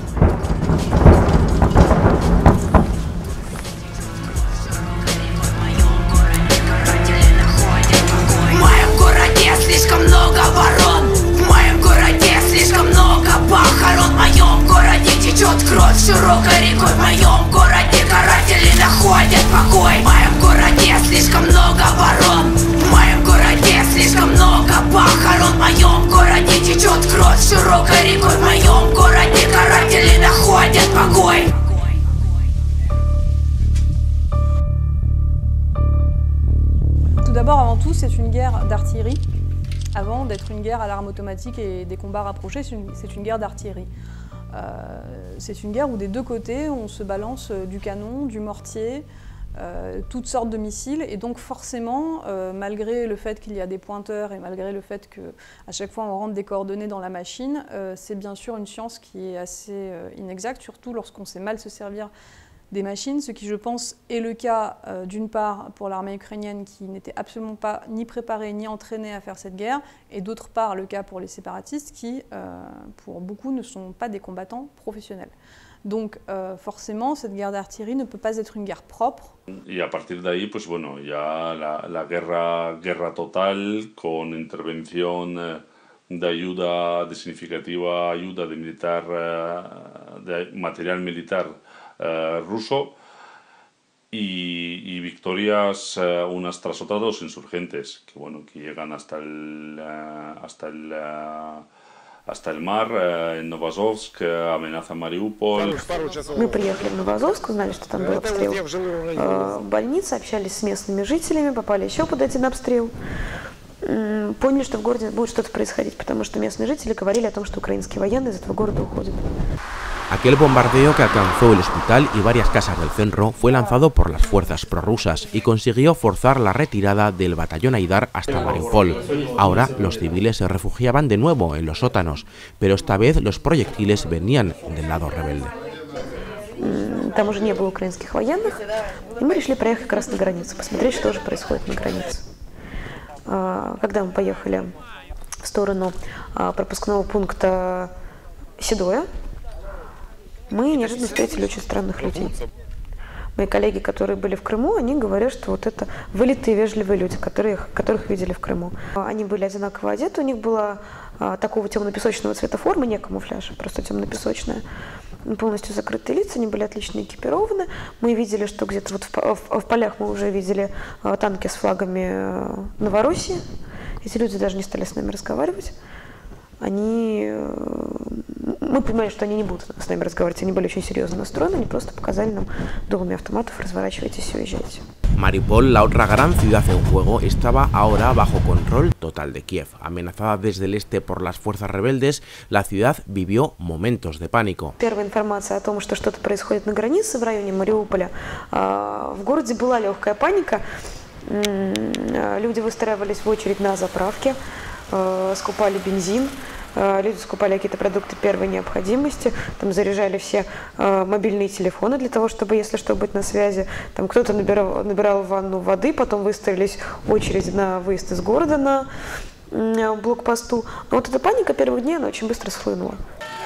[SPEAKER 2] В моем городе слишком много ворон, в моем городе слишком много похорон, в моем городе течет кровь широкой рекой, в моем городе каратели находят покой. В моем городе слишком много ворон, в моем городе слишком много похорон, в моем городе течет кровь широкой рекой, в моем городе каратели naходят покой.
[SPEAKER 14] Tout d'abord, avant tout, c'est une guerre d'artillerie. Avant d'être une guerre à l'arme automatique et des combats rapprochés, c'est une guerre d'artillerie. C'est une guerre où des deux côtés, on se balance du canon, du mortier, toutes sortes de missiles. Et donc forcément, malgré le fait qu'il y a des pointeurs et malgré le fait qu'à chaque fois on rentre des coordonnées dans la machine, c'est bien sûr une science qui est assez inexacte, surtout lorsqu'on sait mal se servir des machines, ce qui je pense est le cas d'une part pour l'armée ukrainienne qui n'était absolument pas ni préparée ni entraînée à faire cette guerre, et d'autre part le cas pour les séparatistes qui, pour beaucoup, ne sont pas des combattants professionnels. Donc forcément, cette guerre d'artillerie ne peut pas être une guerre propre.
[SPEAKER 16] Y a partir de ahí, pues bueno, ya la guerra total con intervención de ayuda, de significativa ayuda de militar, de material militar ruso y victorias unas tras otras de los insurgentes que bueno que llegan hasta el mar en Novazovsk, amenaza Mariupol.
[SPEAKER 13] Мы приехали в Новоазовск, узнали, что там был обстрел больницы, общались с местными жителями, попали еще под один обстрел. Поняли, что в городе будет что-то происходить, потому что местные жители говорили о том, что украинские военные из этого города уходят.
[SPEAKER 1] Aquel bombardeo que alcanzó el hospital y varias casas del centro fue lanzado por las fuerzas prorrusas y consiguió forzar la retirada del batallón Aidar hasta Mariupol. Ahora los civiles se refugiaban de nuevo en los sótanos, pero esta vez los proyectiles venían del lado rebelde.
[SPEAKER 13] Там уже не было украинских военных, и мы решили проехать как раз на границу, посмотреть, что же происходит на границе. Когда мы поехали в сторону пропускного пункта Седое, мы неожиданно встретили очень странных людей. Мои коллеги, которые были в Крыму, они говорят, что вот это вылитые вежливые люди, которых видели в Крыму. Они были одинаково одеты, у них была такого темно-песочного цвета форма, не камуфляж, просто темно-песочная. Полностью закрытые лица, они были отлично экипированы. Мы видели, что где-то вот в полях мы уже видели танки с флагами Новороссии. Эти люди даже не стали с нами разговаривать. Мы понимали, что они не будут с нами разговаривать, они были очень серьезно настроены, они просто показали нам дулами автоматов: разворачивайтесь и уезжайте.
[SPEAKER 1] Mariupol, la otra gran ciudad en juego, estaba ahora bajo control total de Kiev. Amenazada desde el este por las fuerzas rebeldes, la ciudad vivió momentos de pánico.
[SPEAKER 13] Первая информация о том, что что-то происходит на границе в районе Мариуполя, в городе была легкая паника. Люди выстраивались в очередь на заправке, скупали бензин. Люди скупали какие-то продукты первой необходимости, там заряжали все мобильные телефоны для того, чтобы, если что, быть на связи. Там кто-то набирал в ванну воды, потом выстроились очереди на выезд из города на блокпосту. Но вот эта паника первых дней, она очень быстро схлынула.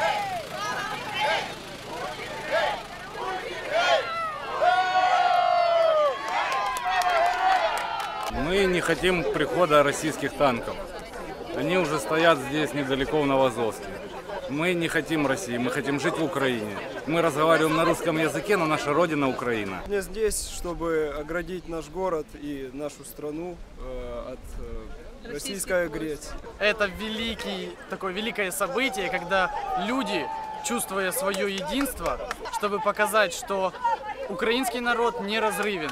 [SPEAKER 5] Мы не хотим прихода российских танков. Они уже стоят здесь недалеко в Новоазовске. Мы не хотим России, мы хотим жить в Украине. Мы разговариваем на русском языке, но наша родина Украина.
[SPEAKER 6] Мы здесь, чтобы оградить наш город и нашу страну от российской агрессии.
[SPEAKER 7] Это такое великое событие, когда люди чувствуя свое единство, чтобы показать, что украинский народ не разрывен.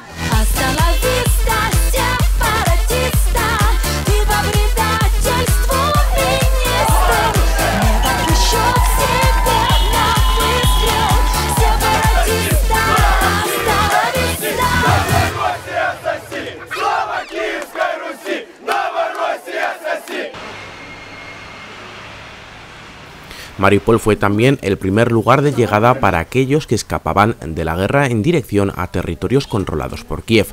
[SPEAKER 1] Mariupol fue también el primer lugar de llegada para aquellos que escapaban de la guerra en dirección a territorios controlados por Kiev.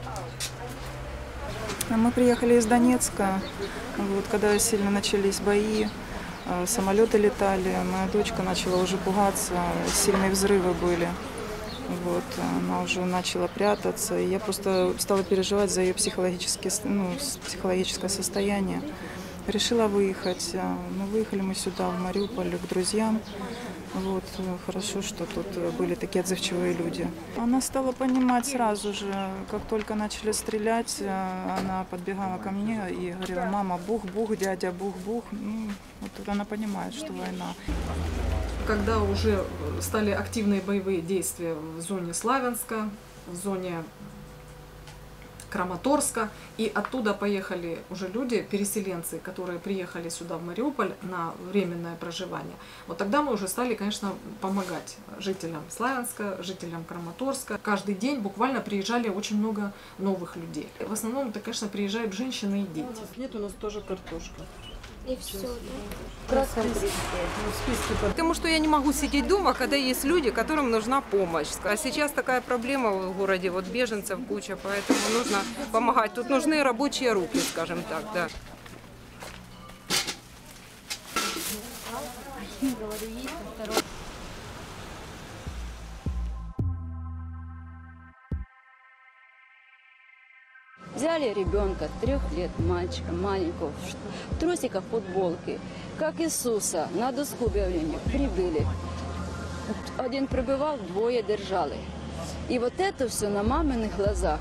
[SPEAKER 8] Мы приехали из Донецка, вот, когда сильно начались бои, самолеты летали, моя дочка начала уже пугаться, сильные взрывы были. Вот, она уже начала прятаться, и я просто стала переживать за ее психологическое состояние. Решила выехать. Ну, выехали мы сюда, в Мариуполь, к друзьям. Вот, хорошо, что тут были такие отзывчивые люди. Она стала понимать сразу же, как только начали стрелять, она подбегала ко мне и говорила: мама, бух-бух, дядя, бух-бух. Ну, вот она понимает, что война.
[SPEAKER 10] Когда уже стали активные боевые действия в зоне Славянска, в зоне Краматорска, и оттуда поехали уже люди, переселенцы, которые приехали сюда, в Мариуполь, на временное проживание. Вот тогда мы уже стали, конечно, помогать жителям Славянска, жителям Краматорска. Каждый день буквально приезжали очень много новых людей. В основном это, конечно, приезжают женщины и дети.
[SPEAKER 8] Нет, у нас тоже картошка.
[SPEAKER 22] И все, да? Красном списке.
[SPEAKER 12] Потому что я не могу сидеть дома, когда есть люди, которым нужна помощь. А сейчас такая проблема в городе, вот беженцев куча, поэтому нужно помогать. Тут нужны рабочие руки, скажем так, да.
[SPEAKER 17] Взяли ребенка 3 лет, мальчика маленького, в трусиках, футболке, как Иисуса, на доску объявления прибыли. Один прибывал, 2 держали. И вот это все на маминых глазах.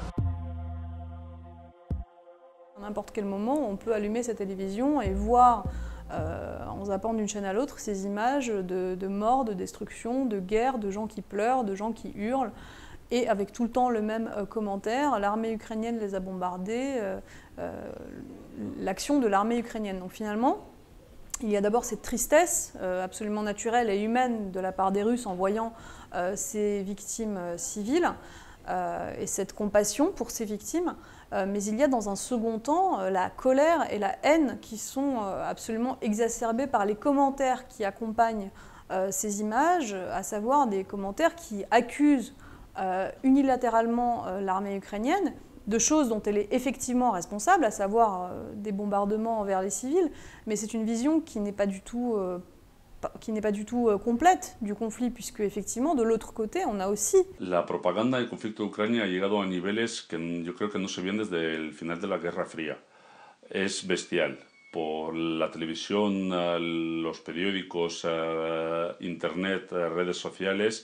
[SPEAKER 14] À n'importe quel moment, on peut allumer sa télévision et voir, en zappant d'une chaîne à l'autre, ces images de morts, de destruction, de guerre, de gens qui pleurent, de gens qui hurlent. Et avec tout le temps le même commentaire, l'armée ukrainienne les a bombardés, l'action de l'armée ukrainienne. Donc finalement, il y a d'abord cette tristesse absolument naturelle et humaine de la part des Russes en voyant ces victimes civiles et cette compassion pour ces victimes. Mais il y a dans un second temps la colère et la haine qui sont absolument exacerbées par les commentaires qui accompagnent ces images, à savoir des commentaires qui accusent unilatéralement l'armée ukrainienne de choses dont elle est effectivement responsable, à savoir des bombardements envers les civils, mais c'est une vision qui n'est pas du tout complète du conflit, puisque effectivement de l'autre côté on a aussi...
[SPEAKER 16] La propaganda del conflicto de Ucrania ha llegado a niveles que yo creo que no se ven desde el final de la Guerra Fría. Es bestial. Por la televisión, los periódicos, internet, redes sociales,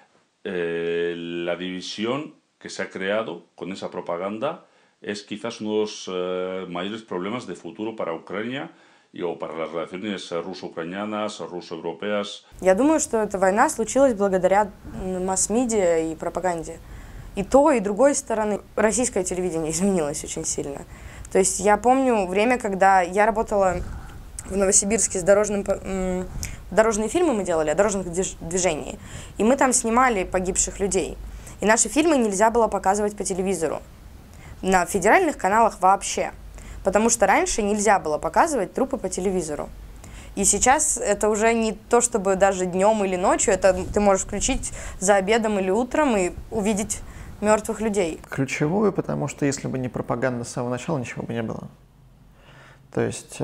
[SPEAKER 16] la división que se ha creado con esa propaganda es quizás uno de los mayores problemas de futuro para Ucrania o para las relaciones ruso-ucranianas, ruso-europeas.
[SPEAKER 11] Я думаю, что эта война случилась благодаря масс-медиа и пропаганде. И той, и другой стороны. Российское телевидение изменилось очень сильно. То есть я помню время, когда я работала в Новосибирске с дорожные фильмы мы делали о дорожных движениях. И мы там снимали погибших людей. И наши фильмы нельзя было показывать по телевизору. На федеральных каналах вообще. Потому что раньше нельзя было показывать трупы по телевизору. И сейчас это уже не то, чтобы даже днем или ночью, это ты можешь включить за обедом или утром и увидеть мертвых людей.
[SPEAKER 21] Ключевую, потому что если бы не пропаганда с самого начала, ничего бы не было. То есть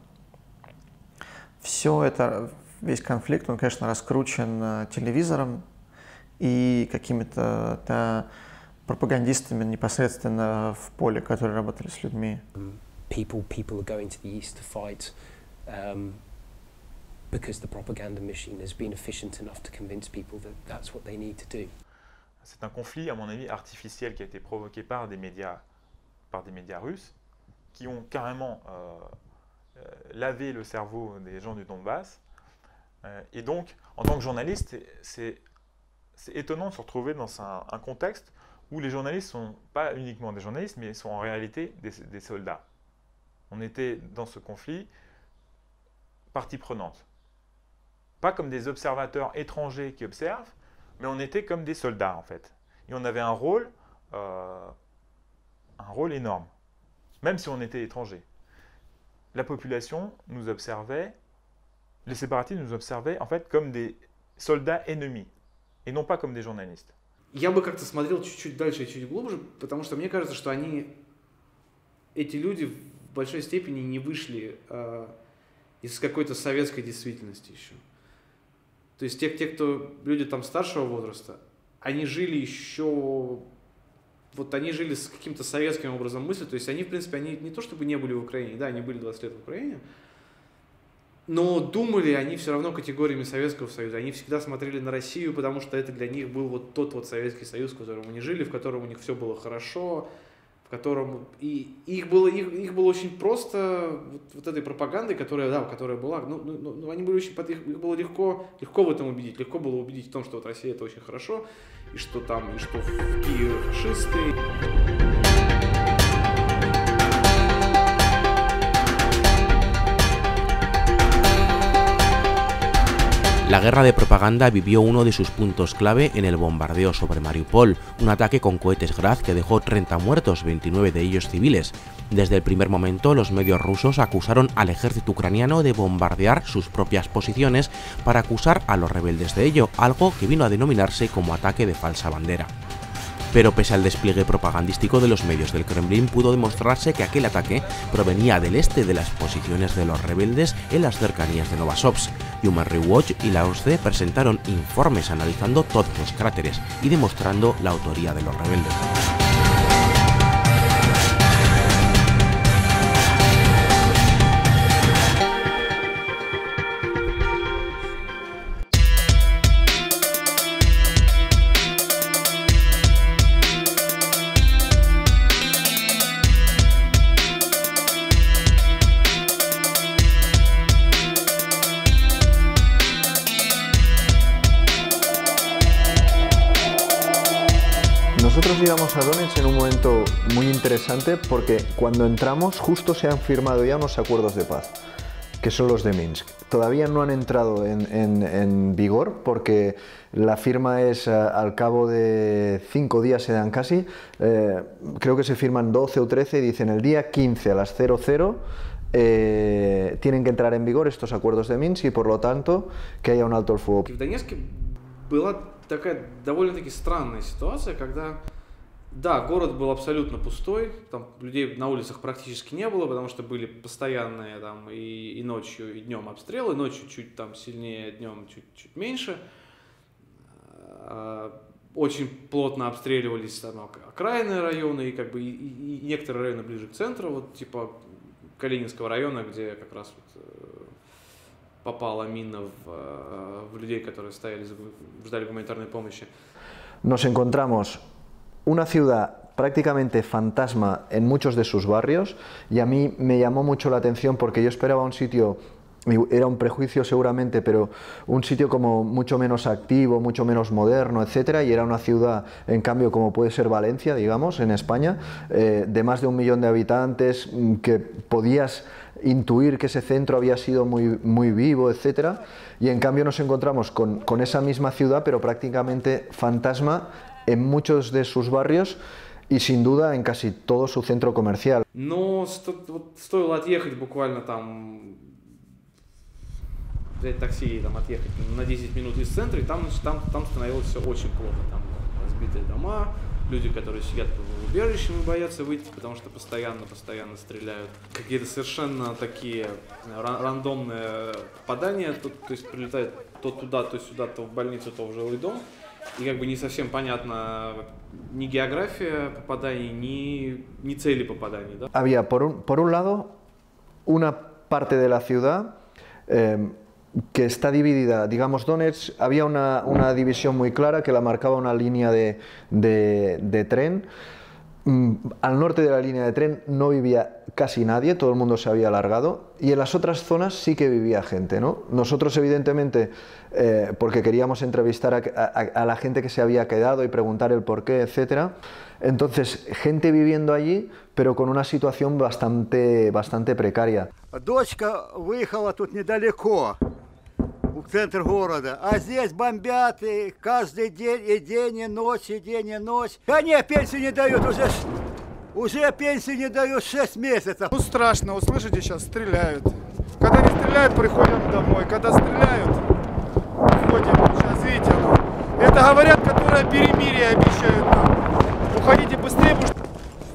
[SPEAKER 21] все это, весь конфликт, он, конечно, раскручен телевизором и какими-то пропагандистами непосредственно в поле, которые работали с людьми.
[SPEAKER 15] People are going to the east to fight because the propaganda machine has been efficient enough to convince people that that's what they need to do.
[SPEAKER 18] C'est un conflit, à mon avis, artificiel qui a été provoqué par des médias russes qui ont carrément lavé le cerveau des gens du Donbass Et donc, en tant que journaliste, c'est étonnant de se retrouver dans un contexte où les journalistes ne sont pas uniquement des journalistes, mais sont en réalité des soldats. On était dans ce conflit partie prenante. Pas comme des observateurs étrangers qui observent, mais on était comme des soldats en fait. Et on avait un rôle énorme, même si on était étrangers. La population nous observait, les séparatistes nous observaient en fait comme des soldats ennemis, et non pas comme des journalistes.
[SPEAKER 3] Я бы как-то смотрел чуть-чуть дальше и чуть глубже, потому что мне кажется, что эти люди в большой степени не вышли из какой-то советской действительности еще. То есть те, кто люди там старшего возраста, они жили еще, вот они жили с каким-то советским образом мысли, то есть они, в принципе, они не то чтобы не были в Украине, да, они были 20 лет в Украине, но думали они все равно категориями Советского Союза. Они всегда смотрели на Россию, потому что это для них был вот тот вот Советский Союз, в котором они жили, в котором у них все было хорошо, в котором и их было очень просто вот этой пропагандой, которая была. Они были очень их было легко в этом убедить, легко было убедить в том, что вот Россия это очень хорошо, и что в Киеве фашисты.
[SPEAKER 1] La guerra de propaganda vivió uno de sus puntos clave en el bombardeo sobre Mariupol, un ataque con cohetes Grad que dejó 30 muertos, 29 de ellos civiles. Desde el primer momento, los medios rusos acusaron al ejército ucraniano de bombardear sus propias posiciones para acusar a los rebeldes de ello, algo que vino a denominarse como ataque de falsa bandera. Pero pese al despliegue propagandístico de los medios del Kremlin, pudo demostrarse que aquel ataque provenía del este de las posiciones de los rebeldes en las cercanías de Novosibirsk. Human Rights Watch y la OSCE presentaron informes analizando todos los cráteres y demostrando la autoría de los rebeldes.
[SPEAKER 21] Nosotros llegamos a Donetsk en un momento muy interesante porque cuando entramos justo se han firmado ya unos acuerdos de paz, que son los de Minsk. Todavía no han entrado en vigor porque la firma es al cabo de 5 días, se dan casi, creo que se firman 12 o 13 y dicen el día 15 a las 00 tienen que entrar en vigor estos acuerdos de Minsk y por lo tanto que haya un alto el fuego.
[SPEAKER 3] Такая довольно-таки странная ситуация, когда, да, город был абсолютно пустой, там людей на улицах практически не было, потому что были постоянные там и ночью, и днем обстрелы, ночью чуть там сильнее, днем чуть меньше. Очень плотно обстреливались там окраинные районы и как бы и некоторые районы ближе к центру, вот типа Калининского района, где как раз вот попала мина в людей, которые ждали гуманитарной помощи.
[SPEAKER 21] Nos encontramos una ciudad prácticamente fantasma en muchos de sus barrios y a mí me llamó mucho la atención porque yo esperaba un sitio, era un prejuicio seguramente, pero un sitio como mucho menos activo, mucho menos moderno, etcétera, y era una ciudad, en cambio, como puede ser Valencia, digamos, en España, de más de 1 millón de habitantes, que podías intuir que ese centro había sido muy vivo, etcétera, y en cambio nos encontramos con esa misma ciudad, pero prácticamente fantasma en muchos de sus barrios y sin duda en casi todo su centro comercial.
[SPEAKER 3] Но стоило отъехать буквально там, взять такси и там отъехать на 10 минут из центра, и там становилось все очень плохо. Там разбитые дома, люди, которые сидят в убежище, боятся выйти, потому что постоянно стреляют. Какие-то совершенно такие рандомные попадания, то есть прилетает то туда, то сюда, то в больницу, то в жилой дом. И как бы не совсем понятна ни география попаданий, ни цели попаданий. Да?
[SPEAKER 21] Había por un lado una parte de la ciudad que está dividida, digamos, Donetsk, había una división muy clara que la marcaba una línea de tren
[SPEAKER 4] Al norte de la línea de tren no vivía casi nadie, todo el mundo se había alargado, y en las otras zonas sí que vivía gente, ¿no? Nosotros, evidentemente, porque queríamos entrevistar a la gente que se había quedado y preguntar el porqué, etc. Entonces, gente viviendo allí, pero con una situación bastante precaria.
[SPEAKER 9] Дочка выехала тут недалеко, в центр города, а здесь бомбят и каждый день, и день, и ночь, и день, и ночь. Да нет, пенсию не дают, уже пенсию не дают 6 месяцев.
[SPEAKER 19] Ну страшно, вот слышите, сейчас стреляют. Когда не стреляют, приходим домой, когда стреляют, уходим. Сейчас видите, это говорят, которые перемирие обещают нам. Уходите быстрее, потому что...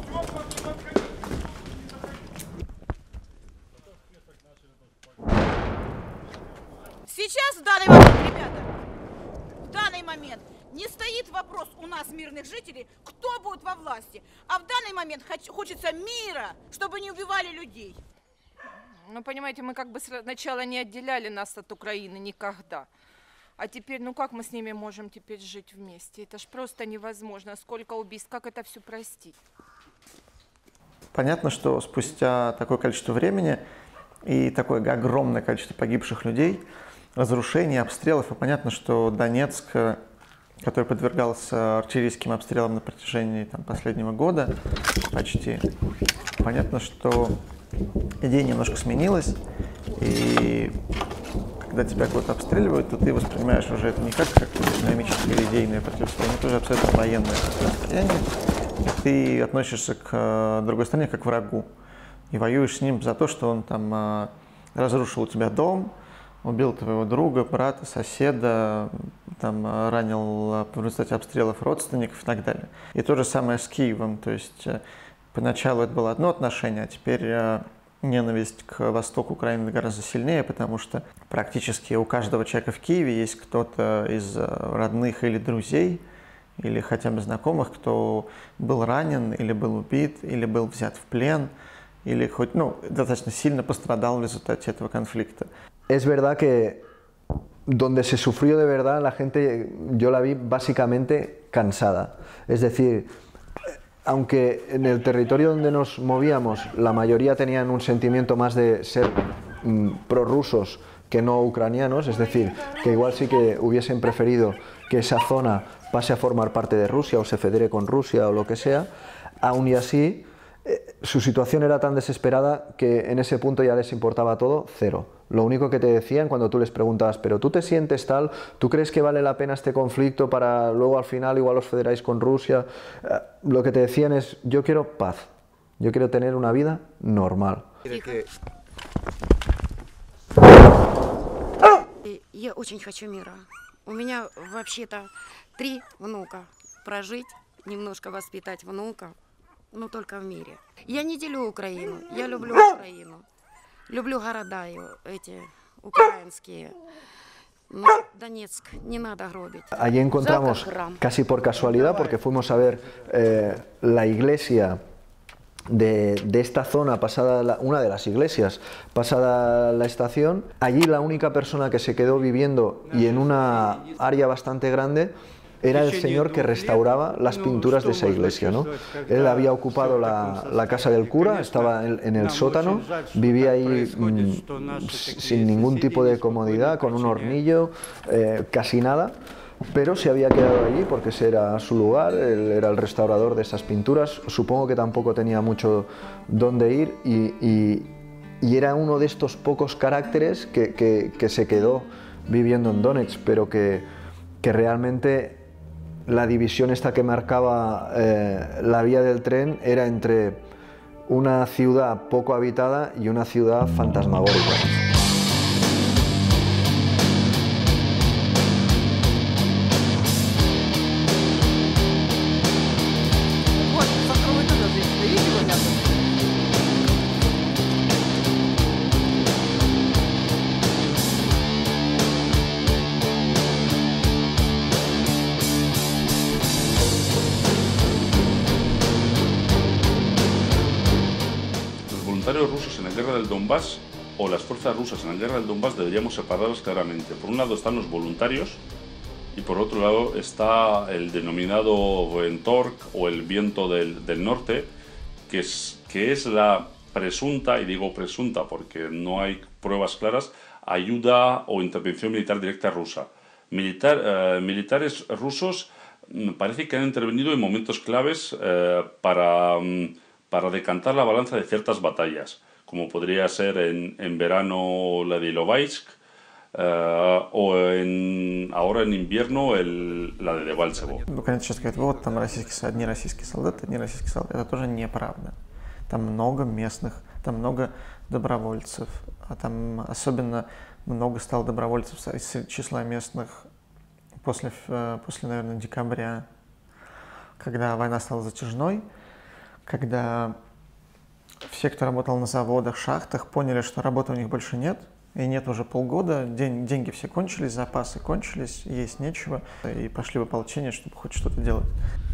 [SPEAKER 20] Сейчас, в данный момент, ребята, в данный момент не стоит вопрос у нас, мирных жителей, кто будет во власти. А в данный момент хочется мира, чтобы не убивали людей.
[SPEAKER 23] Ну, понимаете, мы как бы сначала не отделяли нас от Украины никогда. А теперь, ну как мы с ними можем теперь жить вместе? Это ж просто невозможно. Сколько убийств, как это все простить?
[SPEAKER 21] Понятно, что спустя такое количество времени и такое огромное количество погибших людей, разрушений, обстрелов, и понятно, что Донецк, который подвергался артиллерийским обстрелам на протяжении последнего года почти, понятно, что идея немножко сменилась, и когда тебя кто-то обстреливают, то ты воспринимаешь уже это не как экономическое или идейное противостояние, это уже абсолютно военное противостояние, и ты относишься к другой стране как к врагу, и воюешь с ним за то, что он там разрушил у тебя дом, убил твоего друга, брата, соседа, там, ранил в результате обстрелов родственников и так далее. И то же самое с Киевом, то есть поначалу это было одно отношение, а теперь ненависть к востоку Украины гораздо сильнее, потому что практически у каждого человека в Киеве есть кто-то из родных или друзей, или хотя бы знакомых, кто был ранен, или был убит, или был взят в плен, или хоть, достаточно сильно пострадал в результате этого конфликта.
[SPEAKER 4] Es verdad que donde se sufrió de verdad, la gente, yo la vi básicamente cansada. Es decir, aunque en el territorio donde nos movíamos la mayoría tenían un sentimiento más de ser prorrusos que no ucranianos, es decir, que igual sí que hubiesen preferido que esa zona pase a formar parte de Rusia o se federe con Rusia o lo que sea, aún y así su situación era tan desesperada que en ese punto ya les importaba todo, cero. Lo único que te decían cuando tú les preguntabas, pero tú te sientes tal, ¿tú crees que vale la pena este conflicto para luego al final igual os federáis con Rusia? Lo que te decían es, yo quiero paz, yo quiero tener una vida normal.
[SPEAKER 24] Я очень хочу мира. У меня вообще-то 3 внука. Прожить, немножко воспитать внука, но только в мире. Я не делю Украину, я люблю Украину. Люблю города эти украинские. Но Donetsk, не надо гробить.
[SPEAKER 4] Allí encontramos, casi por casualidad, porque fuimos a ver la iglesia de esta zona, pasada una de las iglesias, pasada la estación. Allí la única persona que se quedó viviendo y en una área bastante grande era el señor que restauraba las pinturas de esa iglesia, ¿no? Él había ocupado la casa del cura, estaba en el sótano, vivía ahí sin ningún tipo de comodidad, con un hornillo, casi nada, pero se había quedado allí porque ese era su lugar, él era el restaurador de esas pinturas, supongo que tampoco tenía mucho dónde ir y era uno de estos pocos caracteres que se quedó viviendo en Donetsk, pero que realmente la división esta que marcaba la vía del tren era entre una ciudad poco habitada y una ciudad fantasmagórica.
[SPEAKER 16] Los rusos en la guerra del Donbass o las fuerzas rusas en la guerra del Donbass deberíamos separarlas claramente. Por un lado están los voluntarios y por otro lado está el denominado Ventork o el viento del norte, que es la presunta, y digo presunta porque no hay pruebas claras, ayuda o intervención militar directa rusa. Militares rusos parece que han intervenido en momentos claves para decantar la balanza de ciertas batallas, como podría ser en verano la de Ilovaisk, o ahora en invierno la de Дебальцево.
[SPEAKER 21] Конечно, сейчас говорят, вот там одни российские солдаты. Это тоже неправда. Там много местных, там много добровольцев, а там особенно много стало добровольцев из числа местных после, наверное, декабря, когда война стала затяжной, когда все, кто работал на заводах, шахтах, поняли, что работы у них больше нет, и нет уже полгода, деньги все кончились, запасы кончились, есть нечего, и пошли в ополчение, чтобы хоть что-то делать.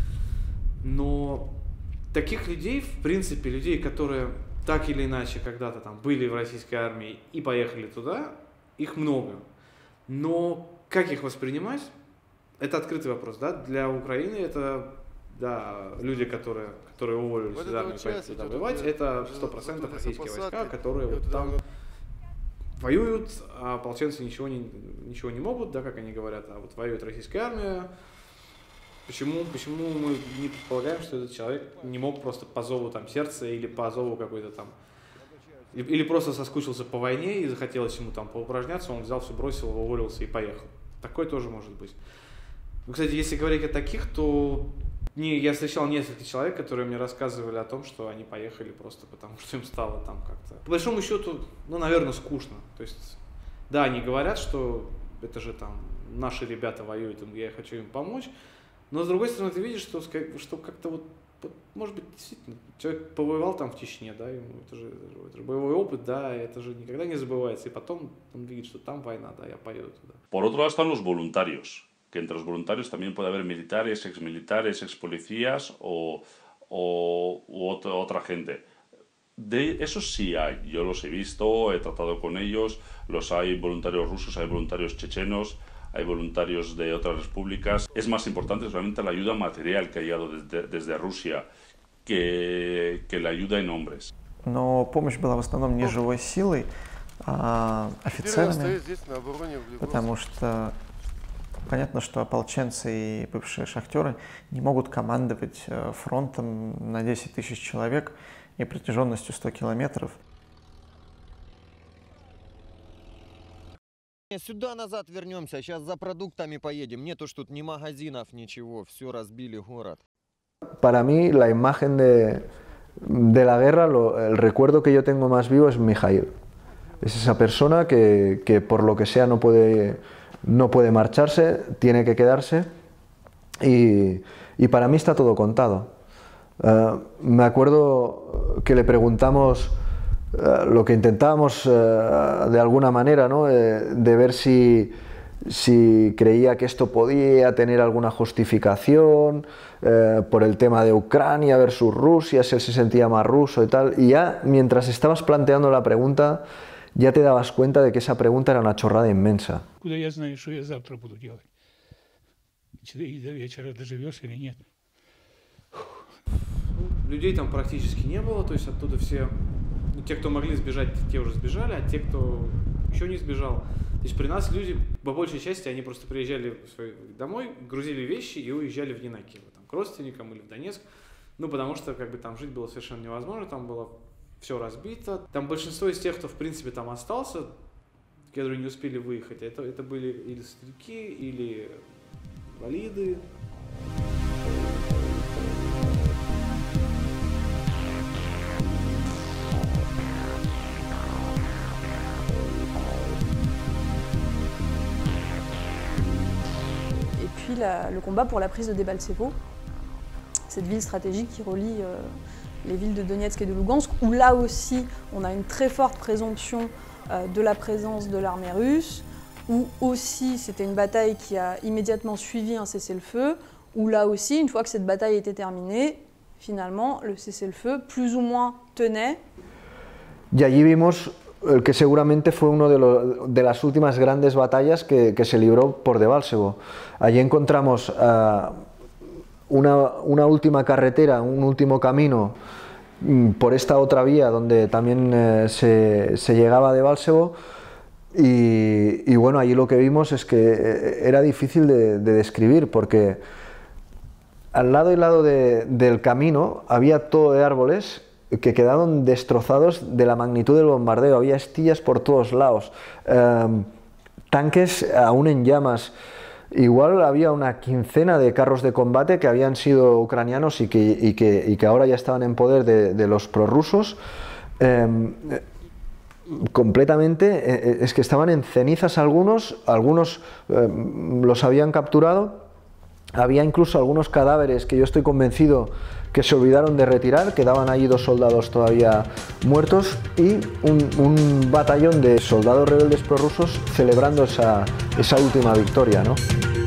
[SPEAKER 3] Но таких людей, в принципе, людей, которые так или иначе когда-то там были в российской армии и поехали туда, их много. Но как их воспринимать, это открытый вопрос, да? Для Украины это, да, люди, которые уволились из армии, поехали туда воевать, это 100% российские войска, которые вот там воюют, а ополченцы ничего не могут, да, как они говорят, а вот воюет российская армия. Почему мы не предполагаем, что этот человек не мог просто по зову там сердца или по зову какой-то там, или просто соскучился по войне и захотелось ему там поупражняться, он взял, все бросил, уволился и поехал. Такое тоже может быть. Ну, кстати, если говорить о таких, то я встречал несколько человек, которые мне рассказывали о том, что они поехали просто потому, что им стало там как-то, по большому счету, ну, наверное, скучно. То есть, да, они говорят, что это же там наши ребята воюют, я хочу им помочь. Но с другой стороны, ты видишь, что как-то вот, может быть, действительно, человек повоевал там в Чечне, да, ему это же боевой опыт, да, это же никогда не забывается, и потом он видит, что там война, да, я поеду туда.
[SPEAKER 16] Por otro lado están los voluntarios, que entre los voluntarios también puede haber militares, expolicías u otra gente. De esos sí hay, yo los he visto, he tratado con ellos, los hay voluntarios rusos, hay voluntarios chechenos, hay voluntarios de otras repúblicas. Es más importante solamente la ayuda material que ha llegado desde Rusia que la ayuda en hombres.
[SPEAKER 21] Но помощь была в основном не живой силой, а офицерами, потому что понятно, что ополченцы и бывшие шахтеры не могут командовать фронтом на 10 тысяч человек и протяженностью 100 километров.
[SPEAKER 2] Сюда назад вернемся, сейчас за продуктами поедем. Нету ж тут ни магазинов, ничего, все разбили город.
[SPEAKER 4] Para mí, la imagen de la guerra, el recuerdo que yo tengo más vivo es Mikhail. Es esa persona que por lo que sea no puede marcharse, tiene que quedarse y para mí está todo contado. Me acuerdo que le preguntamos lo que intentábamos de alguna manera, ¿no? De ver si creía que esto podía tener alguna justificación por el tema de Ucrania versus Rusia, si él se sentía más ruso y tal. Y ya mientras estabas planteando la pregunta, ya te dabas cuenta de que esa pregunta era una chorrada inmensa.
[SPEAKER 5] Куда я знаю, что я завтра буду делать? И до вечера доживешь или нет?
[SPEAKER 3] Людей там практически не было, то есть оттуда все, те, кто могли сбежать, те уже сбежали, а те, кто еще не сбежал. То есть при нас люди, по большей части, они просто приезжали домой, грузили вещи и уезжали в Ненакиево, там, к родственникам или в Донецк, ну, потому что, как бы, там жить было совершенно невозможно, там было все разбито. Там большинство из тех, кто, в принципе, там остался, которые не успели выехать, это были или старики, или инвалиды.
[SPEAKER 14] Le combat pour la prise de Debaltsevo, cette ville stratégique qui relie les villes de Donetsk et de Lugansk, où là aussi on a une très forte présomption de la présence de l'armée russe, où aussi c'était une bataille qui a immédiatement suivi un cessez-le-feu, où là aussi, une fois que cette bataille était terminée, finalement le cessez-le-feu plus ou moins tenait.
[SPEAKER 4] Y allí vimos el que seguramente fue una de las últimas grandes batallas que se libró por Debalsego. Allí encontramos una última carretera, un último camino por esta otra vía donde también se llegaba a Debalsego, y bueno, allí lo que vimos es que era difícil de describir, porque al lado y lado del camino había todo de árboles que quedaron destrozados de la magnitud del bombardeo, había estillas por todos lados, tanques aún en llamas. Igual había una quincena de carros de combate que habían sido ucranianos y que ahora ya estaban en poder de los prorrusos. Completamente, es que estaban en cenizas algunos los habían capturado. Había incluso algunos cadáveres que yo estoy convencido que se olvidaron de retirar, quedaban allí 2 soldados todavía muertos y un batallón de soldados rebeldes prorrusos celebrando esa última victoria, ¿no?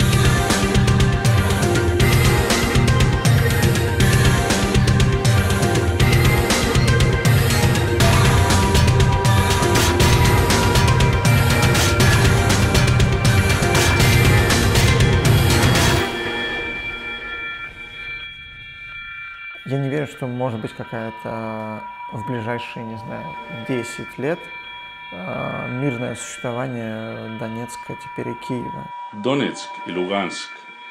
[SPEAKER 21] Я не верю, что может быть какая-то в ближайшие, не знаю, 10 лет мирное существование Донецка, теперь и Киева.
[SPEAKER 16] Donetsk y Lugansk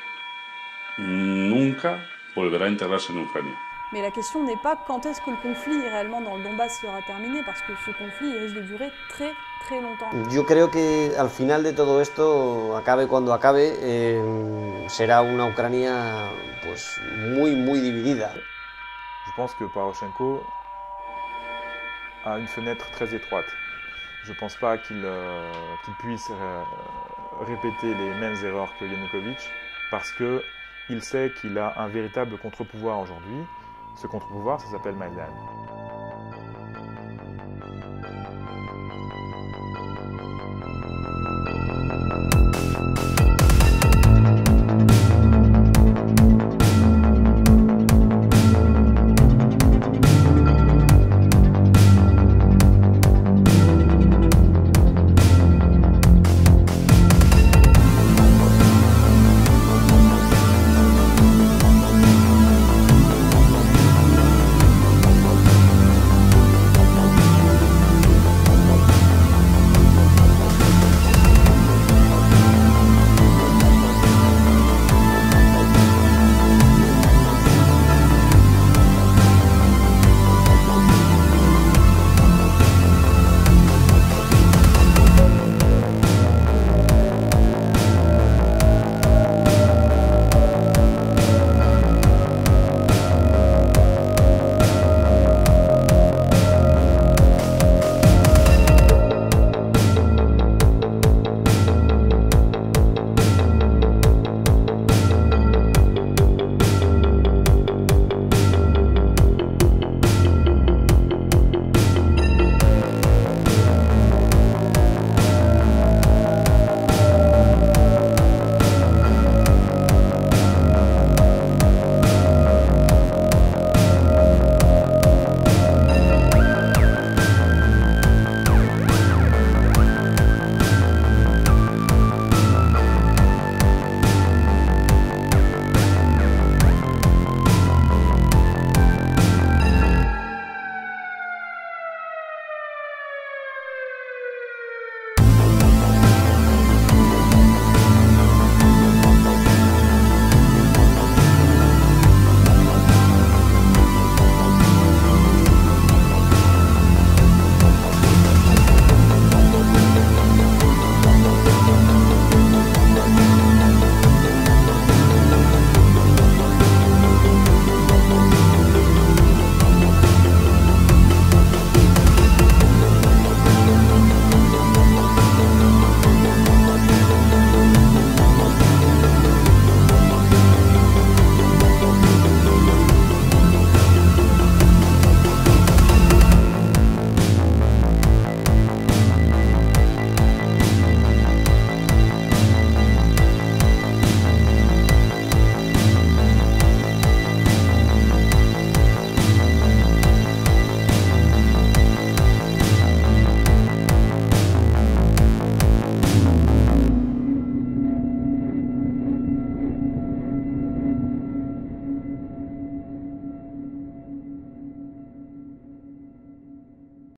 [SPEAKER 16] nunca volverá a integrarse en Ucrania.
[SPEAKER 14] Mais la question n'est pas quand est-ce que le conflit réellement dans le Donbass sera terminé, parce que ce conflit risque de durer très longtemps.
[SPEAKER 6] Yo creo que al final de todo esto, acabe cuando acabe, será una Ucrania pues muy dividida.
[SPEAKER 18] Je pense que Poroshenko a une fenêtre très étroite. Je ne pense pas qu'il puisse répéter les mêmes erreurs que Yanukovych, parce qu'il sait qu'il a un véritable contre-pouvoir aujourd'hui. Ce contre-pouvoir, ça s'appelle Maïdan.